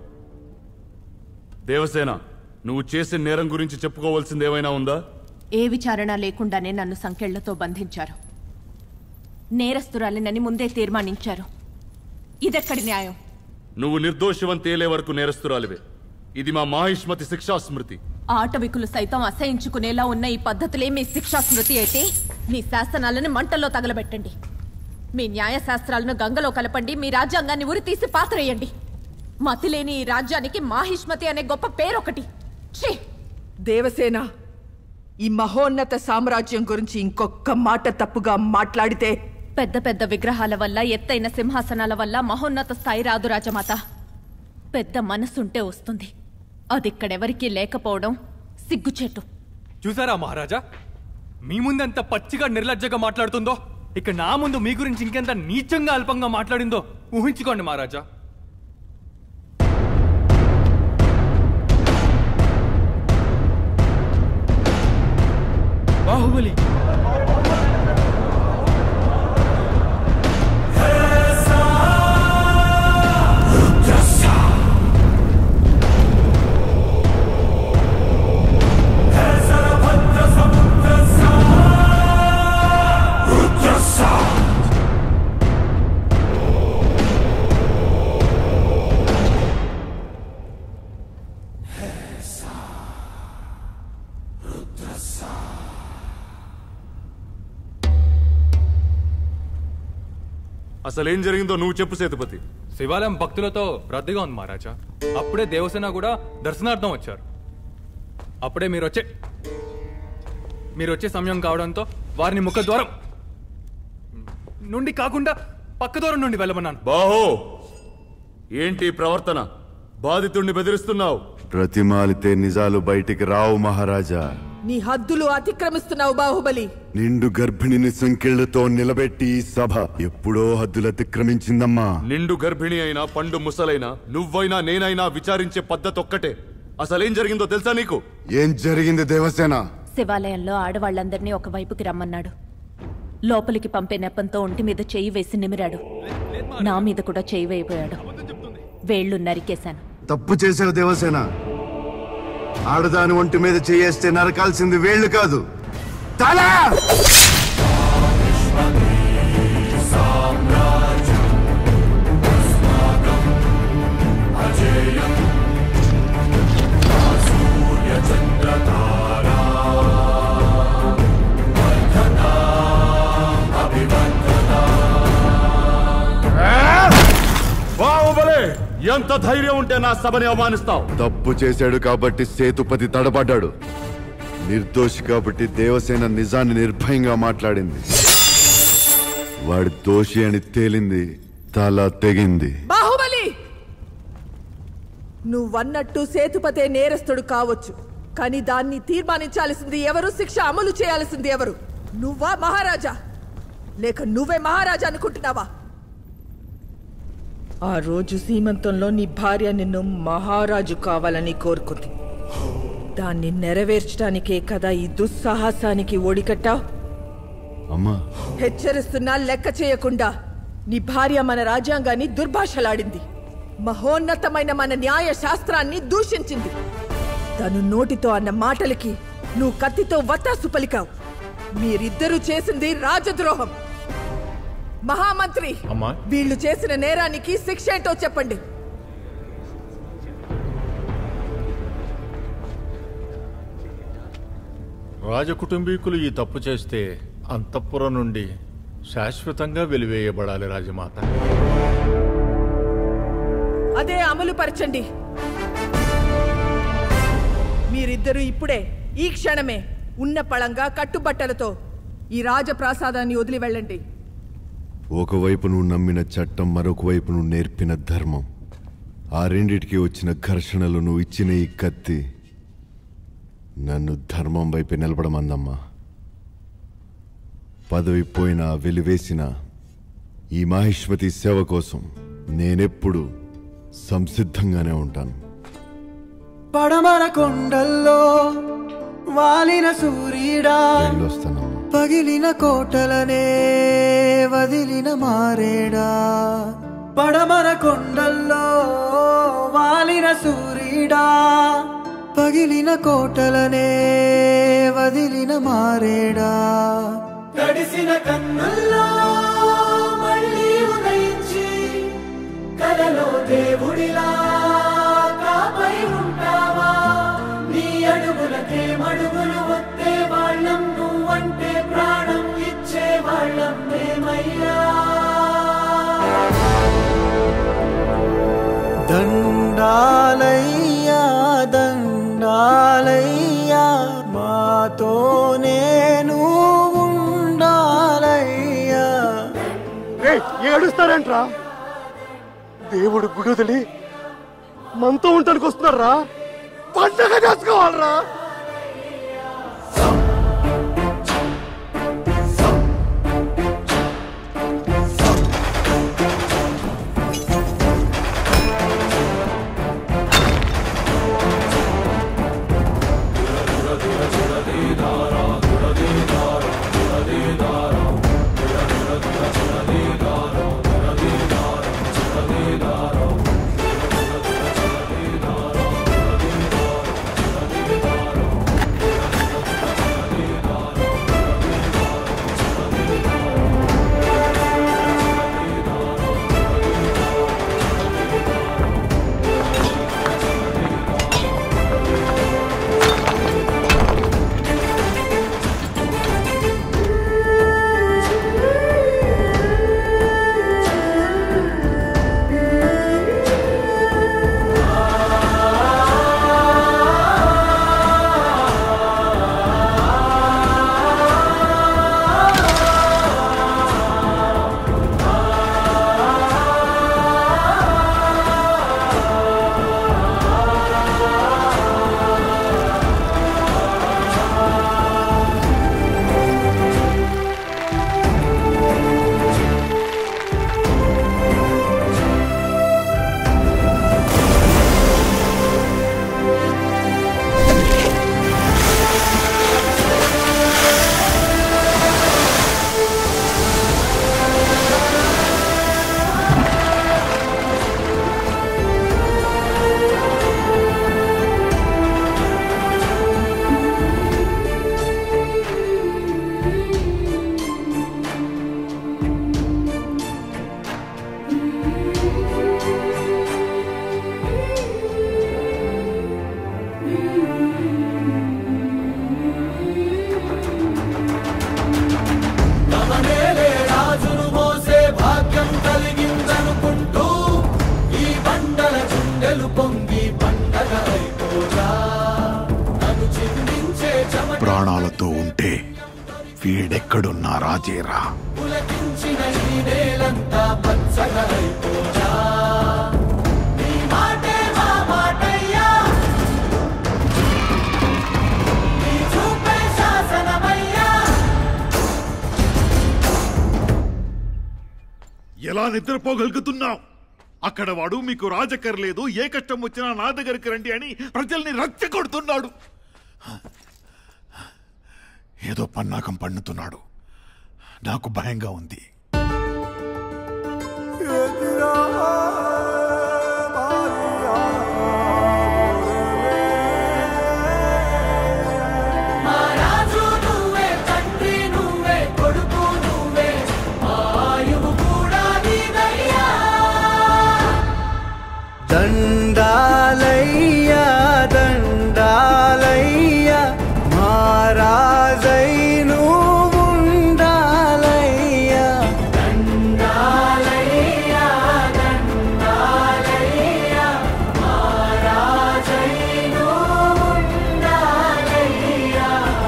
దేవసేన, నువ్వు చేసిన నేరం గురించి చెప్పుకోవాల్సింది ఏమైనా ఉందా? ఏ విచారణ లేకుండానే నన్ను సంకెళ్లతో బంధించారు. నేరస్తురాలినని ముందే తీర్మానించారు. ఇదెక్కడి న్యాయం? నువ్వు నిర్దోషివం తేలే వరకు నేరస్తురాలివే. ఇది మా మాహిష్మతి శిక్షా స్మృతి. ఆటవికులు సైతం అసహించుకునేలా ఉన్న ఈ పద్ధతులే మీ శిక్షా స్మృతి అయితే మీ శాసనాలను మంటల్లో తగలబెట్టండి. మీ న్యాయశాస్త్రాలను గంగలో కలపండి. మీ రాజ్యాంగాన్ని ఉరితీసి పాతరేయండి. మతిలేని ఈ రాజ్యానికి మాహిష్మతి అనే గొప్ప పేరొకటి. దేవసేన, ఈ మహోన్నత సామ్రాజ్యం గురించి ఇంకొక్క మాట తప్పుగా మాట్లాడితే పెద్ద పెద్ద విగ్రహాల వల్ల, ఎత్తైన సింహాసనాల వల్ల మహోన్నత స్థాయి రాదు రాజమాత. పెద్ద మనసుంటే వస్తుంది. అది ఇక్కడెవరికీ లేకపోవడం సిగ్గుచేటు. చూసారా మహారాజా, మీ ముందెంత పచ్చిగా నిర్లజ్జగా మాట్లాడుతుందో, ఇక నా ముందు మీ గురించి ఇంకెంత నీచంగా అల్పంగా మాట్లాడిందో ఊహించుకోండి మహారాజా. బాహుబలి అసలేం జరిగిందో నువ్వు చెప్పు సేతుపతి. శివాలయం భక్తులతో రద్దీగా ఉంది మహారాజా. అప్పుడే దేవసేన కూడా దర్శనార్థం వచ్చారు. అప్పుడే మీరొచ్చే సమయం కావడంతో వారిని ముఖద్వారం నుండి కాకుండా పక్క దూరం నుండి వెళ్ళమన్నాను. బాహో, ఏంటి ప్రవర్తన? బాధితుడిని బెదిరిస్తున్నావు. ప్రతిమాలితే నిజాలు బయటికి రావు మహారాజా. నీ హద్దులు అతిక్రమిస్తున్నావు బాహుబలి. నిండు గర్భిణిని సంకెళ్లతో నిలబెట్టి ఈ సభ ఎప్పుడో హద్దులు అతిక్రమించిందమ్మా. నిండు గర్భిణి అయినా పండు ముసలైనా నువ్వైనా నేనైనా విచారించే పద్ధతి ఒక్కటే. అసలేం జరిగిందో తెలుసా నీకు? ఏం జరిగింది దేవసేన? శివాలయంలో ఆడవాళ్లందరినీ ఒకవైపుకి రమ్మన్నాడు. లోపలికి పంపే నెపంతో ఒంటి మీద చెయ్యి వేసి నిమిరాడు. నా మీద కూడా చెయ్యి వేయబోయాడు. వేళ్లు నరికేశాను. తప్పు చేసావు దేవసేన. ఆడదాని ఒంటి మీద చేయేస్తే నరకాల్సింది వేళ్లు కాదు, తల. చంద్రతారా ఎంత ధైర్యం ఉంటే నా సభని అవమానిస్తావు? తప్పు చేశాడు కాబట్టి సేతుపతి తడబడ్డాడు. నిర్దోషి కాబట్టి దేవసేన నిజాన్ని నిర్భయంగా మాట్లాడింది. వాడి దోషి అని తేలింది, తల తెగింది. బాహుబలి, నువ్వన్నట్టు సేతుపతే నేరస్తుడు కావచ్చు, కానీ దాన్ని తీర్మానించాల్సింది ఎవరు? శిక్ష అమలు చేయాల్సింది ఎవరు? నువ్వా మహారాజా, లేక నువ్వే మహారాజా అనుకుంటున్నావా? ఆ రోజు సీమంతంలో నీ భార్య నిన్ను మహారాజు కావాలని కోరుకుంది. దాన్ని నెరవేర్చడానికే కదా ఈ దుస్సాహసానికి ఓడికట్టావు. అమ్మా, హెచ్చరిస్తున్నా లెక్క చేయకుండా నీ భార్య మన రాజ్యాంగాన్ని దుర్భాషలాడింది. మహోన్నతమైన మన న్యాయ శాస్త్రాన్ని దూషించింది. తను నోటితో అన్న మాటలకి నువ్వు కత్తితో వత్తాసు పలికావు. మీరిద్దరూ చేసింది రాజద్రోహం. మహామంత్రి, వీళ్ళు చేసిన నేరానికి శిక్ష ఏంటో చెప్పండి. రాజకుటుంబీకులు ఈ తప్పు చేస్తే అంతఃపురం నుండి శాశ్వతంగా వెలివేయబడాలి రాజమాత. అదే అమలు పరచండి. మీరిద్దరూ ఇప్పుడే, ఈ క్షణమే ఉన్న పళంగా కట్టుబట్టలతో ఈ రాజప్రాసాదాన్ని వదిలి వెళ్ళండి. ఒకవైపు నువ్వు నమ్మిన చట్టం, మరొక వైపు నువ్వు నేర్పిన ధర్మం, ఆ రెండిటికి వచ్చిన ఘర్షణలు నువ్వు ఇచ్చిన ఈ కత్తి నన్ను ధర్మం వైపు నిలబడమందమ్మా. పదవి పోయినా వెలివేసిన ఈ మహిష్మతి సేవ కోసం నేనెప్పుడు సంసిద్ధంగానే ఉంటాను. పడమర కొండల్లో వాలిన సూర్యుడా, పగిలిన కోటలనే వదిలిన మారేడా. పడమర కొండల్లో వాలిన సూర్యుడా, పగిలిన కోటలనే వదిలిన మారేడా. తడిసిన కన్నుల్లో మళ్ళీ ఉదయించి కలలో దేవుడిలా కాపై ఉంటావా? నీ అడుగులకే మడుగులు వస్తే వాళ్ళం, నువ్వంటే ప్రాణం ఇచ్చే వాళ్ళం మేమయ్యా. దండాలయ్యా దండాలయ్యా, మాతో నేను ఉండాలయ్యా. ఏడుస్తారేంట్రా? దేవుడు గుడుదలి మనతో ఉండడానికి వస్తున్నారా? పండగ చేసుకోవాలరా? ఎక్కడున్నా రాజేరా. పులకించిన ఈ నేలంతా పచ్చగా అయిపోరా. నీ మాటే మా మాటయ్యా, నీ చూపే శాసనమయ్యా. ఎలా నిద్రపోగలుగుతున్నావు? అక్కడ వాడు మీకు రాజకర్లేదు, ఏ కష్టం వచ్చినా నా దగ్గరికి రండి అని ప్రజల్ని రచ్చగొడుతున్నాడు. ఏదో పన్నాకం పన్నుతున్నాడు. నాకు భయంగా ఉంది. రాజు నువ్వే, తండ్రి నువ్వే, కొడుకు నువ్వే, ఆయువు కూడా నీదయ్యా. దండాలయ్యా దండాలయ్యా మహారాజై నువ్వుండాలయ్యా. దండాలయ్యా దండాలయ్యా మహారాజై నువ్వుండాలయ్యా.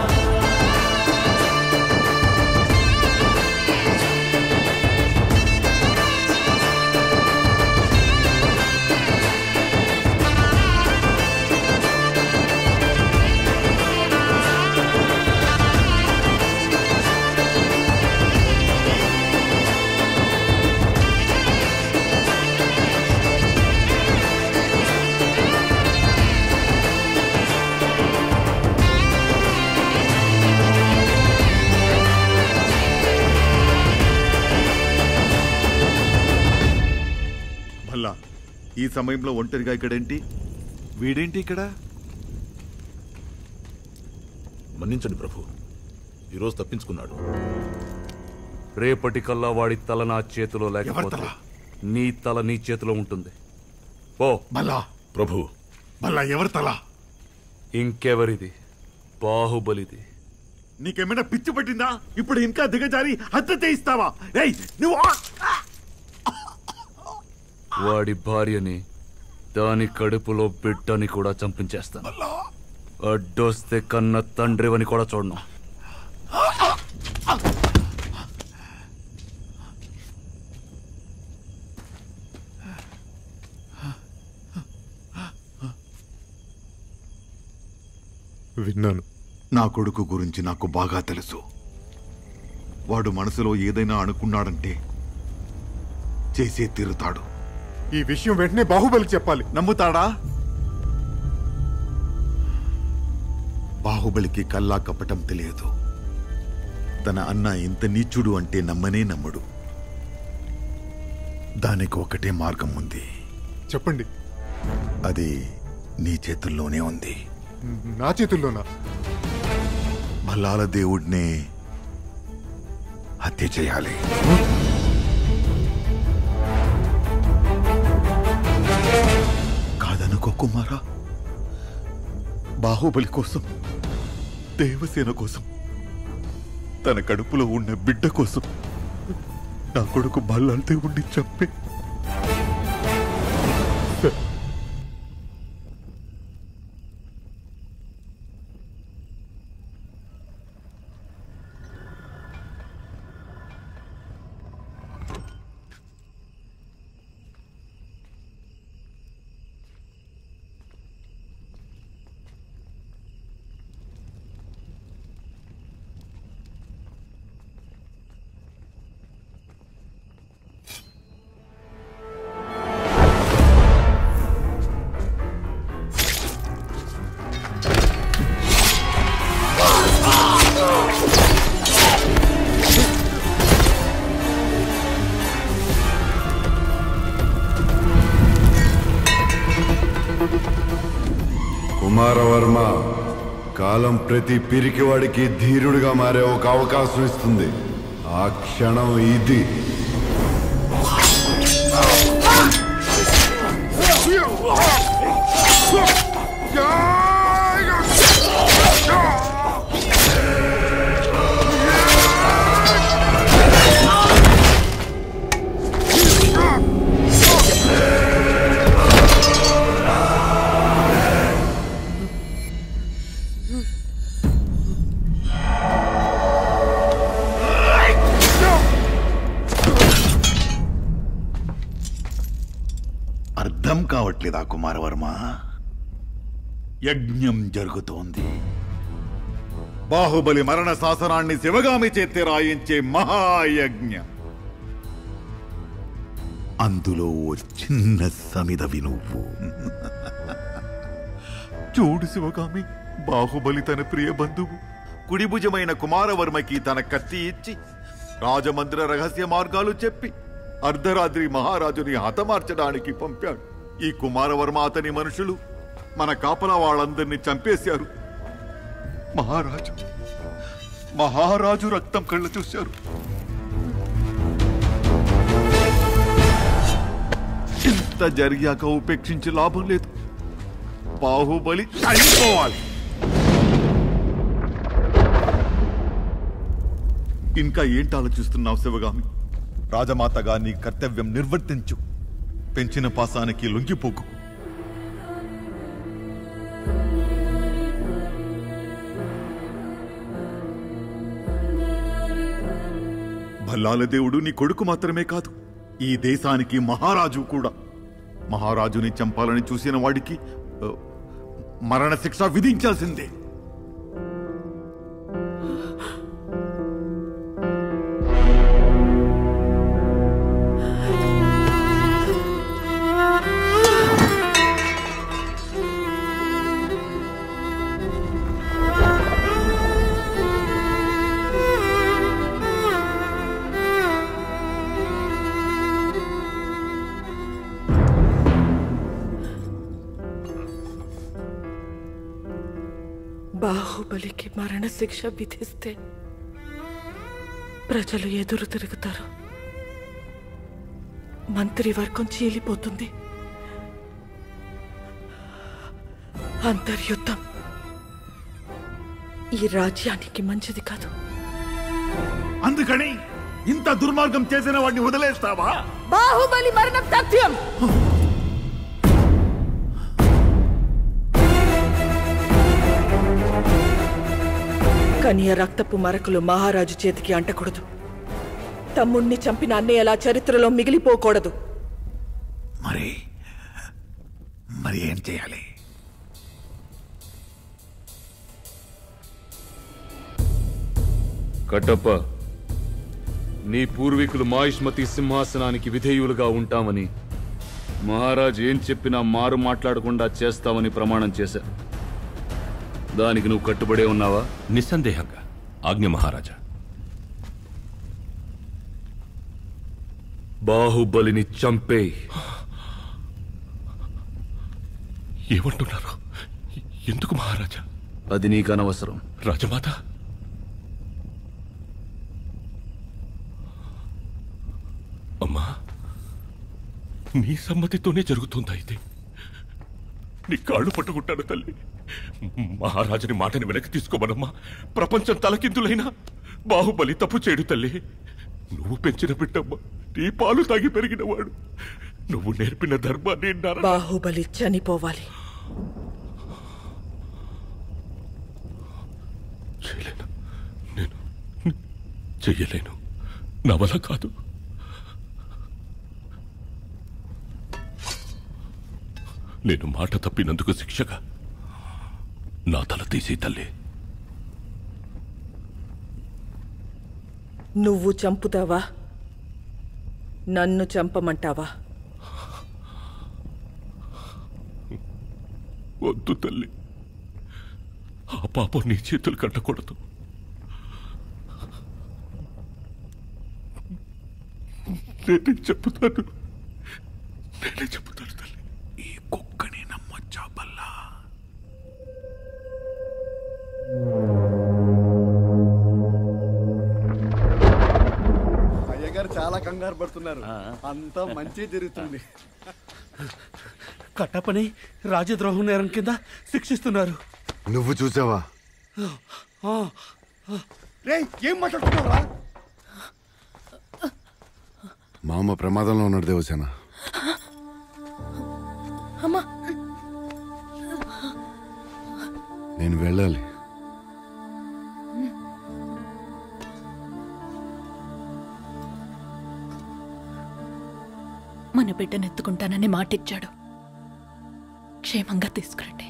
భల్లా, ఈ సమయంలో ఒంటరిగా ఇక్కడేంటి? వీడేంటి ఇక్కడ? మన్నించండి ప్రభు, ఈరోజు తప్పించుకున్నాడు. రేపటికల్లా వాడి తల నా చేతిలో లేకపోతే నీ తల నీ చేతిలో ఉంటుంది. ఓ భల్లా ప్రభు. భల్లా ఎవరి తల? ఇంకెవరిది? బాహుబలిది. నీకేమైనా పిచ్చి పట్టిందా? ఇప్పుడు ఇంకా దిగజారి హత్య చేయిస్తావా? ఏయ్ నువ్వు! వాడి భార్యని, దాని కడుపులో బిడ్డని కూడా చంపించేస్తాను. అడ్డొస్తే కన్న తండ్రివని కూడా చూడను. విన్నాను. నా కొడుకు గురించి నాకు బాగా తెలుసు. వాడు మనసులో ఏదైనా అనుకున్నాడంటే చేసే తీరుతాడు. ఈ విషయం వెంటనే బాహుబలికి చెప్పాలి. నమ్ముతాడా? బాహుబలికి కల్లా కపటం తెలియదు. తన అన్న ఇంత నీచుడు అంటే నమ్మనే నమ్మడు. దానికి ఒకటే మార్గం ఉంది. చెప్పండి. అది నీ చేతుల్లోనే ఉంది. నా చేతుల్లోనా? భల్లాల దేవుడినే హత్య చేయాలి. కాదనుకో కుమారా. బాహుబలి కోసం, దేవసేన కోసం, తన కడుపులో ఉన్న బిడ్డ కోసం నా కొడుకు భల్లాల దేవుడిని చంపే. కుమారవర్మ, కాలం ప్రతి పిరికివాడికి ధీరుడిగా మారే ఒక అవకాశం ఇస్తుంది. ఆ క్షణం ఇది. అర్థం కావట్లేదా కుమారవర్మ? యజ్ఞం జరుగుతోంది. బాహుబలి మరణ శాసనాన్ని శివగామి చేతి రాయించే మహాయజ్ఞం. అందులో ఓ చిన్న సమిదవి నువ్వు. చూడు శివగామి, బాహుబలి తన ప్రియ బంధువు కుడిభుజమైన కుమారవర్మకి తన కత్తి ఇచ్చి రాజమందిర రహస్య మార్గాలు చెప్పి అర్ధరాత్రి మహారాజుని హతమార్చడానికి పంపాడు. ఈ కుమారవర్మ అతని మనుషులు మన కాపలా వాళ్ళందరినీ చంపేశారు. మహారాజు రక్తం కళ్ళు చూశారు. ఇంత జరిగాక ఉపేక్షించి లాభం లేదు. బాహుబలి చనిపోవాలి. ఇంకా ఏంటి ఆలోచిస్తున్నావు శివగామి? రాజమాతగా నీ కర్తవ్యం నిర్వర్తించు. పెంచిన పాసానికి లొంగిపోకు. భల్లాల దేవుడు నీ కొడుకు మాత్రమే కాదు, ఈ దేశానికి మహారాజు కూడా. మహారాజుని చంపాలని చూసిన వాడికి మరణశిక్ష విధించాల్సిందే. బాహుబలికి మరణశిక్ష విధిస్తే ప్రజలు ఎదురు తిరుగుతారు. మంత్రివర్గం చీలిపోతుంది. అంతర్యుద్ధం ఈ రాజ్యానికి మంచిది కాదు. అందుకని ఇంత దుర్మార్గం చేసిన వాడిని వదిలేస్తావా? బాహుబలి మరణం తథ్యం. కనియ రక్తపు మరకలు మహారాజు చేతికి అంటకూడదు. తమ్ముణ్ణి చంపిన అన్నయ్యలా చరిత్రలో మిగిలిపోకూడదు. మరి ఏం చేయాలి? కట్టప్ప, నీ పూర్వీకులు మాయుష్మతి సింహాసనానికి విధేయులుగా ఉంటామని, మహారాజు ఏం చెప్పినా మారు మాట్లాడకుండా చేస్తామని ప్రమాణం చేశారు. దానికి నువ్వు కట్టుబడే ఉన్నావా? నిస్సందేహంగా. ఆజ్ఞ మహారాజా. బాహుబలిని చంపే. ఏమంటున్నారు? ఎందుకు మహారాజా? అది నీకు అనవసరం. రాజమాత, అమ్మా, నీ సమ్మతితోనే జరుగుతుంది. అయితే నీ కాళ్ళు పట్టుకుంటాను తల్లి. మహారాజుని మాటని వెనక్కి తీసుకోమనమ్మా. ప్రపంచం తలకిందులైనా బాహుబలి తప్పు చేయడు తల్లి. నువ్వు పెంచిన బిడ్డమ్మ, నీ పాలు తాగి పెరిగినవాడు. నువ్వు నేర్పిన ధర్మాన్ని బాహుబలి చనిపోవాలి. చేయలేను, నేను చెయ్యలేను. నా వల్ల కాదు. నేను మాట తప్పినందుకు శిక్షగా నా తల తీసి తల్లి. నువ్వు చంపుతావా? నన్ను చంపమంటావా? వద్దు తల్లి, ఆ పాపం నీ చేతులు కట్టకూడదు. నేనే చెప్పుతాను తల్లి. ఈ కుక్కని నమ్మొచ్చా బల్లా? అయ్యగారు చాలా కంగారు పడుతున్నారు. అంతా మంచి జరుగుతుంది. కట్టప్పని రాజద్రోహం నేరం కింద శిక్షిస్తున్నారు. నువ్వు చూసావా? ఏం మాట్లాడుతున్నావురా? మామ ప్రమాదంలో ఉన్నాడు దేవసేన. అమ్మా, నేను వెళ్ళాలి. మన బిడ్డనెత్తుకుంటానని మాటిచ్చాడు. క్షేమంగా తీసుకురండి.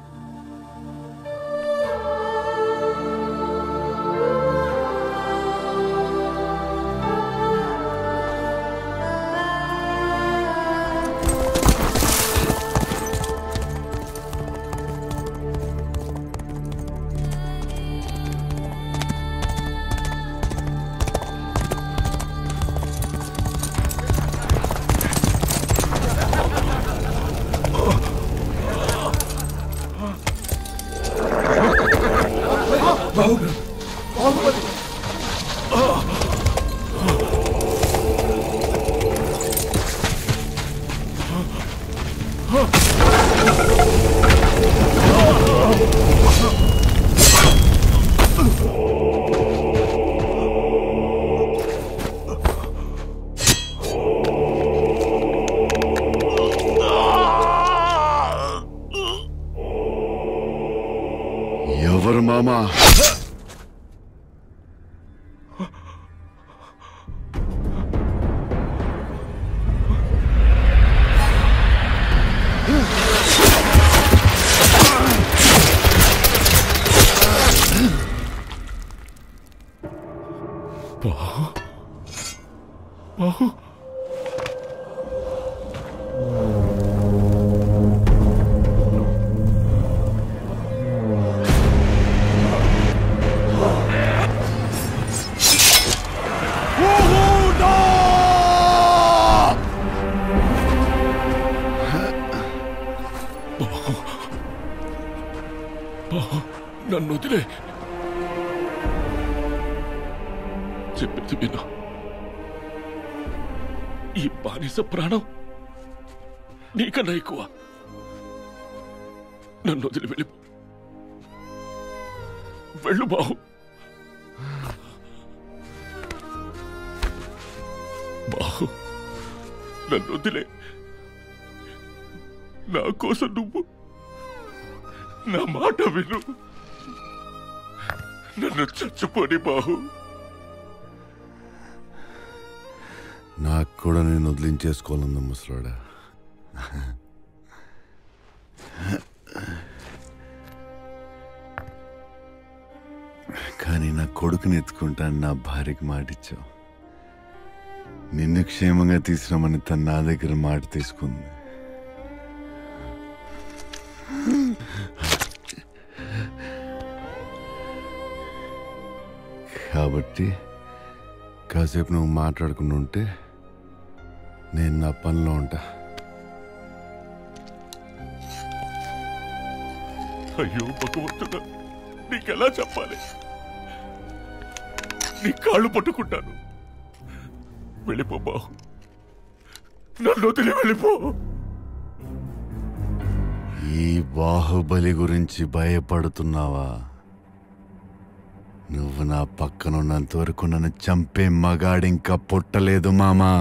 ఎవరు మామా? నన్ను వదిలే. చెప్పేది విను. ఈ బానిస ప్రాణం నీకన్నా ఎక్కువ. నన్ను వదిలి వెళ్ళిపో. వెళ్ళు బాహు. బాహు, నన్ను వదిలే. నా కోసం నువ్వు నా మాట విను. నన్ను చచ్చిపోని బాహు. నాకు కూడా నేను వదిలించేసుకోవాలన్నా ముసలాడా. కానీ నా కొడుకుని ఎత్తుకుంటాను నా భార్యకి మాటిచ్చావు. నిన్ను క్షేమంగా తీసుకురామని తను నా దగ్గర మాట తీసుకుంది. కాబట్టి కాసేపు నువ్వు మాట్లాడుకుని ఉంటే నేను నా పనిలో ఉంటా. అయ్యో భగవంతుడా, నీకెలా చెప్పాలి? నీ కాళ్ళు పట్టుకుంటాను. వెళ్ళిపో బాహు. నన్ను వదిలి వెళ్ళిపో. ఈ బాహుబలి గురించి భయపడుతున్నావా? నువ్వు నా పక్కనున్నంత వరకు నన్ను చంపే మగాడింకా పుట్టలేదు మామా.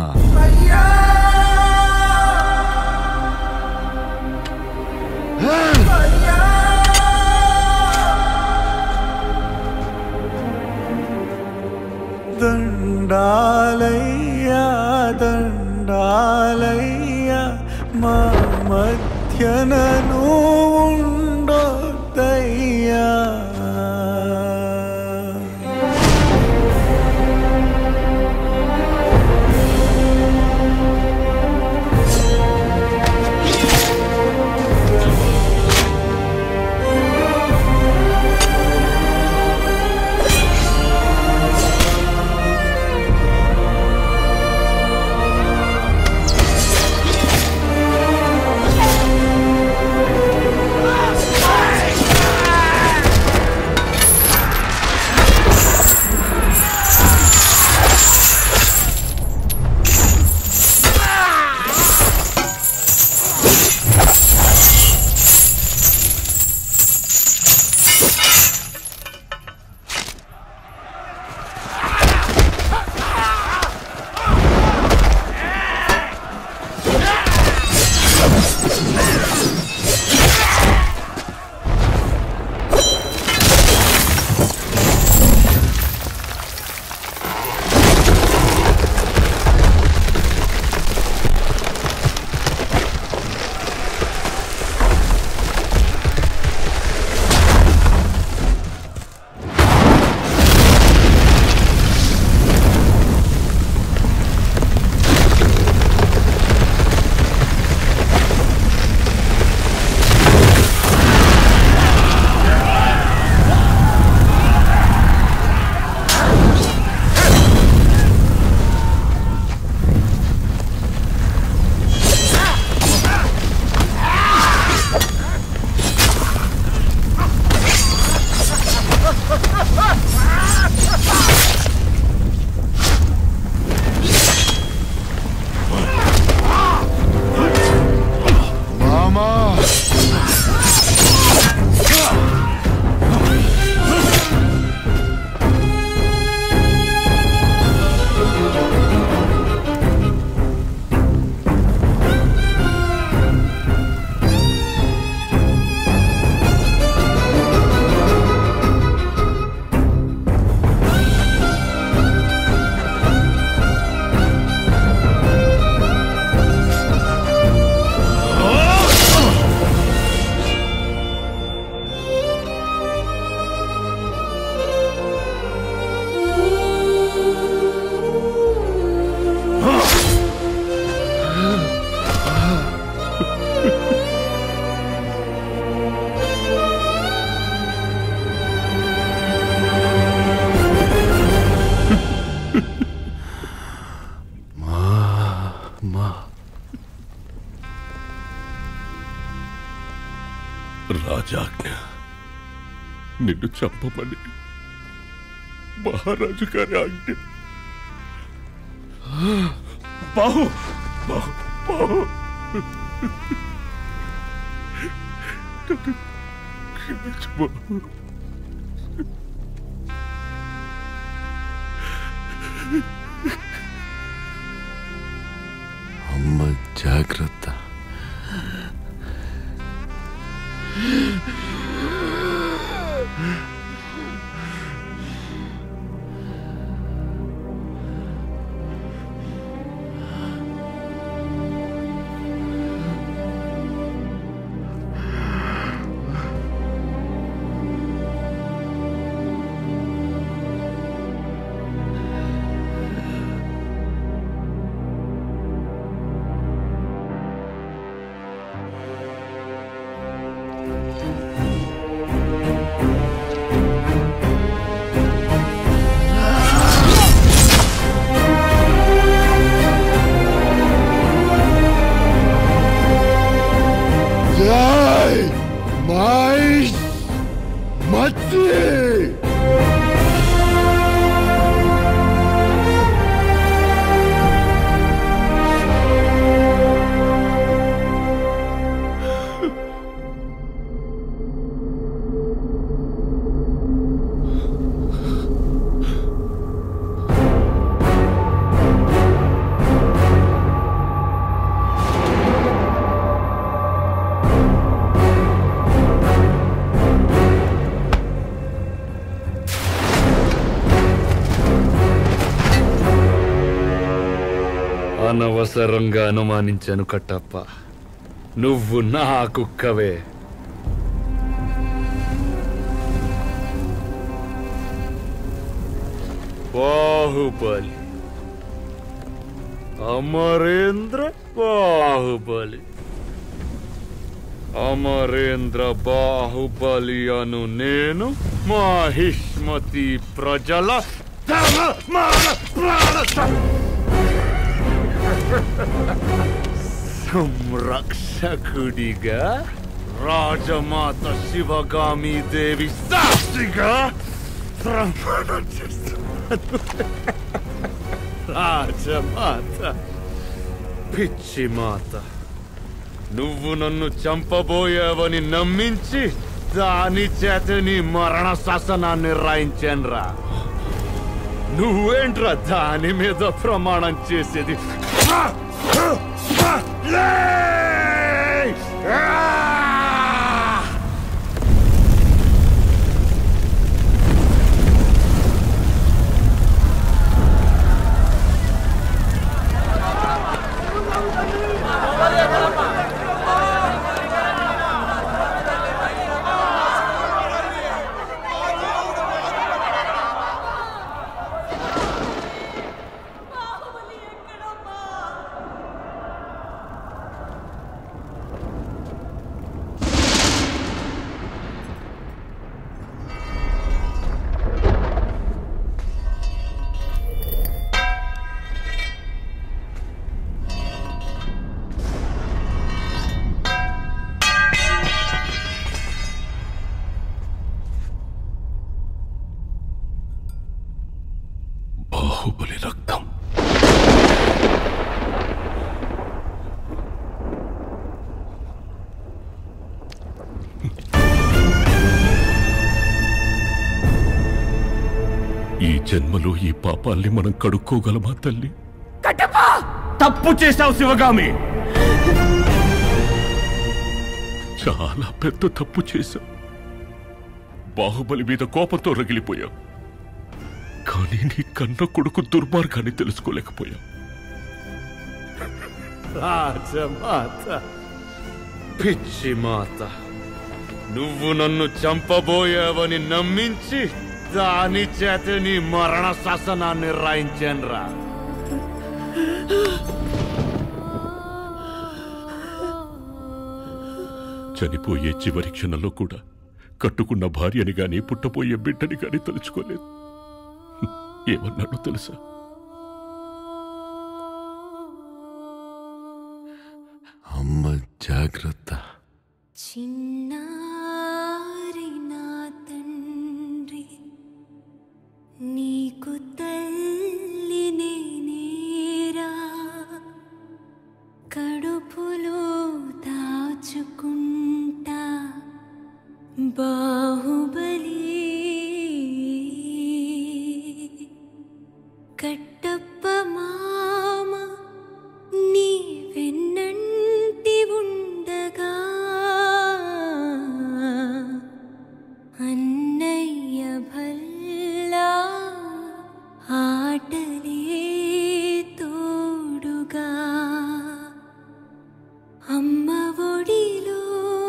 దండాలయ్యా దండాలయ్యా మా మధ్యన ఉండొద్దయ్యా. అమ్మా, రాజాజ్ఞ నిన్ను చంపమని మహారాజు గారి ఆజ్ఞ. బాహు బాహు బాహు క్షమించు బాహు. అమ్మ జాగ్రత్త. అనవసరంగా అనుమానించాను కట్టప్ప. నువ్వు నా కుక్కవే. బాహుబలి, అమరేంద్ర బాహుబలి. అమరేంద్ర బాహుబలి అను నేను మాహిష్మతి ప్రజల సంరక్షకుడిగా, రాజమాత శివగామి దేవి సాక్షిగా ప్రమాణం చేస్తున్నాను. రాజమాత, పిచ్చి మాత, నువ్వు నన్ను చంపబోయావని నమ్మించి దాని చేత నీ మరణ శాసనాన్ని రాయించానురా. నువ్వేంట్రా దాని మీద ప్రమాణం చేసేది? బాహుబలి రక్తం. ఈ జన్మలో ఈ పాపాల్ని మనం కడుక్కోగలమా తల్లి? తప్పు చేశావు శివగామి. చాలా పెద్ద తప్పు చేశాం. బాహుబలి మీద కోపంతో రగిలిపోయాం. కానీ నీ కన్న కొడుకు దుర్మార్గాన్ని తెలుసుకోలేకపోయాం. రాజమాత, పిచ్చి మాత, నువ్వు నన్ను చంపబోయావని నమ్మించి దాని చేత నీ మరణ శాసనాన్ని రాయించానురా. చనిపోయే చివరి క్షణంలో కూడా కట్టుకున్న భార్యని గాని పుట్టబోయే బిడ్డని గాని తలుచుకోలేదు. ఏమన్నాడో తెలుసా? అమ్మ జాగ్రత్త. చిన్నారి నా తండ్రి నీకు తల్లి నేనేరా, కడుపులో దాచుకుంటా బాహుబలి. కట్టప్ప మామ నీ వెన్నంటి ఉండగా, అన్నయ్య భల్లా ఆటలే తోడుగా, అమ్మ ఒడిలో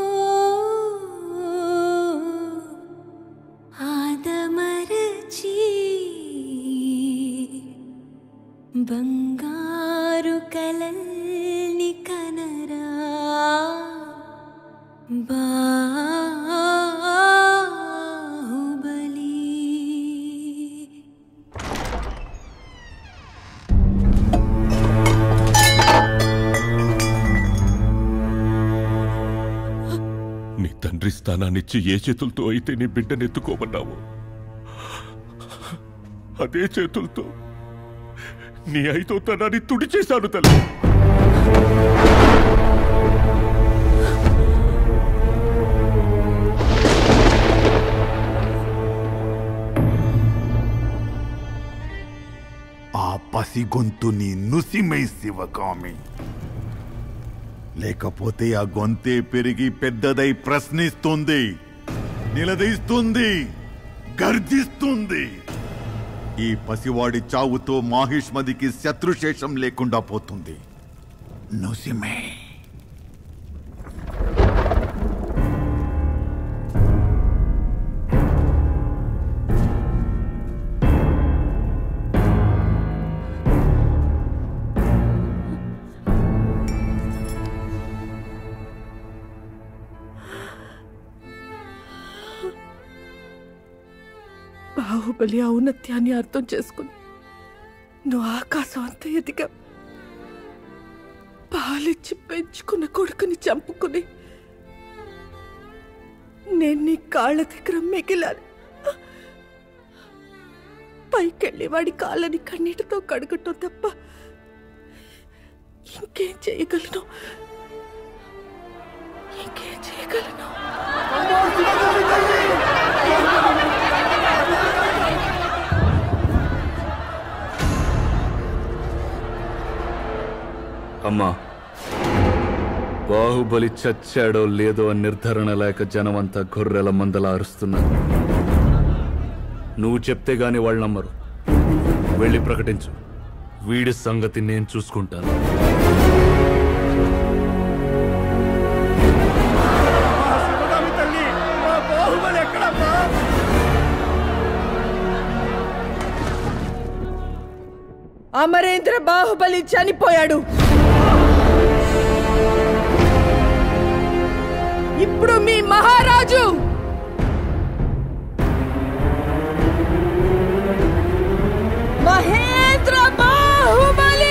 ఆదమరచి బంగారు కలల్ని కనరా బాహుబలి. నీ తండ్రి స్థానాన్నిచ్చి ఏ చేతులతో అయితే నీ బిడ్డనెత్తుకోమన్నావు, అదే చేతులతో నీ ఐదోతనాన్ని తుడిచేశాను తల్లి. ఆ పసి గొంతుని నుసిమై శివకామి, లేకపోతే ఆ గొంతే పెరిగి పెద్దదై ప్రశ్నిస్తుంది, నిలదీస్తుంది, గర్జిస్తుంది. ఈ పసివాడి చావుతో మాహిష్మదికి శత్రుశేషం లేకుండా పోతుంది. నుసిమే. బాహుబలి ఔన్నత్యాన్ని అర్థం చేసుకుని నువ్వు ఆకాశం అంతా ఎదిగా పాలిచ్చి పెంచుకున్న కొడుకుని చంపుకుని నేను నీ కాళ్ళ దగ్గర మిగిలాను. పైకెళ్ళి వాడి కాళ్ళని కన్నీటితో కడగటం తప్ప ఇంకేం చేయగలను? ఇంకేం చేయగలను? అమ్మా, బాహుబలి చచ్చాడో లేదో అని నిర్ధారణ లేక జనమంతా గొర్రెల మందలా అరుస్తున్నారు. నువ్వు చెప్తే గాని వాళ్ళు నమ్మరు. వెళ్ళి ప్రకటించు, వీడి సంగతి నేను చూసుకుంటాను. అమరేంద్ర బాహుబలి చనిపోయాడు. ఇప్పుడు మీ మహారాజు మహేంద్ర బాహుబలి.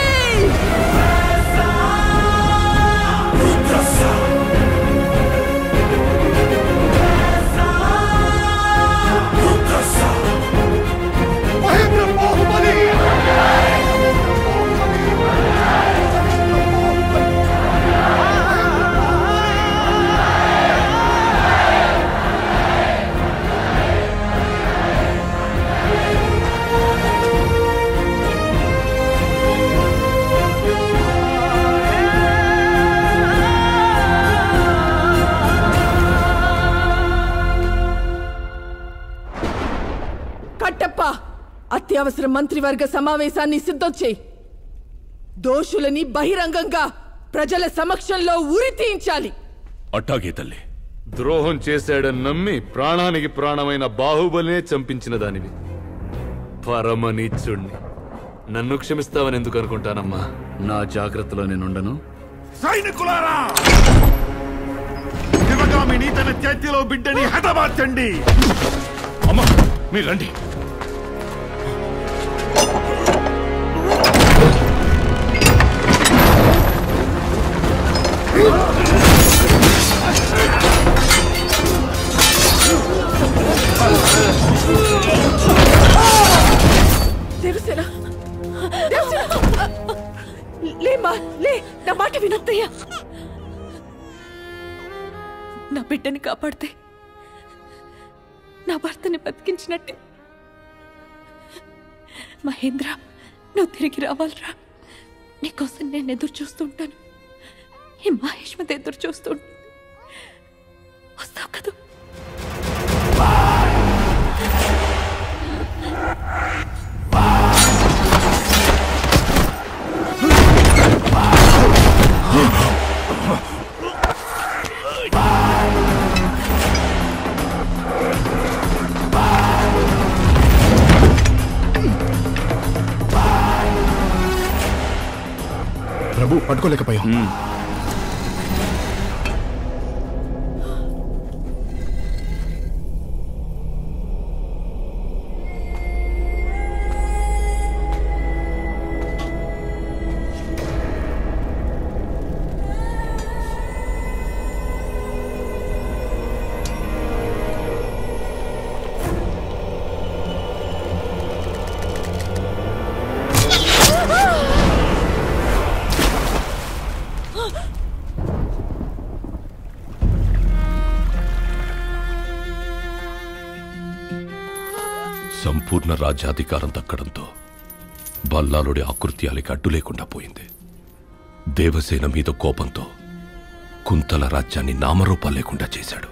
కట్టప్ప, అత్యవసర మంత్రివర్గ సమావేశాన్ని సిద్ధం చేయి. దోషులని బహిరంగంగా ప్రజల సమక్షంలో ఉరి తీయించాలి. అట్టాగే తల్లి. ద్రోహం చేశాడని నమ్మి ప్రాణానికి ప్రాణమైన బాహుబలినే చంపించిన దానివి. పరమ నీచుణ్ణి. నన్ను క్షమిస్తావని ఎందుకు అనుకుంటానమ్మా? నా జాగ్రత్తలో నేనుండను. సైనికులారా, శివగామిని తన చేతిలో బిడ్డని హతమార్చండి. అమ్మా, మీరు రండి. లేమ్మా లే, నా మాట వినొద్దయ్యా. నా బిడ్డని కాపాడితే నా భర్తని బతికించినట్టే. మహేంద్ర, నువ్వు తిరిగి రావాలరా. నీకోసం నేను ఎదురు చూస్తుంటాను. ఈ మహేష్మతి ఎదురు చూస్తుంటాను. వస్తావు కదా? ప్రభు, పట్టుకోలేకపోయాం. సంపూర్ణ రాజ్యాధికారం దక్కడంతో బల్లాలుడి ఆకృత్యాలకి అడ్డు లేకుండా పోయింది. దేవసేన మీద కోపంతో కుంతల రాజ్యాన్ని నామరూపం లేకుండా చేశాడు.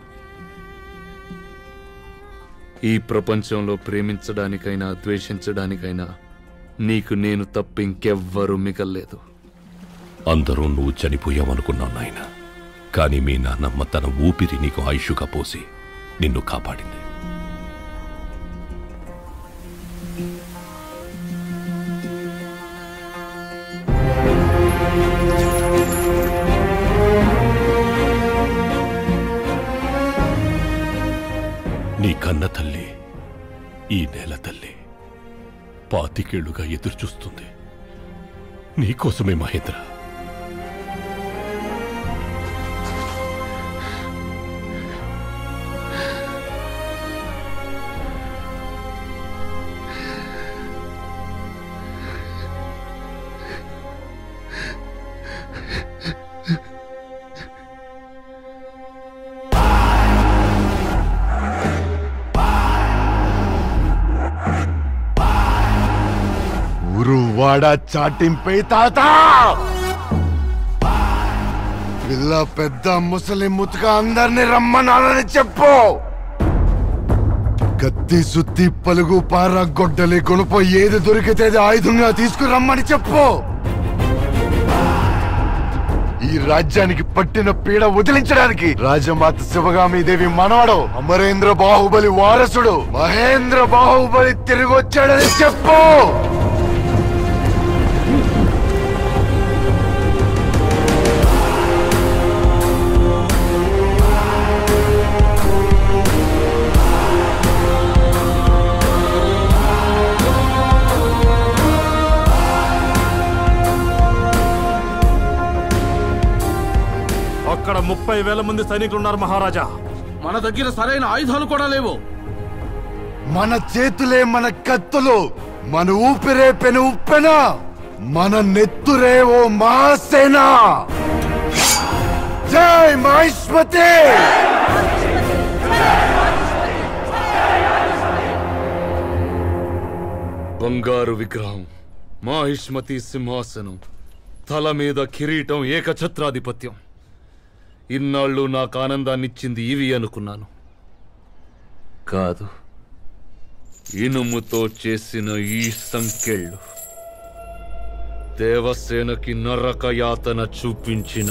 ఈ ప్రపంచంలో ప్రేమించడానికైనా ద్వేషించడానికైనా నీకు నేను తప్ప ఇంకెవ్వరూ మిగల్లేదు. అందరూ నువ్వు చనిపోయావనుకున్నావు నాయన. కానీ మీ నాన్నమ్మ తన ఊపిరి నీకు ఆయుష్గా పోసి నిన్ను కాపాడింది. నీ కన్న తల్లి, ఈ నేల తల్లి 25 ఏళ్లుగా ఎదురుచూస్తుంది నీకోసమే మహేంద్ర. వాడా చాటింపై తాత పిల్ల పెద్ద ముసలి ముతుక అందరిని రమ్మనాలని చెప్పు. కత్తి సుత్తి పలుగు పార గొడ్డలి కొనుపో ఏది దొరికితే ఆయుధంగా తీసుకురమ్మని చెప్పు. ఈ రాజ్యానికి పట్టిన పీడ వదిలించడానికి రాజమాత శివగామీదేవి మనవడు అమరేంద్ర బాహుబలి వారసుడు మహేంద్ర బాహుబలి తిరిగొచ్చాడని చెప్పు. అక్కడ 30,000 మంది సైనికులు ఉన్నారు మహారాజా. మన దగ్గర సరైన ఆయుధాలు కూడా లేవు. మన చేతులే మన కత్తులు, మన ఊపిరే పెను ఉప్పెన, మన నెత్తురే ఓ మహాసేన. జై మహేష్మతి. బంగారు విగ్రహం, మహిష్మతి సింహాసనం, తల మీద కిరీటం, ఏకఛత్రాధిపత్యం. ఇన్నాళ్ళు నాకు ఆనందాన్నిచ్చింది ఇవి అనుకున్నాను. కాదు, ఇనుముతో చేసిన ఈ సంకెళ్ళు దేవసేనకి నరక యాతన చూపించిన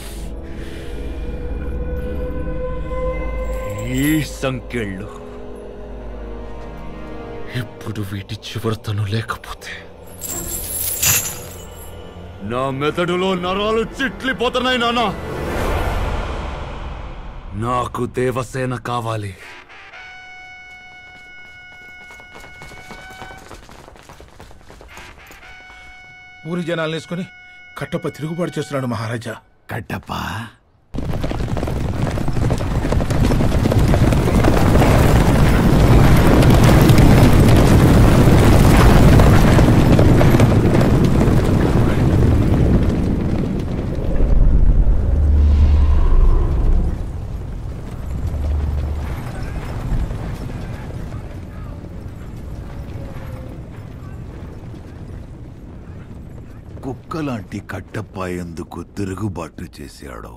ఈ సంకెళ్ళు ఇప్పుడు వీటి చివరతను లేకపోతే నా మెదడులో నరాలు చిట్లిపోతున్నాయి నాన్న. నాకు దేవసేన కావాలి. ఊరి జనాలు వేసుకుని కట్టప్ప తిరుగుబాటు చేస్తున్నాడు మహారాజా. కట్టప్ప కుక్కలాంటి కట్టప్ప ఎందుకు తిరుగుబాటు చేశాడో.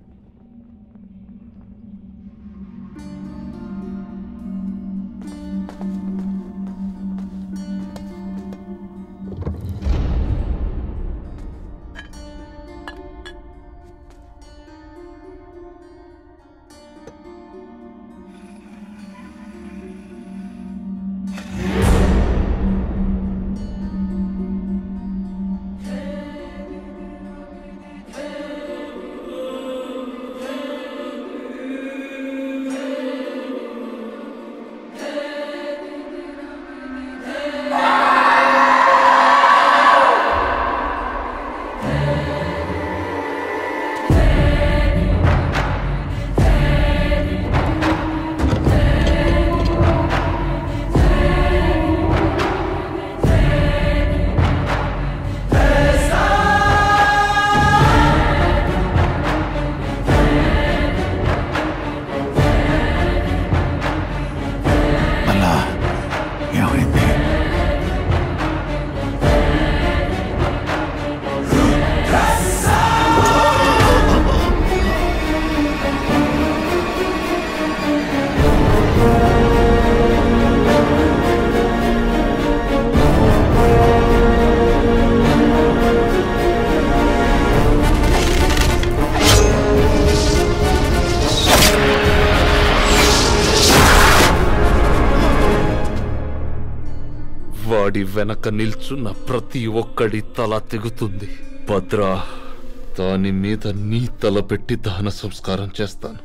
వాడి వెనక నిల్చున్న ప్రతి ఒక్కడి తల తెగుతుంది. భద్రా, దాని మీద నీ తల పెట్టి దహన సంస్కారం చేస్తాను.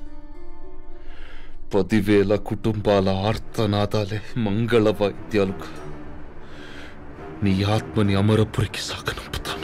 10,000 కుటుంబాల ఆర్తనాదాలే మంగళ వాయిద్యాలుగా నీ ఆత్మని అమరపురికి సాగనంపుతాను.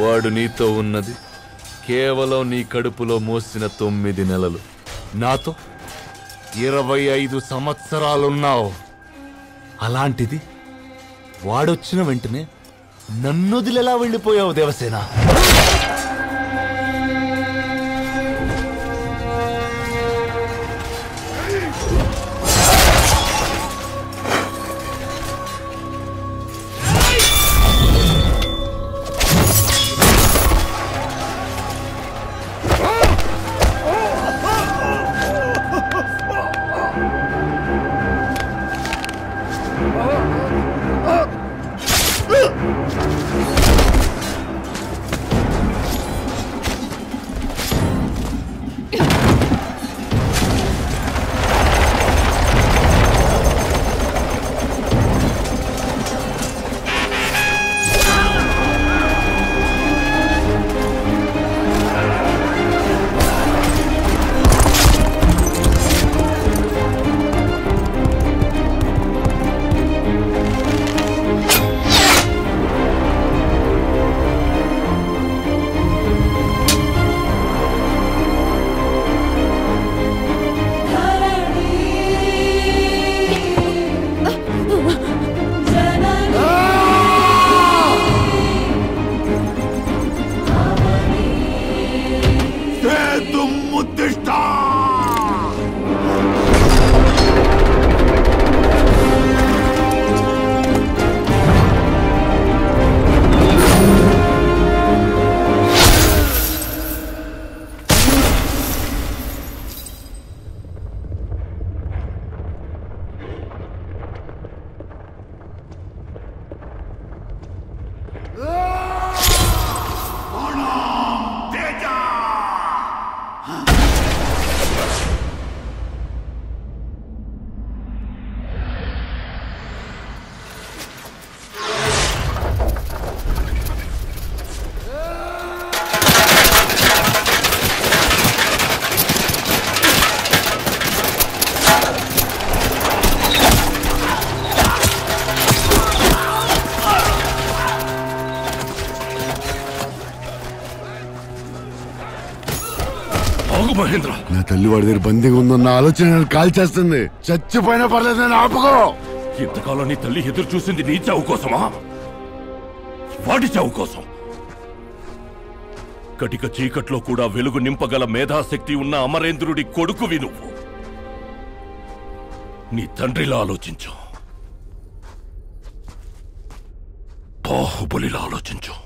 వాడు నీతో ఉన్నది కేవలం నీ కడుపులో మోసిన 9 నెలలు. నాతో 25 సంవత్సరాలున్నావు. అలాంటిది వాడొచ్చిన వెంటనే నన్నొదిలెలా వెళ్ళిపోయావు దేవసేన? మహేంద్ర, నా తల్లి వాడి దగ్గర బందీగా ఉందన్న ఆలోచన కాల్ చేస్తుంది. చచ్చిపోయినా పర్లేదు, నేను ఆపుకో. ఇంతకాలం నీ తల్లి ఎదురు చూసింది నీ చావు కోసమా? వాడి చావు కోసం. కటిక చీకట్లో కూడా వెలుగు నింపగల మేధాశక్తి ఉన్న అమరేంద్రుడి కొడుకువి నువ్వు. నీ తండ్రిలా ఆలోచించు, బాహుబలిలా ఆలోచించు.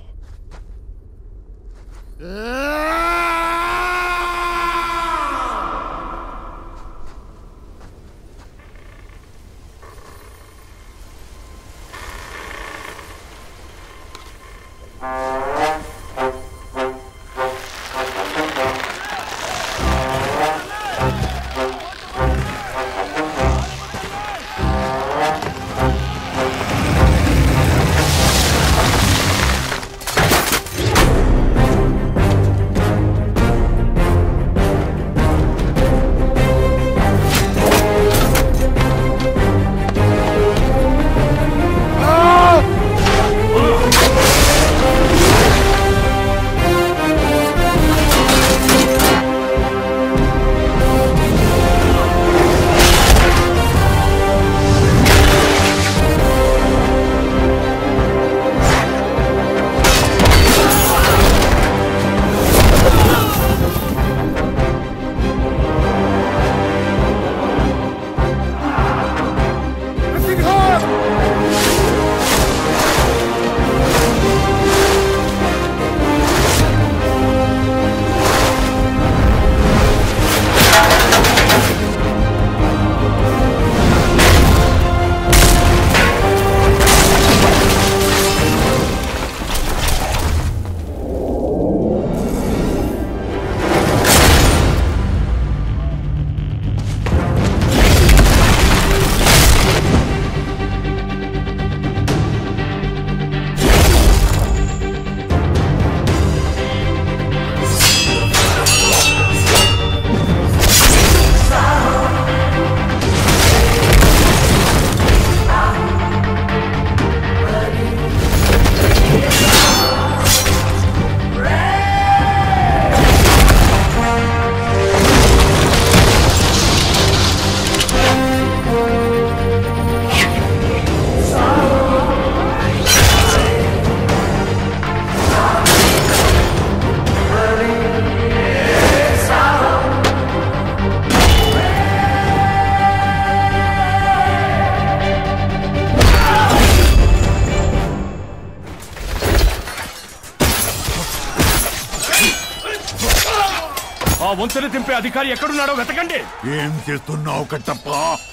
ఆ వంతెన దింపే అధికారి ఎక్కడున్నాడో వెతకండి. ఏం చేస్తున్నావు కట్టప్ప?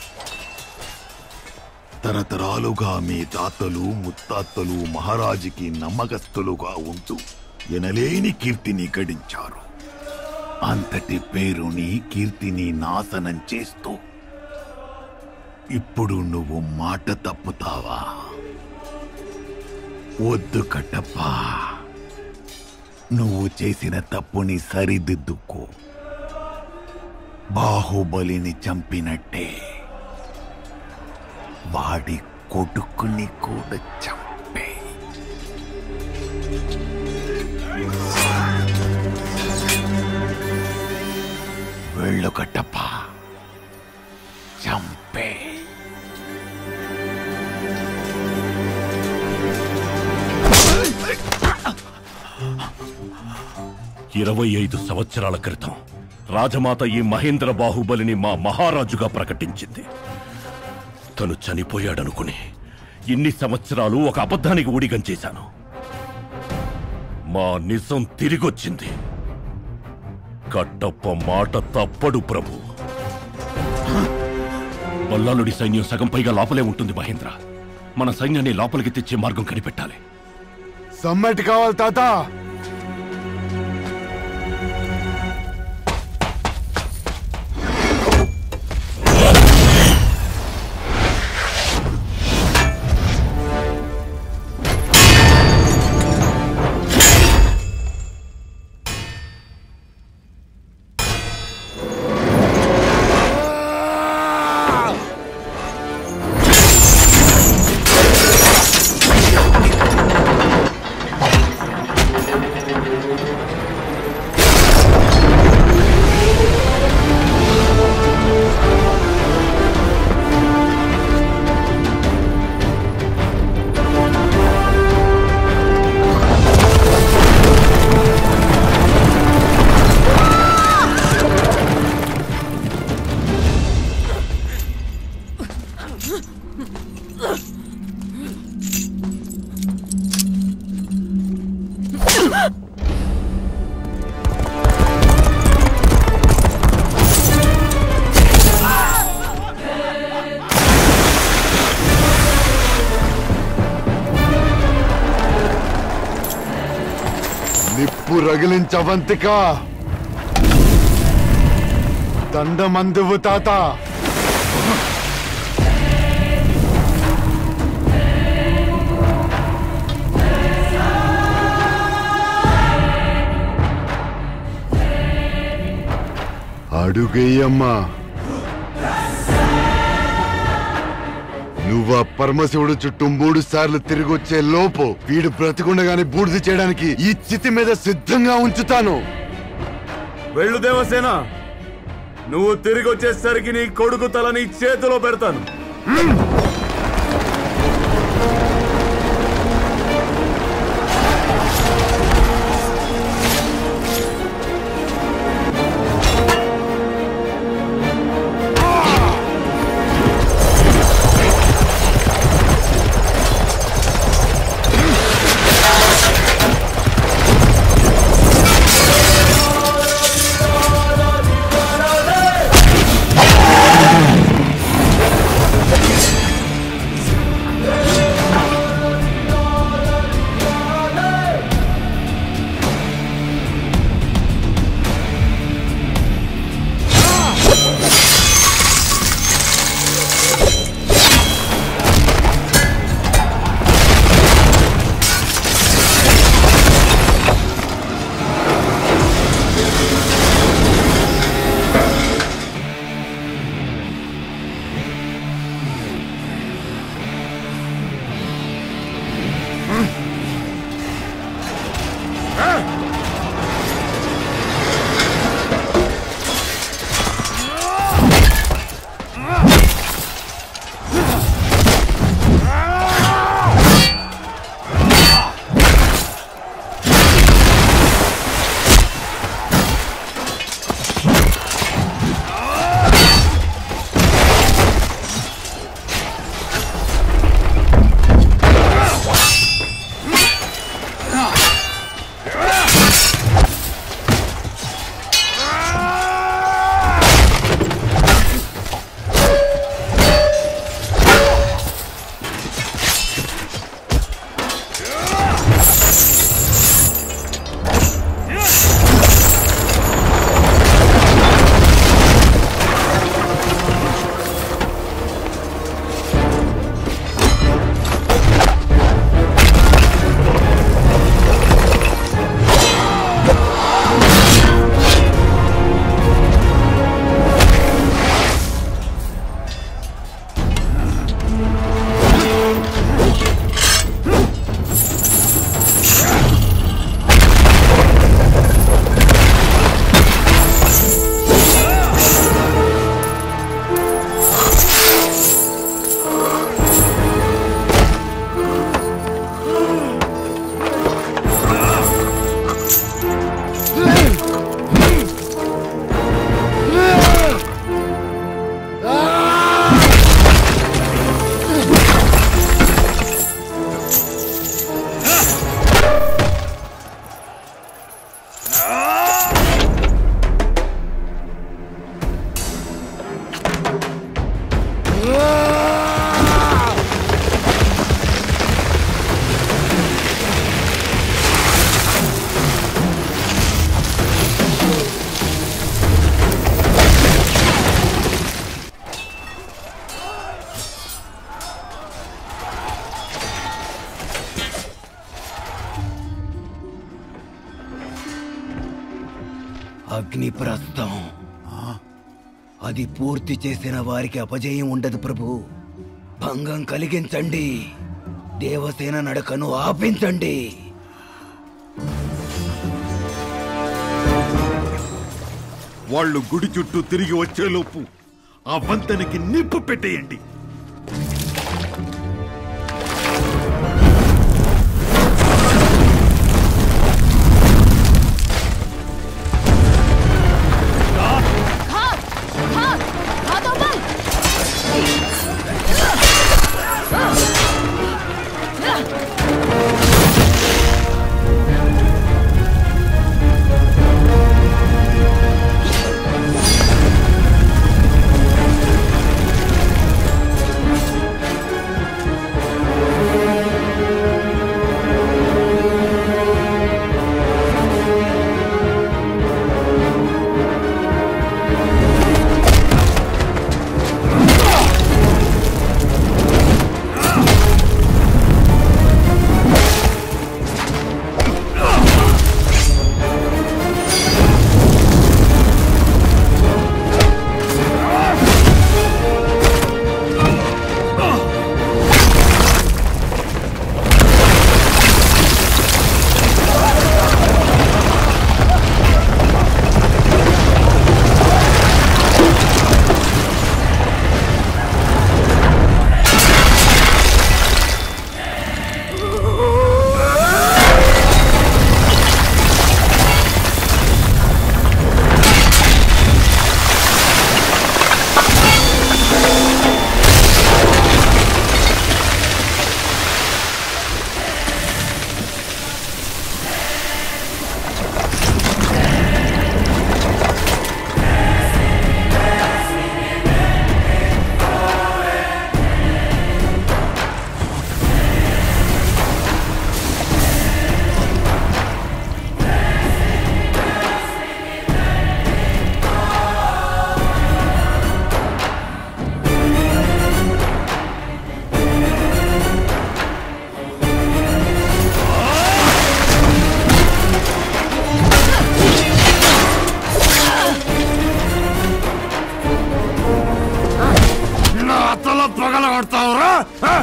తరతరాలుగా మీ తాతలు ముత్తాతలు మహారాజుకి నమ్మకస్తులుగా ఉంటూ ఎనలేని కీర్తిని గడించారు. అంతటి పేరుని కీర్తిని నాశనం చేస్తూ ఇప్పుడు నువ్వు మాట తప్పుతావా? వద్దు కట్టప్ప, నువ్వు చేసిన తప్పుని సరిదిద్దుకో. బాహుబలిని చంపినట్టే వాడి కొడుకుని కూడా చంపే. వెళ్ళు కట్టప్ప, చంపే. 25 సంవత్సరాల క్రితం రాజమాత ఈ మహేంద్ర బాహుబలిని మా మహారాజుగా ప్రకటించింది. తను చనిపోయాడనుకుని ఇన్ని సంవత్సరాలు ఒక అబద్ధానికి ఊడిగం చేశాను. మా నిజం తిరిగొచ్చింది. కట్టప్ప మాట తప్పడు ప్రభు. బల్లాలుడి సైన్యం సగం పైగా లోపలే ఉంటుంది మహేంద్ర. మన సైన్యాన్ని లోపలికి తెచ్చే మార్గం కనిపెట్టాలి. సమ్మటి కావాలి తాత. నిప్పు రగిలించవంతిక. దండమందువు తాత. అడుగయ్యమ్మా. నువ్వు పరమశివుడు చుట్టూ 3 సార్లు తిరిగొచ్చే లోపు వీడు బ్రతికుండగానే బూడిద చేయడానికి ఈ చితి మీద సిద్ధంగా ఉంచుతాను. వెళ్ళు దేవసేన. నువ్వు తిరిగి వచ్చేసరికి నీ కొడుకు తల నీ చేతిలో పెడతాను. అగ్నిప్రస్థం అది పూర్తి చేసిన వారికి అపజయం ఉండదు ప్రభు. భంగం కలిగించండి, దేవసేన నడకను ఆపించండి. వాళ్ళు గుడి చుట్టూ తిరిగి వచ్చేలోపు ఆ వంతెనకి నిప్పు పెట్టేయండి. పగలగొడతావురా?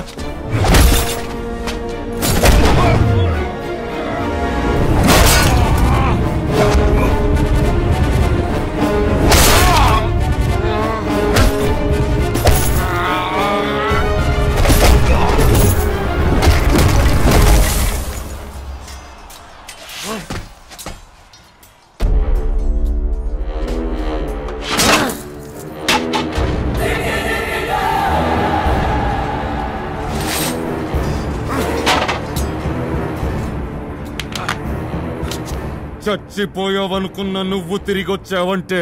చచ్చిపోయావనుకున్న నువ్వు తిరిగొచ్చావంటే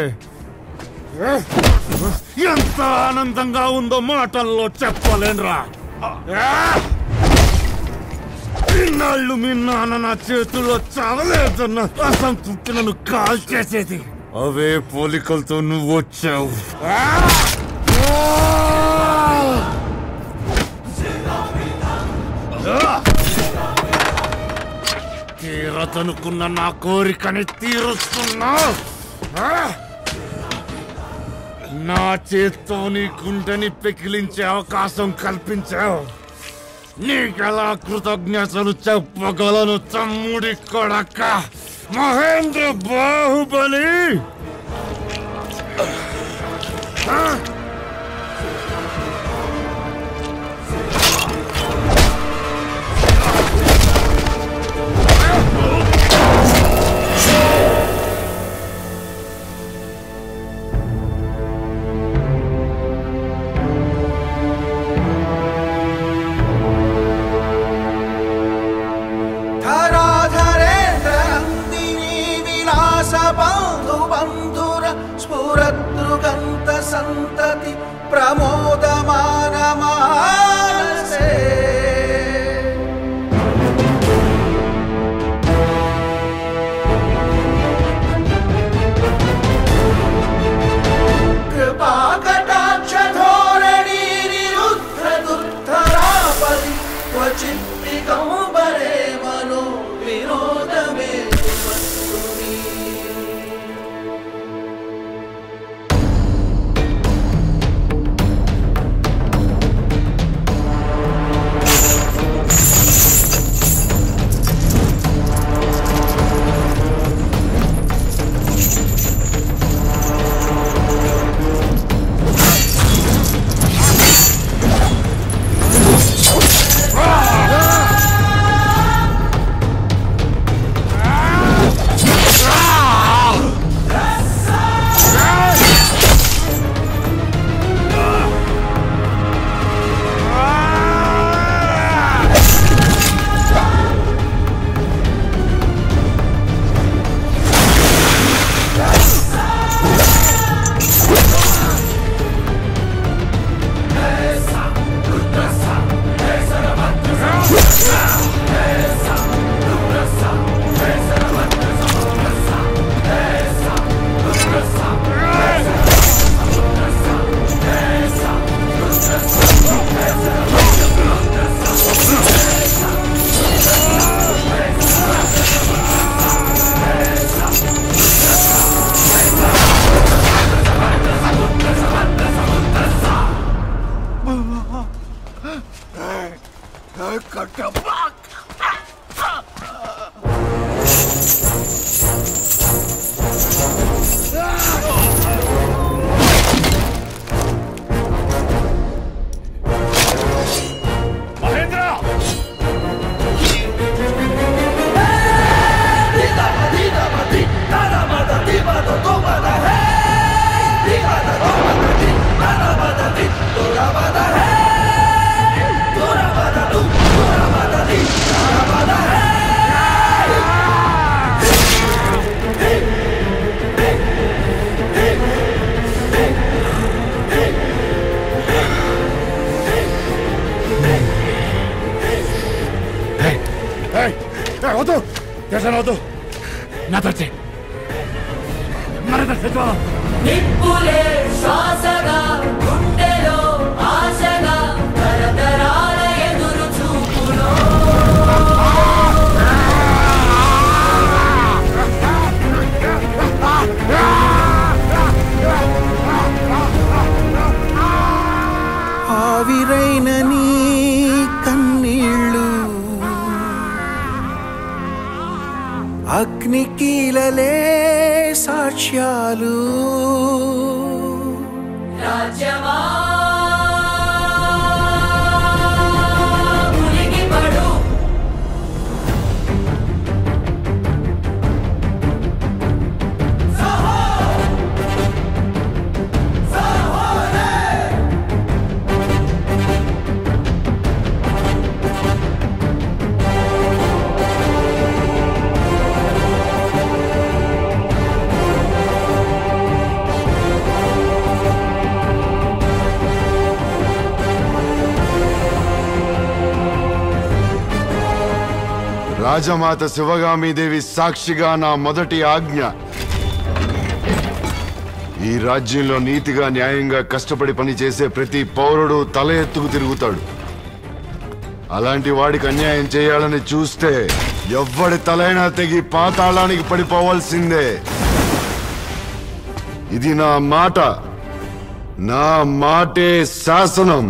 ఎంత ఆనందంగా ఉందో మాటల్లో చెప్పలేనురా. ఇన్నాళ్ళు మీ నాన్న నా చేతుల్లో చావలేదన్న అసంతృప్తి నన్ను కాల్ చేసేది. అవే పోలికలతో నువ్వు వచ్చావు. తీరతనుకున్న నా కోరికని తీరుస్తున్నా. నా చేత్తో నీ గుండెని పెకిలించే అవకాశం కల్పించావు. నీకెలా కృతజ్ఞతలు చెప్పగలను తమ్ముడి కొడక మహేంద్ర బాహుబలి. సంతతి ప్రమోదమాన మానసే కృపా కటాక్ష ధోరణి నిరుద్ధ దుర్ధరాపది క్వచిత్ దిగంబరే మనో వినోదమే వద్దు దేశాన్ని వద్దు నాతో మన నిప్పులే శ్వాసగా గుండెలో ఆశగా తరతరాల ఎదురు చూపులో ఆవిరైన నీ కన్నీళ్ళు అగ్నికీలలే సాక్ష్యాలు రాజ్యమా మునిగిపడు రాజమాత శివగామీదేవి సాక్షిగా నా మొదటి ఆజ్ఞ, ఈ రాజ్యంలో నీతిగా న్యాయంగా కష్టపడి పనిచేసే ప్రతి పౌరుడు తల ఎత్తుకు తిరుగుతాడు. అలాంటి వాడికి అన్యాయం చేయాలని చూస్తే ఎవ్వడి తలైనా తెగి పాతాళానికి పడిపోవాల్సిందే. ఇది నా మాట, నా మాటే శాసనం.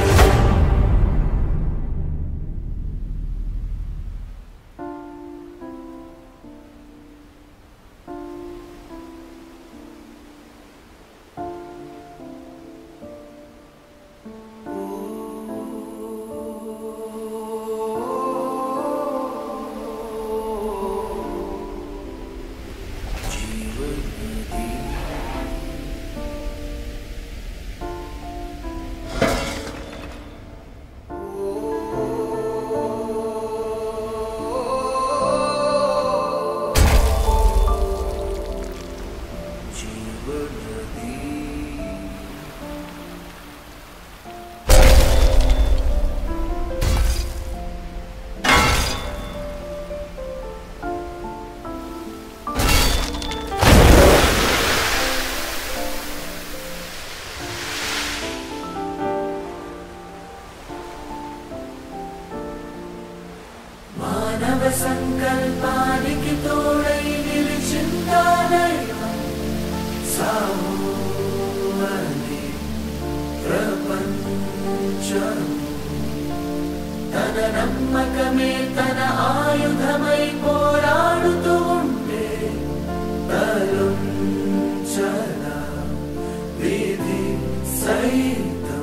సంకల్పానికి తోడై నిలిచిందా దైవం సాము అనే ప్రపంచం తన నమ్మకమే తన ఆయుధమై పోరాడుతూ ఉంటే తరుంచల విధి సైతం.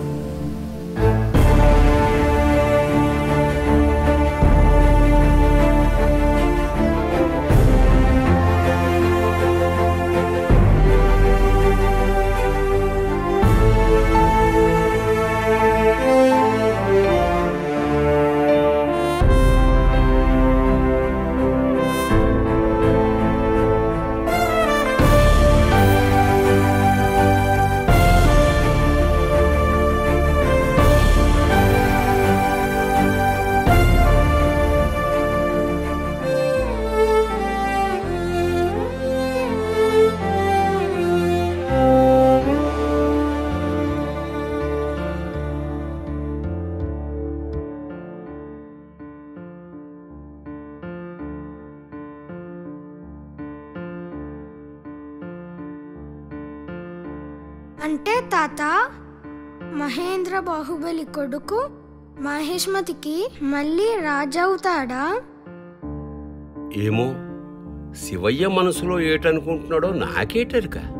అంటే తాత, మహేంద్ర బాహుబలి కొడుకు మహేష్మతికి మళ్ళీ రాజవుతాడా? ఏమో, శివయ్య మనసులో ఏటనుకుంటున్నాడో నాకేటెరుక.